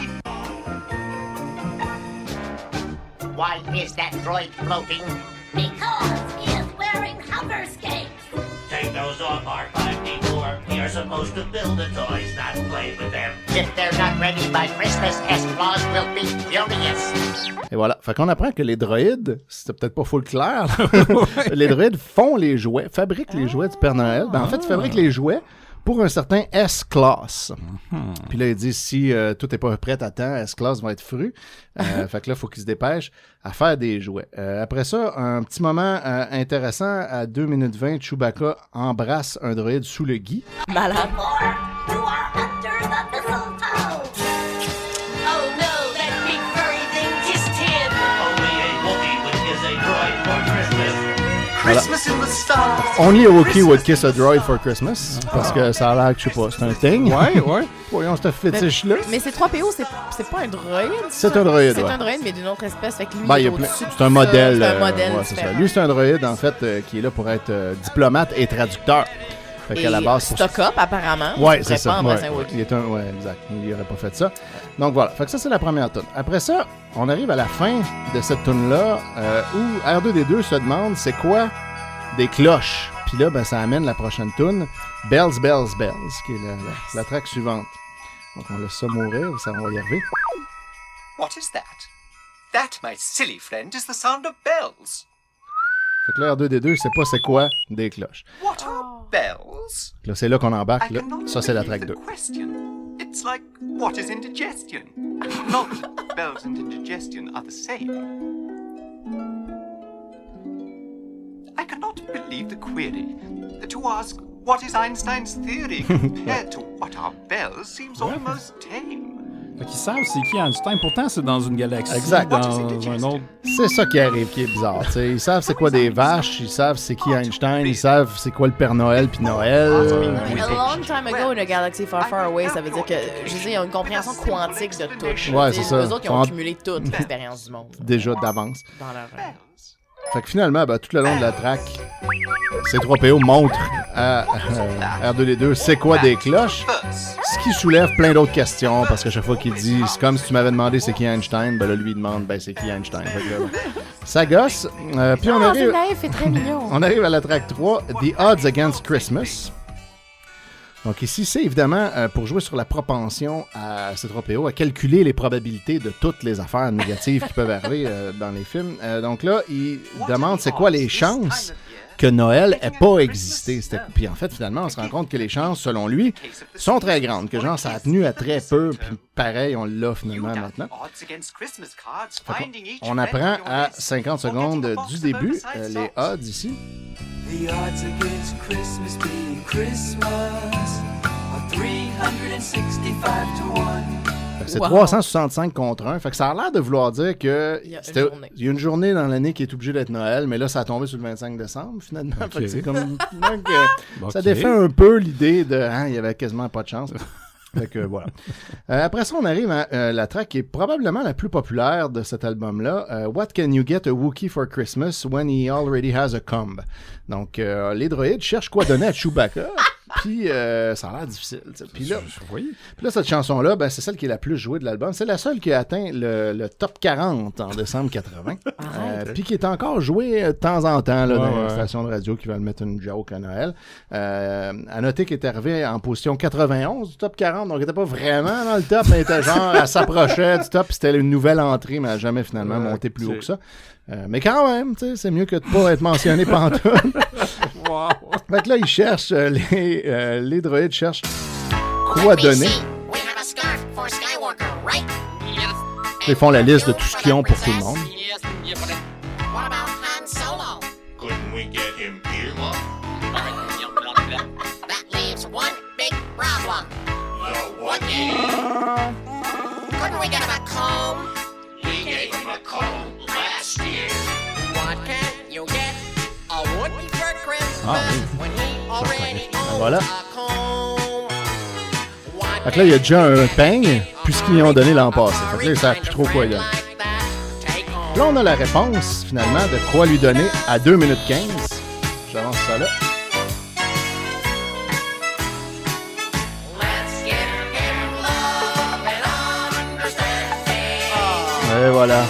Speaker 18: Why is that droid floating? Because he is wearing hover skates. Take those off, R five D four. You're supposed to build the toys, not play with them. If they're not ready by Christmas, S-Claus will be furious.
Speaker 6: Et voilà. Fait qu'on apprend que les droïdes, c'était peut-être pas full clair, les droïdes font les jouets, fabriquent les jouets du Père Noël. Ben, en fait, ils fabriquent les jouets pour un certain S-Class. Mm-hmm. Puis là, il dit, si euh, tout n'est pas prêt à temps, S-Class va être fru. Euh, fait que là, il faut qu'il se dépêche à faire des jouets. Euh, après ça, un petit moment euh, intéressant, à deux minutes vingt, Chewbacca embrasse un droïde sous le gui.
Speaker 7: Malade.
Speaker 18: You are under the mistletoe. Oh no, that big furry thing kissed him. Only a Wookiee would kiss a droid for Christmas.
Speaker 17: Christmas in the stars.
Speaker 6: Only a Wookiee would kiss a droid for Christmas. Parce que ça a l'air que, je sais pas, c'est un thing.
Speaker 4: Ouais, ouais.
Speaker 6: Voyons ce fétiche-là.
Speaker 7: Mais C trois P O, c'est c'est pas un droïde.
Speaker 6: C'est un droïde,
Speaker 7: C'est
Speaker 6: ouais.
Speaker 7: un droïde, mais d'une autre espèce. Fait que lui,
Speaker 6: Ben,
Speaker 7: il
Speaker 6: il y
Speaker 7: est
Speaker 6: a plein-
Speaker 7: au-dessus de
Speaker 6: c'est un
Speaker 7: ça.
Speaker 6: modèle.
Speaker 7: C'est un
Speaker 6: euh,
Speaker 7: modèle
Speaker 6: ouais, c'est ça.
Speaker 7: différent.
Speaker 6: Lui, c'est un droïde, en fait, euh, qui est là pour être euh, diplomate et traducteur. Fait qu'à
Speaker 7: Et
Speaker 6: la base, pour
Speaker 7: stock-up, apparemment.
Speaker 6: Ouais,
Speaker 7: il
Speaker 6: c'est
Speaker 7: pourrait
Speaker 6: ça.
Speaker 7: pas embrasser
Speaker 6: Ouais,
Speaker 7: un Wookiee.
Speaker 6: il est un, ouais, exact. Il aurait pas fait ça. Donc voilà. Fait que ça, c'est la première tune. Après ça, on arrive à la fin de cette tune-là euh, où R deux D deux se demande c'est quoi des cloches. Puis là, ben, ça amène la prochaine tune, Bells, Bells, Bells, qui est la, la, la track suivante. Donc on laisse ça mourir, ça on va y arriver.
Speaker 17: What is that? That, my silly friend, is the sound of bells.
Speaker 6: Fait que là, R deux D deux, c'est pas c'est quoi des cloches.
Speaker 17: What are bells?
Speaker 6: Là, c'est là qu'on embarque.
Speaker 17: I
Speaker 6: Là.
Speaker 17: cannot
Speaker 6: Ça, c'est la
Speaker 17: believe
Speaker 6: track
Speaker 17: the
Speaker 6: deux.
Speaker 17: question. It's like, what is indigestion? Not that bells and indigestion are the same. I cannot believe the query. To ask, what is Einstein's theory compared to what are bells seems almost tame.
Speaker 4: Fait qu'ils savent c'est qui Einstein. Pourtant, c'est dans une galaxie.
Speaker 6: Exact.
Speaker 4: Dans un autre.
Speaker 6: C'est ça qui arrive, qui est bizarre. T'sais. Ils savent c'est quoi des vaches, ils savent c'est qui Einstein, ils savent c'est quoi le Père Noël puis Noël.
Speaker 7: A long time ago in a galaxy far, far away, ça veut dire que, je veux dire, il y a une compréhension quantique de tout.
Speaker 6: Ouais,
Speaker 7: T'sais,
Speaker 6: c'est ça.
Speaker 7: Eux autres, ils ont
Speaker 6: En-
Speaker 7: cumulé toute l'expérience du monde.
Speaker 6: Déjà d'avance.
Speaker 7: Dans leur...
Speaker 6: Fait que finalement, ben, tout le long de la track, C trois P O montre à euh, R deux D deux c'est quoi des cloches, ce qui soulève plein d'autres questions, parce que chaque fois qu'il dit, c'est comme si tu m'avais demandé c'est qui Einstein, ben là, lui il demande, ben c'est qui Einstein. Fait que là, ben, ça gosse. Euh, puis on
Speaker 7: Ah,
Speaker 6: arrive,
Speaker 7: c'est naïf et très mignon.
Speaker 6: on arrive à la track trois, The Odds Against Christmas. Donc ici, c'est évidemment euh, pour jouer sur la propension à C trois P O, à calculer les probabilités de toutes les affaires négatives qui peuvent arriver euh, dans les films. Euh, donc là, il demande c'est quoi les chances que Noël ait pas existé. C'était- Puis en fait, finalement, on se rend compte que les chances, selon lui, sont très grandes, que genre ça a tenu à très peu, puis pareil, on l'a finalement maintenant.
Speaker 17: Odds against Christmas cards,
Speaker 6: Fait
Speaker 17: finding each
Speaker 6: qu'on- On
Speaker 17: friend
Speaker 6: apprend
Speaker 17: on your
Speaker 6: à
Speaker 17: list.
Speaker 6: cinquante secondes du début euh, les odds ici.
Speaker 16: The odds against Christmas being Christmas are three hundred sixty-five to one.
Speaker 6: Fait que C'est
Speaker 7: Wow.
Speaker 6: trois cent soixante-cinq contre un. Fait que ça a l'air de vouloir dire que
Speaker 7: Il y a une
Speaker 6: c'était-
Speaker 7: journée.
Speaker 6: il y a une journée dans l'année qui est obligée d'être Noël, mais là, ça a tombé sur le vingt-cinq décembre, finalement.
Speaker 4: Ok.
Speaker 6: Fait que c'est comme... donc, euh,
Speaker 4: Ok.
Speaker 6: Ça défait un peu l'idée de... Hein, il y avait quasiment pas de chance. Fait que voilà. Euh, après ça, on arrive à euh, la track qui est probablement la plus populaire de cet album-là. euh, What can you get a Wookiee for Christmas when he already has a comb? Donc, euh, les droïdes cherchent quoi donner à Chewbacca. Puis euh, ça a l'air difficile. Puis là, puis là, cette chanson-là, ben, c'est celle qui est la plus jouée de l'album. C'est la seule qui a atteint le, le top quarante en décembre quatre-vingts. Euh, puis qui est encore jouée de temps en temps là, ouais, dans les ouais. stations de radio qui veulent mettre une joke à Noël. Euh, à noter qu'elle est arrivée en position quatre-vingt-onze du top quarante, donc elle n'était pas vraiment dans le top, mais elle était genre, elle s'approchait du top, puis c'était une nouvelle entrée, mais elle n'a jamais finalement ouais, monté plus haut que ça. Euh, mais quand même, tu sais, c'est mieux que de pas être mentionné pantoute. Wow. Fait que là, ils cherchent, euh, les, euh, les droïdes cherchent quoi donner. Ils font la liste de tout ce qu'ils ont pour tout le monde.
Speaker 18: Couldn't we get him a comb? We gave him a comb last year. What can you get a Woody for Christmas ah, oui. when he already owns
Speaker 6: voilà.
Speaker 18: a comb?
Speaker 6: Fait que là, il y a déjà un peigne, puisqu'ils ont donné l'an passé. Fait que là, ils savent plus trop quoi lui donner. Là, on a la réponse, finalement, de quoi lui donner à deux minutes quinze. J'avance ça là. Et voilà.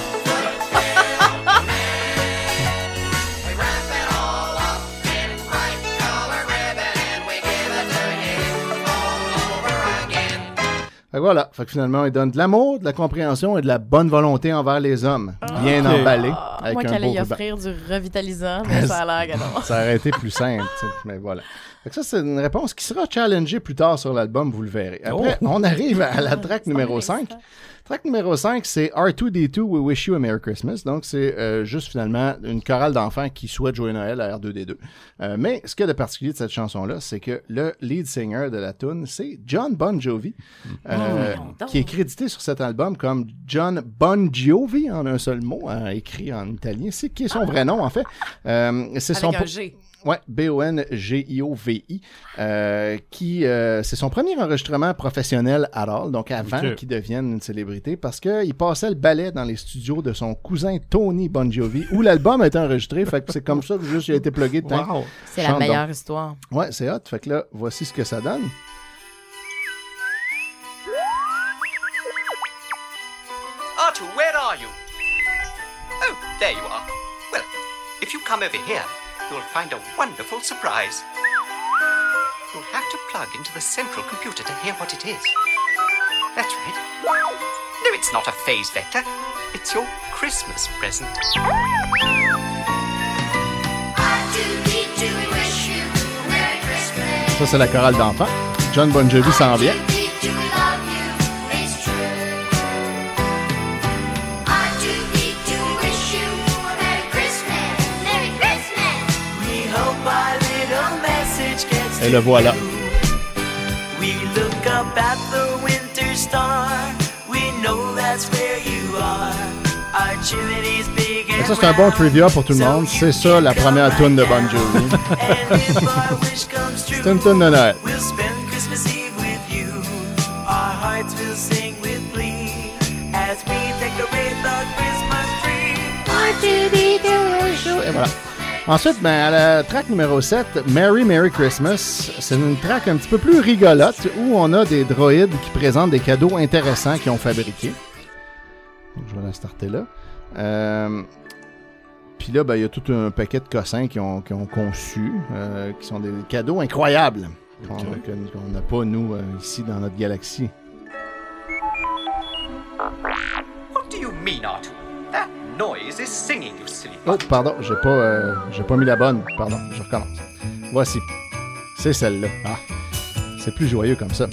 Speaker 6: Fait que voilà. Fait que finalement, il donne de l'amour, de la compréhension et de la bonne volonté envers les hommes. Bien okay. emballé. Avec
Speaker 7: Moi,
Speaker 6: un
Speaker 7: qu'elle
Speaker 6: beau
Speaker 7: allait offrir du revitalisant, mais ça a l'air que non. Ça
Speaker 6: aurait été plus simple, mais voilà. Fait que ça, c'est une réponse qui sera challengée plus tard sur l'album, vous le verrez. Après, oh. on arrive à la track numéro cinq. Track numéro cinq, c'est R deux D deux, We Wish You a Merry Christmas. Donc, c'est euh, juste finalement une chorale d'enfants qui souhaite jouer Noël à R deux D deux. Euh, mais ce qu'il y a de particulier de cette chanson-là, c'est que le lead singer de la tune, c'est John Bon Jovi, euh, oh, qui est crédité sur cet album comme John Bon Jovi, en un seul mot, hein, écrit en italien. C'est qui est son ah. vrai nom, en fait. Euh, c'est
Speaker 7: Avec
Speaker 6: son
Speaker 7: un G.
Speaker 6: Ouais, B O N G I O V I, euh, qui euh, c'est son premier enregistrement professionnel à all, donc avant okay. qu'il devienne une célébrité, parce qu'il passait le ballet dans les studios de son cousin Tony Bon Jovi, où l'album a été enregistré, fait que c'est comme ça que juste il a été plugué de temps.
Speaker 7: Wow. C'est la meilleure donc. histoire.
Speaker 6: Ouais, c'est hot, fait que là, voici ce que ça donne.
Speaker 17: Artu, where are you? Oh, there you are. Well, if you come over here, you'll find a wonderful surprise. You'll have to plug into the central computer to hear what it is. That's right. No, it's not a phase vector. It's your Christmas present.
Speaker 6: Ça, c'est la chorale d'enfants. John Bon Jovi s'en vient. Et le voilà. Et ça, c'est un bon trivia pour tout le monde. C'est ça, la première tune de Bon Jovi. C'est une tune de Noël. Et voilà. Ensuite, ben, à la track numéro sept, Merry Merry Christmas, c'est une track un petit peu plus rigolote où on a des droïdes qui présentent des cadeaux intéressants qu'ils ont fabriqués. Donc, je vais la starter là. Euh, Puis là, ben, il y a tout un paquet de cossins qui ont, qui ont conçu, euh, qui sont des cadeaux incroyables qu'on okay. n'a pas, nous, euh, ici dans notre galaxie.
Speaker 17: What do you mean, Artu? That noise is singing, you silly
Speaker 6: Oh, pardon, j'ai pas, euh, j'ai pas mis la bonne. Pardon, je recommence. Voici. C'est celle-là. Ah, c'est plus joyeux comme ça.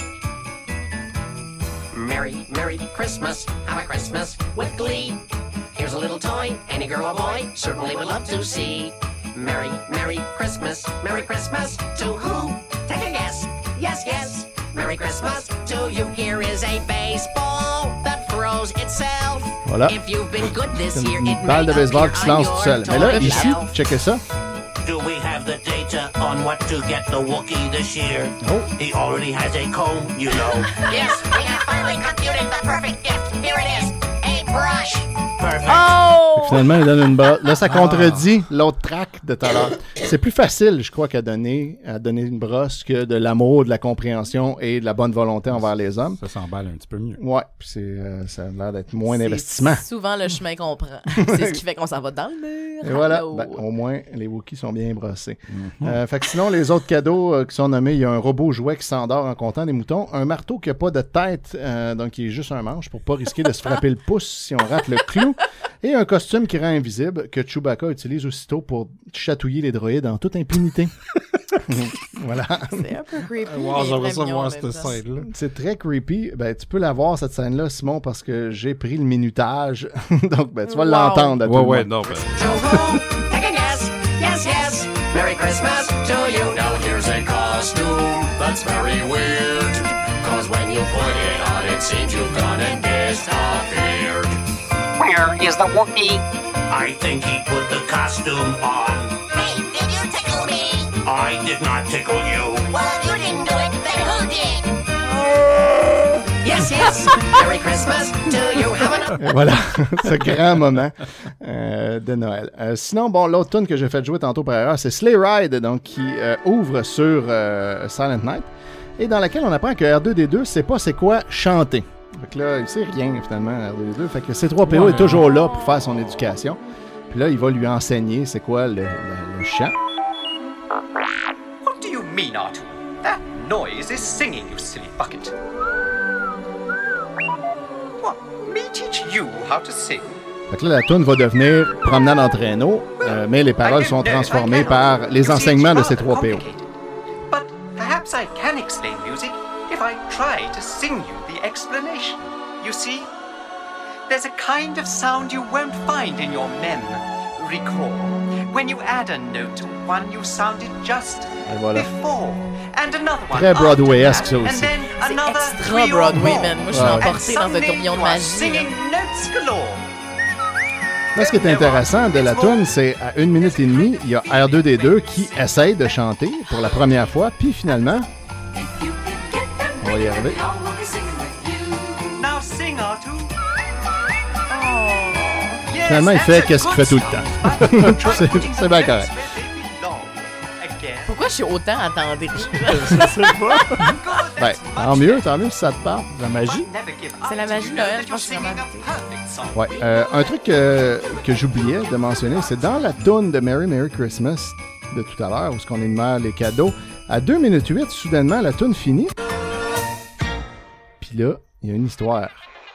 Speaker 18: Merry, Merry Christmas, have a Christmas with glee. Here's a little toy, any girl or boy certainly would love to see. Merry, Merry Christmas, Merry Christmas to who? Take a guess. Yes, yes. Merry Christmas to you. Here is a baseball that throws itself.
Speaker 6: Voilà. Une balle de baseball qui se lance tout seul. Mais là, ici, checkez ça.
Speaker 18: Do we have the data on what to get the Wookiee this year?
Speaker 6: Oh.
Speaker 18: He already has a comb, you know. Yes, we have finally computed the perfect gift. Here it is, a brush.
Speaker 7: Oh!
Speaker 6: Finalement, il donne une brosse. Là, ça contredit l'autre track de tout à l'heure. C'est plus facile, je crois, qu'à donner, à donner une brosse que de l'amour, de la compréhension et de la bonne volonté envers les hommes.
Speaker 4: Ça s'emballe un petit peu mieux.
Speaker 6: Ouais, puis c'est, euh, ça a l'air d'être moins d'investissement.
Speaker 7: C'est souvent le chemin qu'on prend. C'est ce qui fait qu'on s'en va dans le mur.
Speaker 6: Et voilà,
Speaker 7: Hello.
Speaker 6: ben, au moins, les Wookiees sont bien brossés.
Speaker 4: Mm-hmm.
Speaker 6: Euh, fait que sinon, les autres cadeaux euh, qui sont nommés, il y a un robot jouet qui s'endort en comptant des moutons, un marteau qui n'a pas de tête, euh, donc qui est juste un manche pour pas risquer de se frapper le pouce si on rate le clou, et un costume qui rend invisible que Chewbacca utilise aussitôt pour chatouiller les droïdes en toute impunité. Voilà.
Speaker 7: C'est un peu creepy.
Speaker 4: Wow, j'aimerais ça voir
Speaker 7: cette
Speaker 4: scène-là.
Speaker 6: C'est très creepy. Ben, tu peux la voir, cette scène-là, Simon, parce que j'ai pris le minutage. Donc, ben, tu vas
Speaker 7: Wow.
Speaker 6: l'entendre à tout
Speaker 4: Ouais,
Speaker 6: le
Speaker 4: ouais,
Speaker 6: monde.
Speaker 4: non, ben...
Speaker 16: Yes, yes, yes. Merry Christmas to you. Now here's a costume that's very weird. Cause when you put it on, it seems you've gone and disappeared.
Speaker 18: Where is the Wookiee?
Speaker 16: I think he put the costume on.
Speaker 18: Hey, did you tickle me?
Speaker 16: I did not tickle you.
Speaker 18: Well, you didn't do it, then who did?
Speaker 16: Yes, yes. Merry Christmas to you. Have a
Speaker 6: Et voilà, ce grand moment euh, de Noël. Euh, sinon, bon, l'autre tune que j'ai fait jouer tantôt par erreur, c'est Sleigh Ride, donc qui euh, ouvre sur euh, Silent Night, et dans laquelle on apprend que R deux D deux sait pas c'est quoi chanter. Fait que là, il sait rien finalement, R deux D deux. Fait que C trois P O
Speaker 4: Ouais.
Speaker 6: est toujours là pour faire son éducation. Puis là, il va lui enseigner c'est quoi le, le, le chant.
Speaker 17: What do you mean, Artu? That noise is singing, you silly bucket. What? Me teach you how to sing?
Speaker 6: Fait que là, la tune va devenir Promenade en traîneau, euh, mais les paroles sont transformées par les enseignements de C trois P O.
Speaker 17: But perhaps I can explain music if I try to sing you the explanation. You see, there's a kind of sound you won't find in your mem. Recall, when you add a note to one you sounded just
Speaker 6: Et voilà.
Speaker 17: before, and another one
Speaker 6: Très Broadway-esque,
Speaker 17: after
Speaker 6: ça
Speaker 17: that,
Speaker 6: aussi.
Speaker 17: and then
Speaker 7: C'est
Speaker 17: another
Speaker 7: extra
Speaker 17: three or
Speaker 7: Broadway,
Speaker 17: more.
Speaker 7: man. Moi, je suis
Speaker 6: Ouais.
Speaker 7: emportée dans un
Speaker 17: Suddenly,
Speaker 7: tourbillon de
Speaker 17: you are
Speaker 7: magie.
Speaker 17: singing notes galore.
Speaker 6: Là, ce qui est intéressant de la tune, c'est à une minute et demie, il y a R deux D deux qui essaye de chanter pour la première fois, puis finalement, on va y arriver.
Speaker 17: Now sing, Artu.
Speaker 6: Finalement, il fait qu'est-ce qu'il fait tout le temps. c'est, c'est bien correct.
Speaker 7: Pourquoi je suis autant attendrie?
Speaker 6: Je sais pas. Ben, tant mieux, tant mieux si ça te parle. La magie.
Speaker 7: C'est la magie de Noël, je pense que je suis vraiment
Speaker 6: Ouais. Euh, un truc euh, que j'oubliais de mentionner, c'est dans la toune de Merry Merry Christmas de tout à l'heure, où on énumère les cadeaux, à deux minutes huit, soudainement, la toune finit. Puis là, il y a une histoire.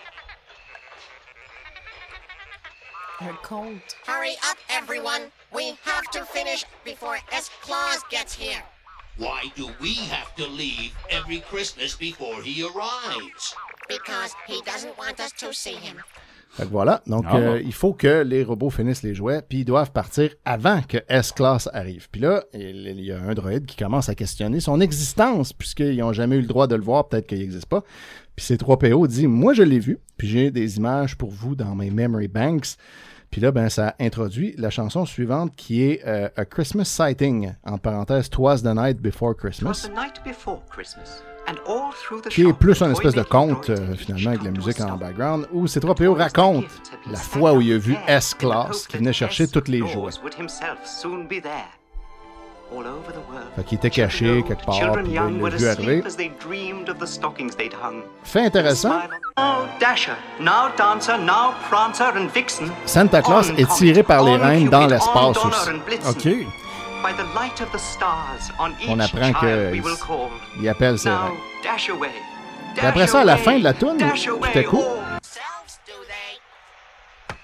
Speaker 7: Un conte.
Speaker 18: Hurry up, everyone. We have to finish before S. Claus gets here.
Speaker 19: Why do we have to leave every Christmas before he arrives?
Speaker 18: Because he doesn't want us to see him.
Speaker 6: Fait que voilà, donc
Speaker 4: Ah,
Speaker 6: euh,
Speaker 4: bon.
Speaker 6: il faut que les robots finissent les jouets, puis ils doivent partir avant que S-Class arrive. Puis là, il il y a un droïde qui commence à questionner son existence, puisqu'ils n'ont jamais eu le droit de le voir, peut-être qu'il n'existe pas. Puis C trois P O dit « Moi, je l'ai vu, puis j'ai des images pour vous dans mes memory banks. » Puis là, ben, ça introduit la chanson suivante qui est euh, A Christmas Sighting, en parenthèse « Twas the night before Christmas ».
Speaker 17: The night before Christmas, and all through the
Speaker 6: Qui est
Speaker 17: shop,
Speaker 6: plus
Speaker 17: the
Speaker 6: un espèce de
Speaker 17: toy-making
Speaker 6: conte,
Speaker 17: droids
Speaker 6: euh,
Speaker 17: each
Speaker 6: finalement, avec la
Speaker 17: come to
Speaker 6: musique
Speaker 17: a
Speaker 6: en
Speaker 17: stop.
Speaker 6: background, où C trois P O raconte la fois où il a vu S-Class qui venait chercher tous les jouets.
Speaker 17: Would himself soon be there. All over the world.
Speaker 6: Fait qu'il était caché quelque part,
Speaker 17: Children
Speaker 6: puis là,
Speaker 17: young
Speaker 6: il
Speaker 17: were
Speaker 6: l'a vu arriver.
Speaker 17: asleep as they dreamed of the stockings they'd hung.
Speaker 6: Fait intéressant,
Speaker 17: Now Dasher, now Dancer, now Prancer and Vixen.
Speaker 6: Santa Claus
Speaker 17: On
Speaker 6: est tiré par les
Speaker 17: on
Speaker 6: reines dans
Speaker 17: Cupid,
Speaker 6: l'espace
Speaker 17: on Donner
Speaker 6: aussi.
Speaker 17: and Blitzen.
Speaker 4: OK.
Speaker 17: By the light of the stars, on each
Speaker 6: On apprend
Speaker 17: child
Speaker 6: que
Speaker 17: we
Speaker 6: il-
Speaker 17: will call.
Speaker 6: il appelle ses
Speaker 17: Now,
Speaker 6: reines.
Speaker 17: dash away.
Speaker 6: Puis après ça, à la
Speaker 17: Dash
Speaker 6: fin de la
Speaker 17: away,
Speaker 6: toune,
Speaker 17: dash
Speaker 6: tout
Speaker 17: away,
Speaker 6: à coup,
Speaker 17: oh.
Speaker 18: Selves, do they?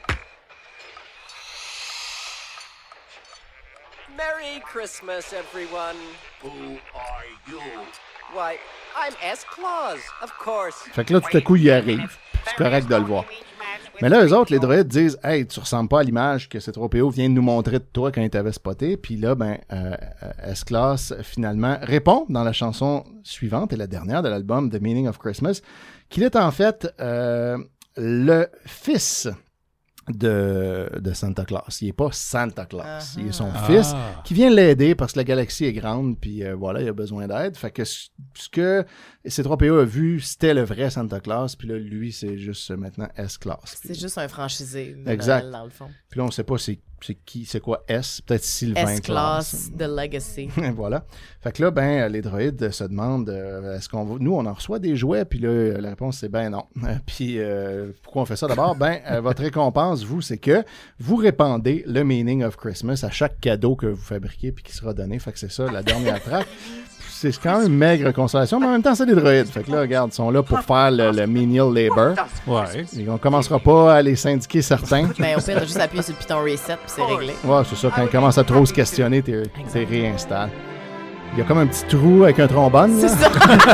Speaker 20: Merry Christmas, everyone.
Speaker 19: Who are you?
Speaker 20: Why, I'm S. Claus, of course.
Speaker 6: fait que là, tout à coup, il arrive. Puis c'est correct de le voir. Mais là, eux autres, les droïdes disent « Hey, tu ressembles pas à l'image que C trois P O vient de nous montrer de toi quand il t'avait spoté. » Puis là, ben, euh, S-Class, finalement, répond dans la chanson suivante et la dernière de l'album The Meaning of Christmas, qu'il est en fait euh, le fils de, de Santa Claus. Il n'est pas Santa Claus.
Speaker 7: Uh-huh.
Speaker 6: Il est son
Speaker 4: Ah.
Speaker 6: fils qui vient l'aider parce que la galaxie est grande, puis euh, voilà, il a besoin d'aide. Fait que ce que C trois P A a vu, c'était le vrai Santa Claus, puis là, lui, c'est juste maintenant S-Class.
Speaker 7: C'est juste un franchisé,
Speaker 6: exact.
Speaker 7: Noël, dans le fond.
Speaker 6: Puis là, on sait pas c'est, c'est qui, c'est quoi S, peut-être Sylvain Claus.
Speaker 7: S-Class The Legacy.
Speaker 6: Voilà. Fait que là, ben, les droïdes se demandent, euh, est-ce qu'on va... Nous, on en reçoit des jouets, puis là, la réponse, c'est ben non. Puis euh, pourquoi on fait ça d'abord? Ben, euh, votre récompense, vous, c'est que vous répandez le meaning of Christmas à chaque cadeau que vous fabriquez puis qui sera donné. Fait que c'est ça, la dernière track. C'est quand même une maigre consolation, mais en même temps, c'est des droïdes. Fait que là, regarde, ils sont là pour faire le, le menial labor.
Speaker 4: Ouais.
Speaker 6: Et on commencera pas à les syndiquer certains.
Speaker 7: Ben, au pire, t'as juste appuyé sur le piton reset, puis c'est réglé.
Speaker 6: Ouais, c'est ça. Quand ils commencent à trop se questionner, t'es, t'es réinstalles. Il y a comme un petit trou avec un trombone. Là.
Speaker 7: C'est ça.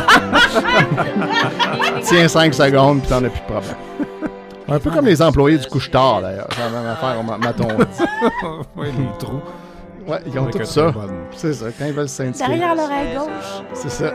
Speaker 6: Tiens cinq secondes, puis t'en as plus de problème. Un peu comme les employés du couche-tard, d'ailleurs. C'est la même affaire, m'a-t-on dit.
Speaker 4: Ouais, les trous.
Speaker 6: Ouais, ils ont
Speaker 4: avec
Speaker 6: tout ça. C'est ça, quand ils veulent syndiquer.
Speaker 7: Derrière l'oreille gauche.
Speaker 6: C'est ça.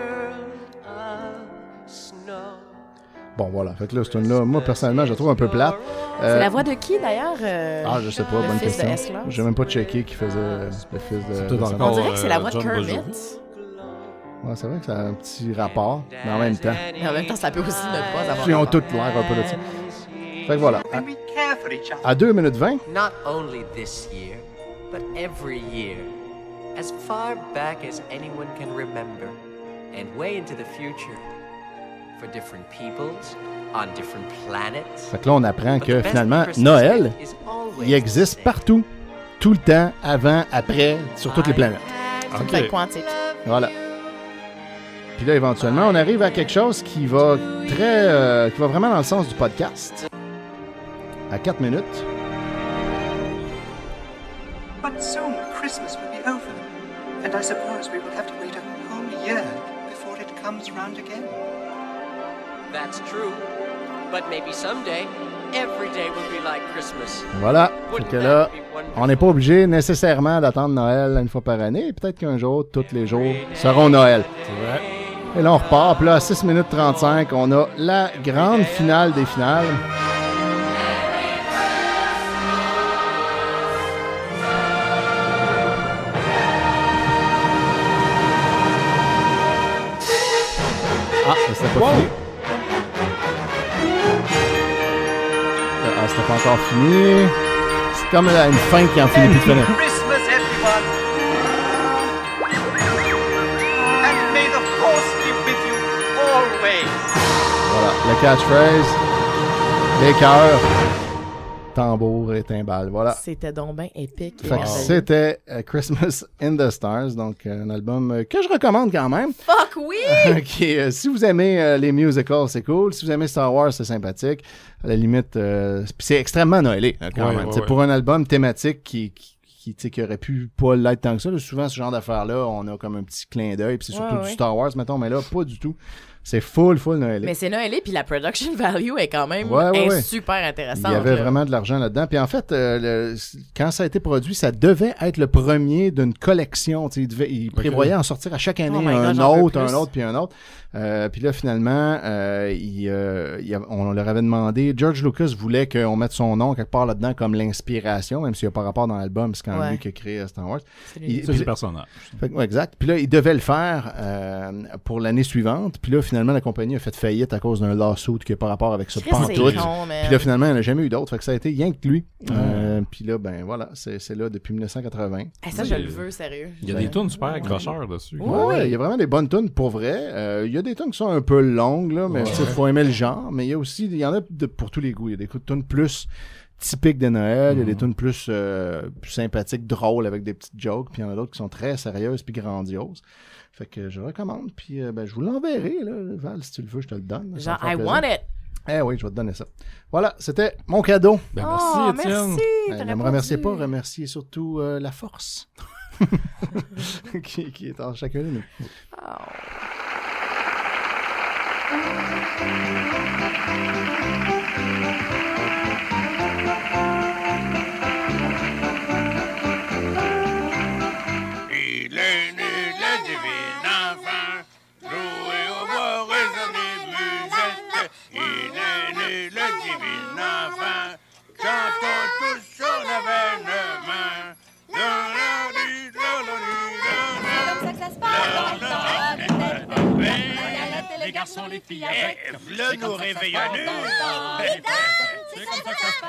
Speaker 6: Bon, voilà. Fait que là, ce tune-là, moi, personnellement, je la trouve un peu plate. Euh...
Speaker 7: C'est la voix de qui, d'ailleurs? Euh...
Speaker 6: Ah, je sais pas,
Speaker 7: le
Speaker 6: bonne
Speaker 7: fils
Speaker 6: question.
Speaker 7: De
Speaker 6: J'ai même pas checké qui faisait le fils de...
Speaker 4: C'est tout
Speaker 6: de
Speaker 4: encore,
Speaker 7: On dirait que c'est la voix
Speaker 4: euh,
Speaker 7: de
Speaker 4: John
Speaker 7: Kermit.
Speaker 6: Ouais, c'est vrai que ça a un petit rapport, mais en même temps.
Speaker 7: Mais en même temps, ça peut aussi ne pas avoir
Speaker 6: Ils ont
Speaker 7: rapport.
Speaker 6: toutes l'air un peu de ça. Fait que voilà. À, à deux minutes vingt.
Speaker 20: Not only this year, but every year. As far back as anyone can remember. And way into the future. For different peoples, on different planets.
Speaker 6: Fait que là, on apprend que finalement, Noël, il existe partout. Tout le temps, avant, après, sur toutes les planètes.
Speaker 7: C'est une fête quantique.
Speaker 6: Voilà. Puis là, éventuellement, on arrive à quelque chose qui va très, euh, qui va vraiment dans le sens du podcast. À quatre minutes.
Speaker 21: But soon Christmas will be over, and I suppose we will have to wait a whole year before it comes round again.
Speaker 20: That's true. But maybe someday, every day will be like Christmas.
Speaker 6: Voilà. Fait que là, on n'est pas obligé nécessairement d'attendre Noël une fois par année. Peut-être qu'un jour, tous les jours seront Noël.
Speaker 4: C'est vrai.
Speaker 6: Et là, on repart. Puis là, à six minutes trente-cinq, on a la grande finale des finales. Ah, c'était pas wow. fini. Ah, c'était pas encore fini. C'est comme là, une fin qui en finit plus de finir.
Speaker 21: Christmas, everyone! And may the force be with you always!
Speaker 6: Voilà, le catchphrase, les cœurs, tambour et timbales, voilà.
Speaker 7: C'était donc ben épique.
Speaker 6: Fait que c'était uh, Christmas in the Stars, donc euh, un album euh, que je recommande quand même.
Speaker 7: Fuck oui!
Speaker 6: Qui, euh, si vous aimez euh, les musicals, c'est cool. Si vous aimez Star Wars, c'est sympathique. À la limite, euh, c'est extrêmement noëlé hein, quand
Speaker 4: ouais,
Speaker 6: même.
Speaker 4: Ouais,
Speaker 6: c'est
Speaker 4: ouais.
Speaker 6: pour un album thématique qui, qui, qui, tu sais, qui aurait pu pas l'être tant que ça. Là, souvent, ce genre d'affaires-là, on a comme un petit clin d'œil. Puis c'est surtout
Speaker 7: ouais,
Speaker 6: du
Speaker 7: ouais.
Speaker 6: Star Wars, mettons, mais là, pas du tout. C'est full, full noëlé.
Speaker 7: Mais c'est noëlé, puis la production value est quand même
Speaker 6: Ouais, ouais,
Speaker 7: est
Speaker 6: ouais.
Speaker 7: super intéressante.
Speaker 6: Il y avait
Speaker 7: là.
Speaker 6: vraiment de l'argent là-dedans. Puis en fait, euh, le, quand ça a été produit, ça devait être le premier d'une collection. Tu sais, il, devait, il
Speaker 4: Okay.
Speaker 6: prévoyait en sortir à chaque année
Speaker 7: Oh my God,
Speaker 6: un
Speaker 7: j'en veux
Speaker 6: autre, un
Speaker 7: plus.
Speaker 6: autre, puis un autre. Euh, puis là, finalement, euh, il, euh, il a- on leur avait demandé, George Lucas voulait qu'on mette son nom quelque part là-dedans comme l'inspiration, même s'il n'y a pas rapport dans l'album, c'est quand même
Speaker 7: Ouais.
Speaker 6: lui qui a créé Star Wars.
Speaker 7: C'est lui.
Speaker 6: Il-
Speaker 4: Ça, c'est
Speaker 6: puis-
Speaker 4: le personnage.
Speaker 6: fait que, ouais, exact. Puis là, il devait le faire euh, pour l'année suivante. Puis là, finalement, la compagnie a fait faillite à cause d'un lawsuit qui n'a pas rapport avec ça.
Speaker 7: Chris, c'est
Speaker 6: pantoute.
Speaker 7: con, man.
Speaker 6: Puis là, finalement, il n'y en a jamais eu d'autres. Fait que ça a été rien que lui. Euh, puis là, ben voilà, c'est, c'est là depuis dix-neuf cent quatre-vingts.
Speaker 7: Eh, ça, je le veux, sérieux.
Speaker 4: Il y a des tunes super accrocheurs dessus.
Speaker 6: Ouais, ouais, il y a vraiment des bonnes tunes pour vrai. Euh, il y a des tunes qui sont un peu longues, là, mais il
Speaker 4: Ouais.
Speaker 6: faut aimer le genre. Mais il y a aussi, il y en a de, pour tous les goûts. Il y a des tunes plus typiques de Noël, il y a des tunes plus, euh, plus sympathiques, drôles, avec des petites jokes. Puis il y en a d'autres qui sont très sérieuses puis grandioses. Fait que je recommande. Puis euh, ben, je vous l'enverrai, là, Val, si tu le veux, je te le donne. Ça
Speaker 7: Genre,
Speaker 6: me fait
Speaker 7: I
Speaker 6: plaisir.
Speaker 7: want it.
Speaker 6: Eh oui, je vais te donner ça. Voilà, c'était mon cadeau.
Speaker 4: Ben,
Speaker 7: Oh,
Speaker 4: merci, Étienne.
Speaker 7: merci.
Speaker 6: Euh,
Speaker 7: t'aurais
Speaker 6: ne me
Speaker 7: pas
Speaker 6: remerciez
Speaker 7: dû.
Speaker 6: pas, remerciez surtout euh, la force qui, qui est en chacun de nous.
Speaker 19: Il est né le divin enfant, joué au bois, résonner musette. Il est né le divin enfant, chantons tous son avènement. La, la, di, la, la, di, la, la, la, la, la, la, la, la, les garçons, les filles avec. Le nous réveillons-nous.
Speaker 1: C'est comme ça que ça se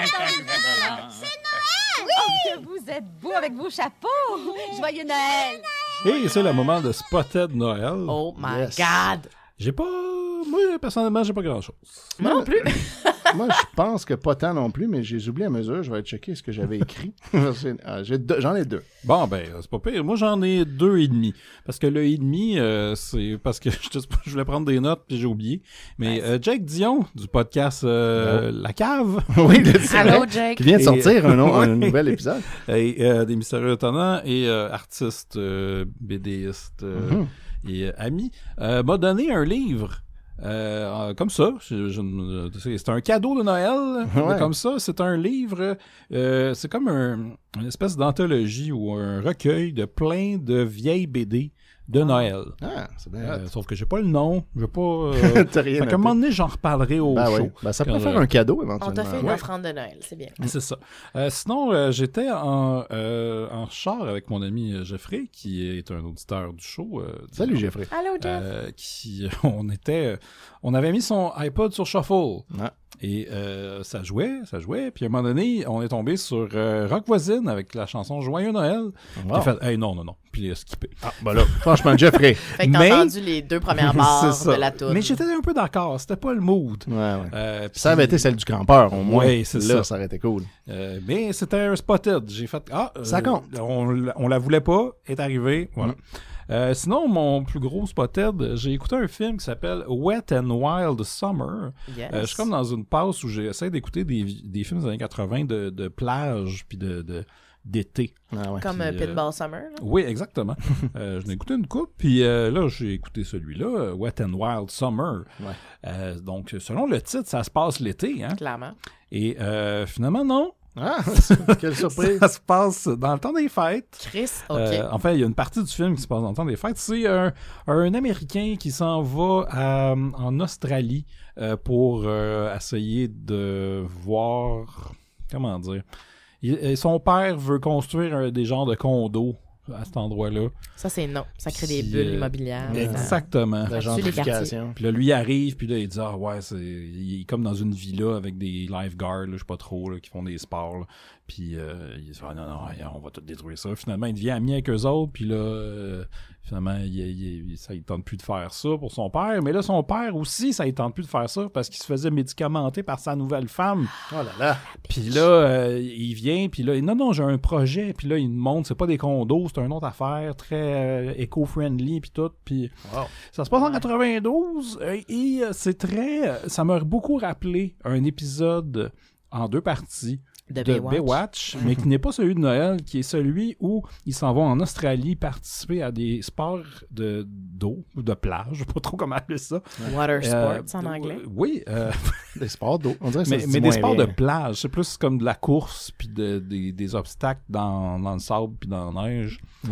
Speaker 1: passe. C'est Noël! Oui, que vous êtes beaux avec vos chapeaux. Joyeux Noël!
Speaker 4: Et c'est le moment de Spotted Noël.
Speaker 7: Oh my yes. God!
Speaker 4: J'ai pas... Moi, personnellement, j'ai pas grand-chose.
Speaker 7: Moi non plus.
Speaker 6: Moi, je pense que pas tant non plus, mais j'ai oublié à mesure. Je vais checker ce que j'avais écrit. j'ai deux, j'en ai deux.
Speaker 4: Bon, ben, c'est pas pire. Moi, j'en ai deux et demi. Parce que le et demi, euh, c'est parce que je, je voulais prendre des notes puis j'ai oublié. Mais euh, Jake Dion, du podcast euh, oh. La Cave.
Speaker 6: Oui, le
Speaker 7: Allô, Jake.
Speaker 6: Qui vient de sortir un, un, un nouvel épisode.
Speaker 4: Et euh, des mystérieux étonnants et euh, artiste, euh, BDiste euh, mm-hmm. et euh, ami, euh, m'a donné un livre. Euh, comme ça, je, je, c'est un cadeau de Noël, ouais. Comme ça, c'est un livre, euh, c'est comme un, une espèce d'anthologie ou un recueil de plein de vieilles B D de ah. Noël.
Speaker 6: Ah, c'est bien.
Speaker 4: Euh, sauf que j'ai pas le nom, je vais pas. Euh,
Speaker 6: T'as rien.
Speaker 4: Fait qu'à un moment donné, j'en reparlerai au
Speaker 6: ben
Speaker 4: show.
Speaker 6: Oui. Ben, ça peut faire un cadeau éventuellement.
Speaker 7: On t'a fait une
Speaker 6: ouais.
Speaker 7: offrande de Noël, c'est bien.
Speaker 4: C'est ça. Euh, sinon, euh, j'étais en, euh, en char avec mon ami Geoffrey, qui est un auditeur du show. Euh,
Speaker 6: Salut Geoffrey.
Speaker 7: Allô Jeff.
Speaker 4: Euh, qui, on était, on avait mis son iPod sur shuffle.
Speaker 6: Ah.
Speaker 4: Et euh, ça jouait, ça jouait. Puis à un moment donné, on est tombé sur euh, Rock Voisine avec la chanson Joyeux Noël. Wow. Puis il a fait, hey, non, non, non. Puis il a skippé.
Speaker 6: Ah, ben là, franchement, Jeffrey.
Speaker 7: Fait que t'as mais... entendu les deux premières barres de la toune.
Speaker 4: Mais j'étais un peu d'accord. C'était pas le mood.
Speaker 6: Ouais, ouais.
Speaker 4: Euh,
Speaker 6: ça avait été celle du campeur, au moins.
Speaker 4: Oui, c'est
Speaker 6: là,
Speaker 4: ça.
Speaker 6: Ça aurait été cool.
Speaker 4: Euh, mais c'était un spotted. J'ai fait, ah,
Speaker 6: ça
Speaker 4: euh,
Speaker 6: compte.
Speaker 4: On, on la voulait pas, est arrivé. Voilà. Mm. Euh, sinon, mon plus gros spotted, j'ai écouté un film qui s'appelle Wet and Wild Summer.
Speaker 7: Yes.
Speaker 4: Euh, je suis comme dans une passe où j'essaie d'écouter des, des films des années quatre-vingts de, de plage puis de, de, d'été.
Speaker 7: Ah ouais. Comme puis, Pitbull euh, Summer. Là.
Speaker 4: Oui, exactement. euh, je l'ai écouté une coupe, puis euh, là, j'ai écouté celui-là, Wet and Wild Summer.
Speaker 6: Ouais.
Speaker 4: Euh, donc, selon le titre, ça se passe l'été. Hein?
Speaker 7: Clairement.
Speaker 4: Et euh, finalement, non.
Speaker 6: Ah, quelle surprise!
Speaker 4: Ça se passe dans le temps des fêtes.
Speaker 7: Chris, OK.
Speaker 4: Euh, enfin, il y a une partie du film qui se passe dans le temps des fêtes. C'est un, un Américain qui s'en va à, en Australie euh, pour euh, essayer de voir... Comment dire? Il, son père veut construire un, des genres de condos à cet endroit-là.
Speaker 7: Ça, c'est non. Ça crée des bulles euh, immobilières.
Speaker 4: Exactement.
Speaker 6: La gentrification.
Speaker 4: Puis là, lui, il arrive, puis là, il dit, ah ouais, c'est, il est comme dans une villa avec des lifeguards, là, je sais pas trop, là, qui font des sports, là. Puis euh, il dit, ah non, non, on va tout détruire ça. Finalement, il devient ami avec eux autres, puis là, euh, finalement, il, il, il, ça, il tente plus de faire ça pour son père. Mais là, son père aussi, ça, il tente plus de faire ça parce qu'il se faisait médicamenter par sa nouvelle femme.
Speaker 6: Oh là là.
Speaker 4: Puis là, euh, il vient, puis là, non, non, j'ai un projet. Puis là, il me montre, c'est pas des condos, c'est une autre affaire, très euh, éco-friendly, puis tout. Puis wow. Ça se passe en quatre-vingt-douze et, et c'est très... Ça m'a beaucoup rappelé un épisode en deux parties de, de Baywatch, Baywatch mais qui n'est pas celui de Noël, qui est celui où ils s'en vont en Australie participer à des sports de, d'eau ou de plage, je sais pas trop comment appeler ça.
Speaker 7: Water sports euh, en anglais.
Speaker 4: Oui. Euh,
Speaker 6: des sports d'eau. On dirait que
Speaker 4: mais mais des sports bien. De plage. C'est plus comme de la course puis de, des, des obstacles dans, dans le sable puis dans la neige. Mm.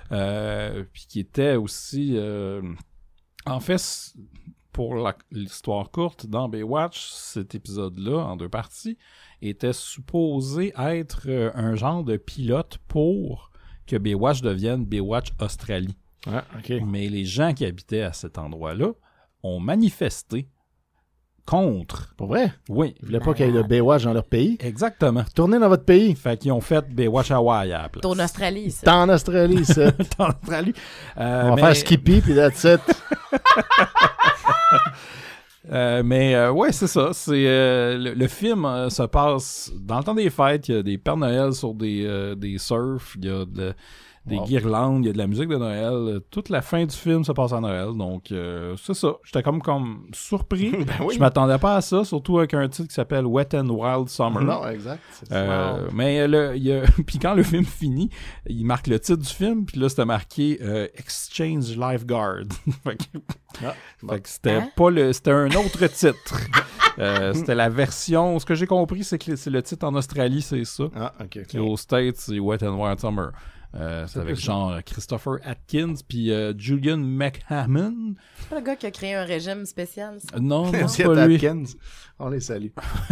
Speaker 4: Euh, puis qui était aussi... Euh, en fait, pour la, l'histoire courte, dans Baywatch, cet épisode-là, en deux parties, était supposé être euh, un genre de pilote pour que Baywatch devienne Baywatch Australie.
Speaker 6: Ah, okay.
Speaker 4: Mais les gens qui habitaient à cet endroit-là ont manifesté contre.
Speaker 6: Pour vrai?
Speaker 4: Oui.
Speaker 6: Ils voulaient pas qu'il y ait de Baywatch dans leur pays?
Speaker 4: Exactement.
Speaker 6: Tournez dans votre pays.
Speaker 4: Fait qu'ils ont fait Baywatch Hawaii à la place.
Speaker 7: T'es en Australie, ça.
Speaker 6: T'es en Australie, ça.
Speaker 4: T'es en Australie. Euh,
Speaker 6: On va
Speaker 4: mais...
Speaker 6: faire Skippy, puis that's it.
Speaker 4: Euh, mais euh, ouais, c'est ça. C'est euh, le, le film euh, se passe dans le temps des fêtes. Il y a des Pères Noël sur des euh, des surfs. Il y a de, des wow. guirlandes. Il y a de la musique de Noël. Toute la fin du film se passe à Noël. Donc euh, c'est ça. J'étais comme comme surpris.
Speaker 6: Ben oui.
Speaker 4: Je m'attendais pas à ça, surtout avec un titre qui s'appelle Wet and Wild Summer.
Speaker 6: Non, exact.
Speaker 4: Euh, wow. Mais le, il y a, puis quand le film finit, il marque le titre du film. Puis là, c'était marqué euh, Exchange Lifeguard. fait que, ah, bon. fait que c'était hein? pas le, c'était un autre titre. euh, c'était la version. Ce que j'ai compris, c'est que c'est le titre en Australie, c'est ça.
Speaker 6: Ah, ok. okay.
Speaker 4: Et aux States, c'est Wet and Wild Summer. Euh, c'est
Speaker 6: C'est
Speaker 4: avec
Speaker 6: plus
Speaker 4: genre Christopher Atkins puis euh, Julian McHammond.
Speaker 7: C'est pas le gars qui a créé un régime spécial, ça?
Speaker 4: Non, non,
Speaker 6: Merci
Speaker 4: c'est
Speaker 6: à
Speaker 4: pas lui.
Speaker 6: Atkins. On les salue.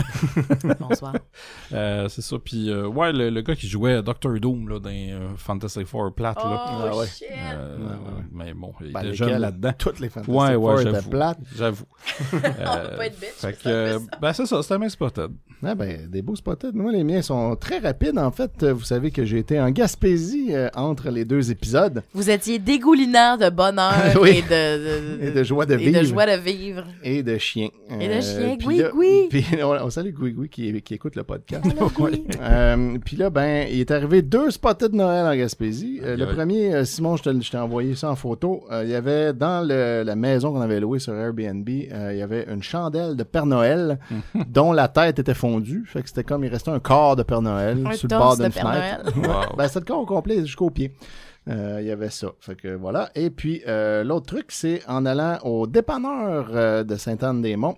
Speaker 7: Bonsoir.
Speaker 4: Euh, c'est ça. Puis, euh, ouais, le, le gars qui jouait Doctor Doom là, dans euh, Fantasy Four plate.
Speaker 7: Oh,
Speaker 4: là.
Speaker 6: Ah ouais.
Speaker 7: shit!
Speaker 4: Euh,
Speaker 6: Ouais, ouais, ouais.
Speaker 4: Mais bon, il
Speaker 6: Ben,
Speaker 4: était
Speaker 6: lesquels?
Speaker 4: jeune là-dedans.
Speaker 6: Toutes les Fantastic
Speaker 4: Ouais,
Speaker 6: Four
Speaker 4: ouais,
Speaker 6: étaient
Speaker 4: j'avoue.
Speaker 6: plates.
Speaker 4: J'avoue.
Speaker 7: On peut pas être bitch,
Speaker 4: Fait
Speaker 7: c'est
Speaker 4: que,
Speaker 7: un peu
Speaker 4: euh,
Speaker 7: ça.
Speaker 4: ben c'est ça, c'était bien spotted.
Speaker 6: Ah ben, des beaux spotted. Moi, les miens sont très rapides. En fait, vous savez que j'ai été en Gaspésie euh, entre les deux épisodes.
Speaker 7: Vous étiez dégoulinant de bonheur
Speaker 6: Oui.
Speaker 7: et, de, de,
Speaker 6: Et de joie de
Speaker 7: et
Speaker 6: vivre.
Speaker 7: de joie de vivre.
Speaker 6: Et de chiens.
Speaker 7: Et de chiens.
Speaker 6: puis
Speaker 7: Gui,
Speaker 6: là-
Speaker 7: gui.
Speaker 6: Puis on, on salue Gui Gui qui, qui écoute le podcast.
Speaker 7: Allô, Gui.
Speaker 6: Euh, puis là, ben, il est arrivé deux spotted de Noël en Gaspésie. Euh, le
Speaker 4: Ouais.
Speaker 6: premier, euh, Simon, je te- je t'ai envoyé ça en photo. Euh, il y avait dans le- la maison qu'on avait louée sur Airbnb, euh, il y avait une chandelle de Père Noël dont la tête était fondue. Fait que c'était comme il restait un corps de Père Noël
Speaker 7: Un
Speaker 6: sur le
Speaker 7: torse
Speaker 6: bord
Speaker 7: de
Speaker 6: d'une
Speaker 7: Père
Speaker 6: fenêtre.
Speaker 7: Noël.
Speaker 4: Wow.
Speaker 6: Ben, c'était le corps au complet jusqu'au pied. Euh, Il y avait ça. Fait que voilà. Et puis, euh, l'autre truc, c'est en allant au dépanneur euh, de Sainte-Anne-des-Monts.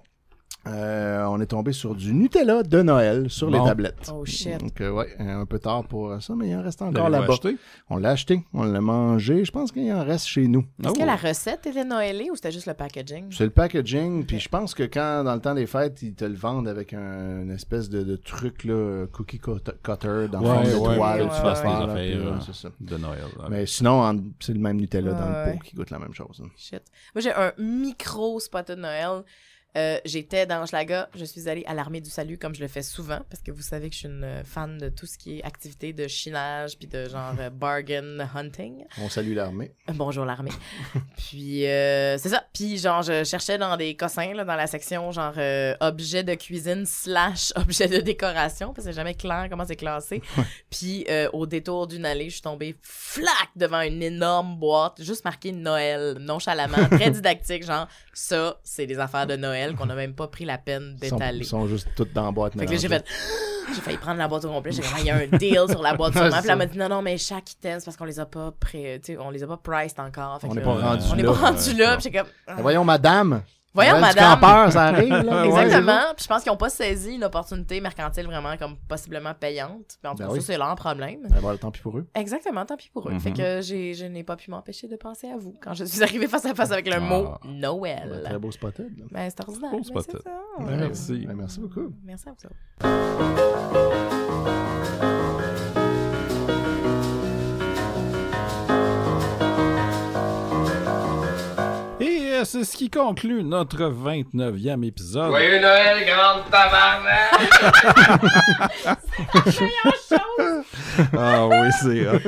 Speaker 6: Euh, on est tombé sur du Nutella de Noël sur
Speaker 4: Bon.
Speaker 6: les tablettes.
Speaker 7: Oh shit.
Speaker 6: Donc, euh, ouais, un peu tard pour ça, mais il en reste encore
Speaker 4: L'avez-vous
Speaker 6: là-bas.
Speaker 4: acheté?
Speaker 6: On l'a acheté, on l'a mangé. Je pense qu'il en reste chez nous.
Speaker 7: Est-ce
Speaker 4: Oh.
Speaker 7: que la recette était noëlée ou c'était juste le packaging?
Speaker 6: C'est le packaging, puis je pense que quand, dans le temps des fêtes, ils te le vendent avec un, une espèce de, de truc, là, cookie cutter, cutter dans le
Speaker 4: Ouais,
Speaker 6: fond de
Speaker 4: ouais,
Speaker 6: toile.
Speaker 4: ouais,
Speaker 6: tu
Speaker 4: ouais,
Speaker 6: vas
Speaker 4: ouais.
Speaker 6: faire,
Speaker 4: Des
Speaker 6: là,
Speaker 4: affaires,
Speaker 6: puis, ouais,
Speaker 4: euh,
Speaker 6: c'est ça.
Speaker 4: de Noël. ouais.
Speaker 6: Mais sinon, en- c'est le même Nutella dans
Speaker 7: Ouais.
Speaker 6: le pot qui goûte la même chose. hein.
Speaker 7: Shit. Moi, j'ai un micro spot de Noël. Euh, j'étais dans Hochelaga, je suis allée à l'Armée du Salut comme je le fais souvent parce que vous savez que je suis une euh, fan de tout ce qui est activité de chinage puis de genre euh, bargain hunting.
Speaker 6: On salue l'armée.
Speaker 7: Euh, Bonjour l'armée. Puis euh, c'est ça. Puis genre je cherchais dans des cossins là, dans la section genre euh, objet de cuisine slash objet de décoration parce que c'est jamais clair comment c'est classé. Puis euh, au détour d'une allée, je suis tombée flac devant une énorme boîte juste marquée Noël nonchalamment, très didactique genre ça c'est des affaires de Noël qu'on n'a même pas pris la peine
Speaker 6: Ils sont,
Speaker 7: d'étaler.
Speaker 6: ils sont juste toutes dans la boîte.
Speaker 7: Fait que là, j'ai
Speaker 6: mélangées.
Speaker 7: fait j'ai failli prendre la boîte au complet, j'ai dit il y a un deal sur la boîte sûrement.
Speaker 6: Ouais,
Speaker 7: Puis là, elle
Speaker 6: ça.
Speaker 7: m'a dit non non mais chaque item c'est parce qu'on les a pas pré... tu sais on les a pas priced encore. Fait
Speaker 6: On
Speaker 7: que
Speaker 6: n'est
Speaker 7: là,
Speaker 6: pas rendu
Speaker 7: on n'est
Speaker 6: là.
Speaker 7: pas rendu là, puis j'ai comme
Speaker 6: Mais voyons, madame.
Speaker 7: Voyons,
Speaker 6: Noël du
Speaker 7: madame.
Speaker 6: campeur, ça arrive, là.
Speaker 7: Exactement. Puis je pense qu'ils n'ont pas saisi une opportunité mercantile vraiment comme possiblement payante. Puis en tout
Speaker 6: Ben
Speaker 7: cas,
Speaker 6: oui.
Speaker 7: ça, c'est leur problème.
Speaker 6: Ben voilà, tant pis pour eux.
Speaker 7: Exactement, tant pis pour eux.
Speaker 6: Mhm.
Speaker 7: Fait que j'ai, je n'ai pas pu m'empêcher de penser à vous quand je suis arrivée face à face avec le
Speaker 6: Ah.
Speaker 7: mot Noël.
Speaker 6: Ben, très beau spotted. là.
Speaker 7: Ben, c'est ordinaire.
Speaker 4: Beau
Speaker 7: mais
Speaker 4: spotted.
Speaker 7: c'est ça.
Speaker 4: Ben, merci.
Speaker 6: Ben, merci beaucoup.
Speaker 7: Merci à vous autres.
Speaker 4: Et euh, c'est ce qui conclut notre vingt-neuvième épisode.
Speaker 11: Joyeux Noël, grande tabarnak!
Speaker 4: Ah oui, c'est hot.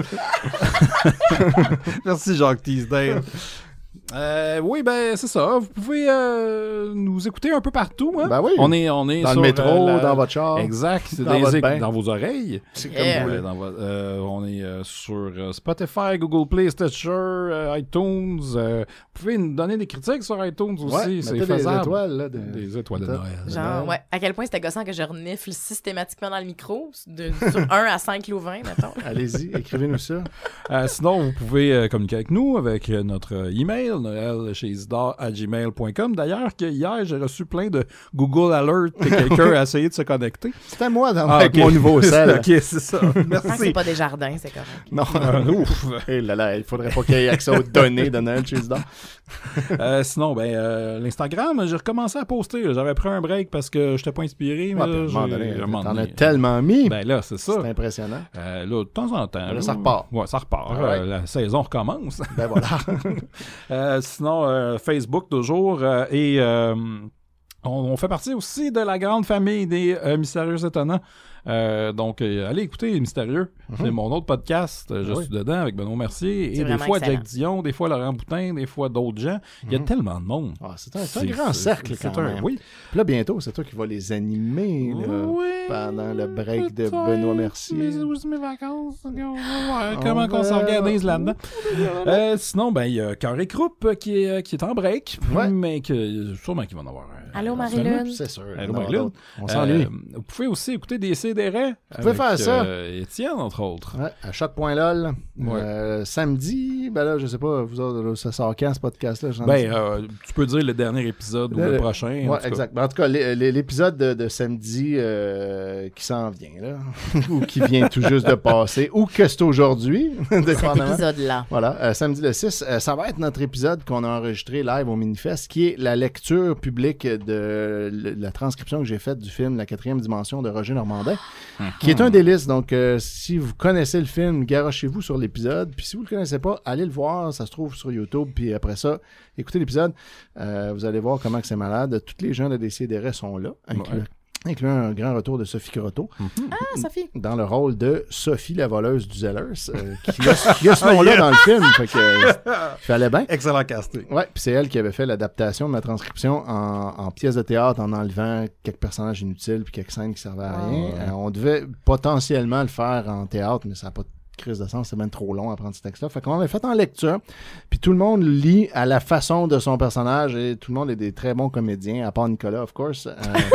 Speaker 4: Merci Jacques Teasdale. Euh, oui, ben c'est ça. Vous pouvez euh, nous écouter un peu partout. Hein?
Speaker 6: Ben oui.
Speaker 4: On est, on est
Speaker 6: Dans le
Speaker 4: sur,
Speaker 6: métro,
Speaker 4: euh, la-
Speaker 6: dans votre char.
Speaker 4: Exact. C'est
Speaker 6: Dans
Speaker 4: des
Speaker 6: votre
Speaker 4: éc-
Speaker 6: bain.
Speaker 4: dans vos oreilles.
Speaker 6: C'est
Speaker 7: Yeah.
Speaker 6: comme vous
Speaker 4: Euh,
Speaker 6: voulez.
Speaker 4: dans vo- euh, on est euh, sur euh, Spotify, Google Play, Stitcher, euh, iTunes. euh, vous pouvez nous donner des critiques sur iTunes aussi.
Speaker 6: Ouais,
Speaker 4: c'est
Speaker 6: mettez des
Speaker 4: faisable.
Speaker 6: étoiles, là, de-
Speaker 4: Des étoiles de
Speaker 6: de-
Speaker 4: Noël.
Speaker 7: Genre, ouais. À quel point c'était gossant que je renifle systématiquement dans le micro, de, sur un à cinq louvains, mettons.
Speaker 6: Allez-y, écrivez-nous ça.
Speaker 4: Euh, sinon, vous pouvez euh, communiquer avec nous avec euh, notre euh, email, noël chez isidore à gmail point com. D'ailleurs, que hier, j'ai reçu plein de Google Alert que quelqu'un a essayé de se connecter.
Speaker 6: C'était moi dans,
Speaker 4: Ah,
Speaker 6: avec
Speaker 4: ok.
Speaker 6: mon nouveau sel.
Speaker 4: Ok, c'est ça.
Speaker 7: Tant que
Speaker 4: Merci.
Speaker 7: c'est pas des jardins, c'est correct.
Speaker 6: Non.
Speaker 4: Ah, ouf.
Speaker 6: Eh là là, il faudrait pas qu'il y ait accès aux données de Noël chez Isidore.
Speaker 4: Euh, sinon, ben, euh, l'Instagram, j'ai recommencé à poster. là. J'avais pris un break parce que j'étais pas inspiré. Mais
Speaker 6: Ouais, puis à
Speaker 4: là,
Speaker 6: un moment
Speaker 4: j'ai-
Speaker 6: donné,
Speaker 4: à un moment
Speaker 6: t'en
Speaker 4: donné,
Speaker 6: as tellement mis.
Speaker 4: Ben là, c'est ça.
Speaker 6: C'est impressionnant.
Speaker 4: Euh, là, de temps en temps.
Speaker 6: Là, ça repart.
Speaker 4: Ouais, ça repart.
Speaker 6: Ah ouais.
Speaker 4: Euh, la saison recommence.
Speaker 6: Ben voilà.
Speaker 4: Euh, sinon, euh, Facebook toujours. euh, et euh, on, on fait partie aussi de la grande famille des euh, Mystérieux Étonnants. Euh, donc, euh, allez écouter Mystérieux.
Speaker 6: Mhm.
Speaker 4: C'est mon autre podcast. Euh, Je
Speaker 6: Oui.
Speaker 4: suis dedans avec Benoît Mercier.
Speaker 7: C'est
Speaker 4: Et des
Speaker 7: vraiment
Speaker 4: fois
Speaker 7: excellent.
Speaker 4: Jack Dion, des fois Laurent Boutin, des fois d'autres gens. Il y a
Speaker 6: Mhm.
Speaker 4: tellement de monde.
Speaker 6: Ah, c'est un, c'est un
Speaker 4: C'est-
Speaker 6: grand
Speaker 4: c'est-
Speaker 6: cercle
Speaker 4: c'est
Speaker 6: quand
Speaker 4: un-
Speaker 6: même.
Speaker 4: Oui.
Speaker 6: Puis là, bientôt, c'est toi qui vas les animer là,
Speaker 4: Oui,
Speaker 6: pendant le break de
Speaker 4: peut-être,
Speaker 6: Benoît Mercier.
Speaker 4: Mais c'est aussi mes vacances. On va voir
Speaker 6: On
Speaker 4: comment on
Speaker 6: verra.
Speaker 4: s'organise là-dedans. Euh, sinon, ben, il y a Carré Croup qui est, qui est en break.
Speaker 6: Ouais.
Speaker 4: Mais que sûrement qu'il va en avoir un.
Speaker 7: Allô,
Speaker 4: éventuellement.
Speaker 7: Marilyn?
Speaker 6: C'est sûr.
Speaker 4: Allô,
Speaker 6: Non,
Speaker 4: Marilyn.
Speaker 6: d'autres. On s'ennuie.
Speaker 4: Euh, vous pouvez aussi écouter D C Décideret.
Speaker 6: Vous pouvez faire ça.
Speaker 4: Euh, Étienne, entre autres.
Speaker 6: Ouais, à choc point lol.
Speaker 4: Ouais.
Speaker 6: Euh, samedi, ben là, je sais pas, vous autres, ça sort quand ce podcast-là?
Speaker 4: Ben, euh, tu peux dire le dernier épisode ou le, le prochain.
Speaker 6: Ouais, exact. Ben, en tout cas, l'épisode de, de samedi euh, qui s'en vient, là, ou qui vient tout juste de passer, ou que c'est aujourd'hui.
Speaker 7: Cet épisode-là.
Speaker 6: Voilà, euh, samedi le six, euh, ça va être notre épisode qu'on a enregistré live au Minifest, qui est la lecture publique de la transcription que j'ai faite du film La quatrième dimension de Roger Normandin, qui est un délice. Donc, euh, si vous connaissez le film, garochez-vous sur l'épisode. Puis si vous le connaissez pas, allez le voir. Ça se trouve sur YouTube. Puis après ça, écoutez l'épisode. Euh, vous allez voir comment que c'est malade. Tous les gens de Décideret sont là, inclus, ouais. incluant un grand retour de Sophie Croteau.
Speaker 7: Mm-hmm. Ah, Sophie!
Speaker 6: Dans le rôle de Sophie, la voleuse du Zellers, euh, qui, a, qui a ce nom-là dans le film. Fait que, euh, il fallait bien.
Speaker 4: Excellent casting.
Speaker 6: Ouais, puis c'est elle qui avait fait l'adaptation de ma transcription en, en pièce de théâtre, en enlevant quelques personnages inutiles puis quelques scènes qui servaient à rien. Oh, ouais. euh, on devait potentiellement le faire en théâtre, mais ça n'a pas de crise de sens, c'est même trop long à prendre ce texte-là. Fait qu'on l'a fait en lecture, puis tout le monde lit à la façon de son personnage, et tout le monde est des très bons comédiens, à part Nicolas, of course. Euh,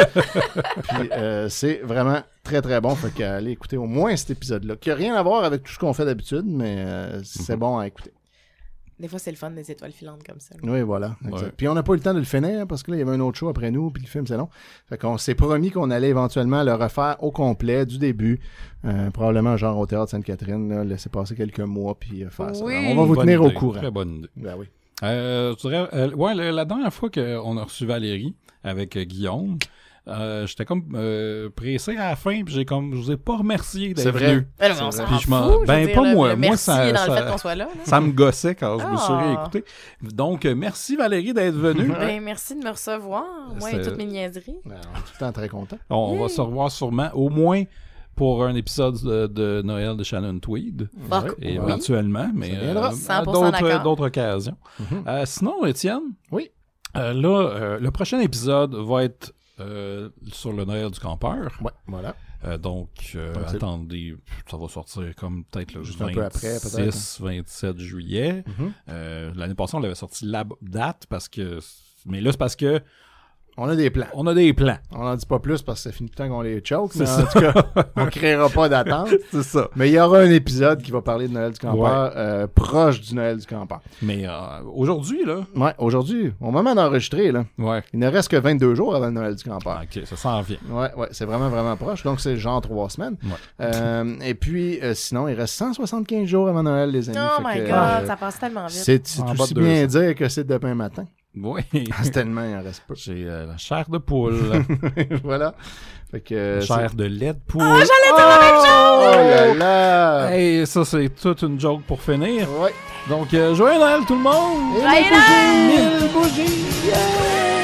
Speaker 6: puis euh, c'est vraiment très très bon, fait qu'allez écouter au moins cet épisode-là, qui n'a rien à voir avec tout ce qu'on fait d'habitude, mais euh, c'est mm-hmm. bon à écouter.
Speaker 7: Des fois, c'est le fun des étoiles filantes comme ça.
Speaker 6: Oui, voilà.
Speaker 4: Ouais.
Speaker 6: Puis on n'a pas eu le temps de le finir parce que là, il y avait un autre show après nous, puis le film, c'est long. Fait qu'on s'est promis qu'on allait éventuellement le refaire au complet, du début. Euh, probablement genre au Théâtre Sainte-Catherine, là, laisser passer quelques mois, puis euh, faire
Speaker 7: oui.
Speaker 6: ça. On va vous
Speaker 4: bonne
Speaker 6: tenir
Speaker 4: idée.
Speaker 6: au courant.
Speaker 4: Très bonne idée.
Speaker 6: Ben oui.
Speaker 4: Euh, je dirais, euh, ouais, la, la dernière fois qu'on a reçu Valérie avec euh, Guillaume, Euh, j'étais comme euh, pressé à la fin, puis j'ai comme, je vous ai pas remercié d'être venu.
Speaker 7: Ben, on s'en fout,
Speaker 4: ben
Speaker 7: dire,
Speaker 4: pas
Speaker 7: là,
Speaker 4: moi, moi
Speaker 7: dans
Speaker 4: ça, ça,
Speaker 7: le fait qu'on soit là, là.
Speaker 4: ça me gossait quand je
Speaker 7: ah.
Speaker 4: me suis réécouté. Donc euh, merci Valérie d'être venue.
Speaker 7: Ben merci de me recevoir, moi c'est... et toutes mes niaiseries.
Speaker 6: Ben, on est tout le temps très contents.
Speaker 4: On, on va se revoir sûrement, au moins pour un épisode de, de Noël de Shannon Tweed,
Speaker 7: Fuck.
Speaker 4: Et éventuellement, oui. mais euh, à d'autres, d'autres occasions. Mm-hmm. Euh, sinon, Étienne,
Speaker 6: oui.
Speaker 4: Euh, là, euh, le prochain épisode va être Euh, sur le Noël du campeur.
Speaker 6: Ouais, voilà.
Speaker 4: Euh, donc, euh,
Speaker 6: donc
Speaker 4: attendez, ça va sortir comme peut-être le
Speaker 6: juste
Speaker 4: vingt-six,
Speaker 6: un peu après, peut-être, hein.
Speaker 4: vingt-sept juillet.
Speaker 6: Mm-hmm.
Speaker 4: Euh, l'année passée, on l'avait sorti la date parce que... Mais là, c'est parce que...
Speaker 6: On a des plans.
Speaker 4: On a des plans.
Speaker 6: On n'en dit pas plus parce que ça finit tout le temps qu'on les choke.
Speaker 4: C'est
Speaker 6: mais
Speaker 4: ça.
Speaker 6: En tout cas, on ne créera pas d'attente.
Speaker 4: C'est ça.
Speaker 6: Mais il y aura un épisode qui va parler de Noël du campeur, ouais. euh, proche du Noël du campeur.
Speaker 4: Mais euh, aujourd'hui, là...
Speaker 6: Ouais, aujourd'hui, au moment d'enregistrer, là,
Speaker 4: ouais.
Speaker 6: il ne reste que vingt-deux jours avant le Noël du campeur.
Speaker 4: OK, ça s'en vient.
Speaker 6: Ouais, ouais, c'est vraiment, vraiment proche. Donc, c'est genre trois semaines.
Speaker 4: Ouais.
Speaker 6: Euh, et puis, euh, sinon, il reste cent soixante-quinze jours avant Noël, les amis.
Speaker 7: Oh my
Speaker 6: que,
Speaker 7: God,
Speaker 6: euh,
Speaker 7: ça passe tellement vite.
Speaker 6: C'est, c'est aussi bien dire que c'est demain matin.
Speaker 4: Oui.
Speaker 6: C'est tellement, il en reste pas.
Speaker 4: J'ai euh, la chair de poule.
Speaker 6: Voilà. Fait que, euh,
Speaker 4: chair
Speaker 6: c'est...
Speaker 4: de lait de poule.
Speaker 7: Ah, j'allais dire la même chose!
Speaker 6: Oh là là!
Speaker 4: Hey, ça, c'est toute une joke pour finir.
Speaker 6: Ouais.
Speaker 4: Donc, euh, joyeux Noël, tout le monde!
Speaker 7: Joyeux Noël!
Speaker 4: Mille bougies! Yeah!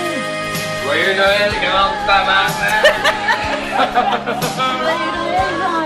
Speaker 11: Joyeux Noël, grande tabarnak!
Speaker 3: Joyeux Noël,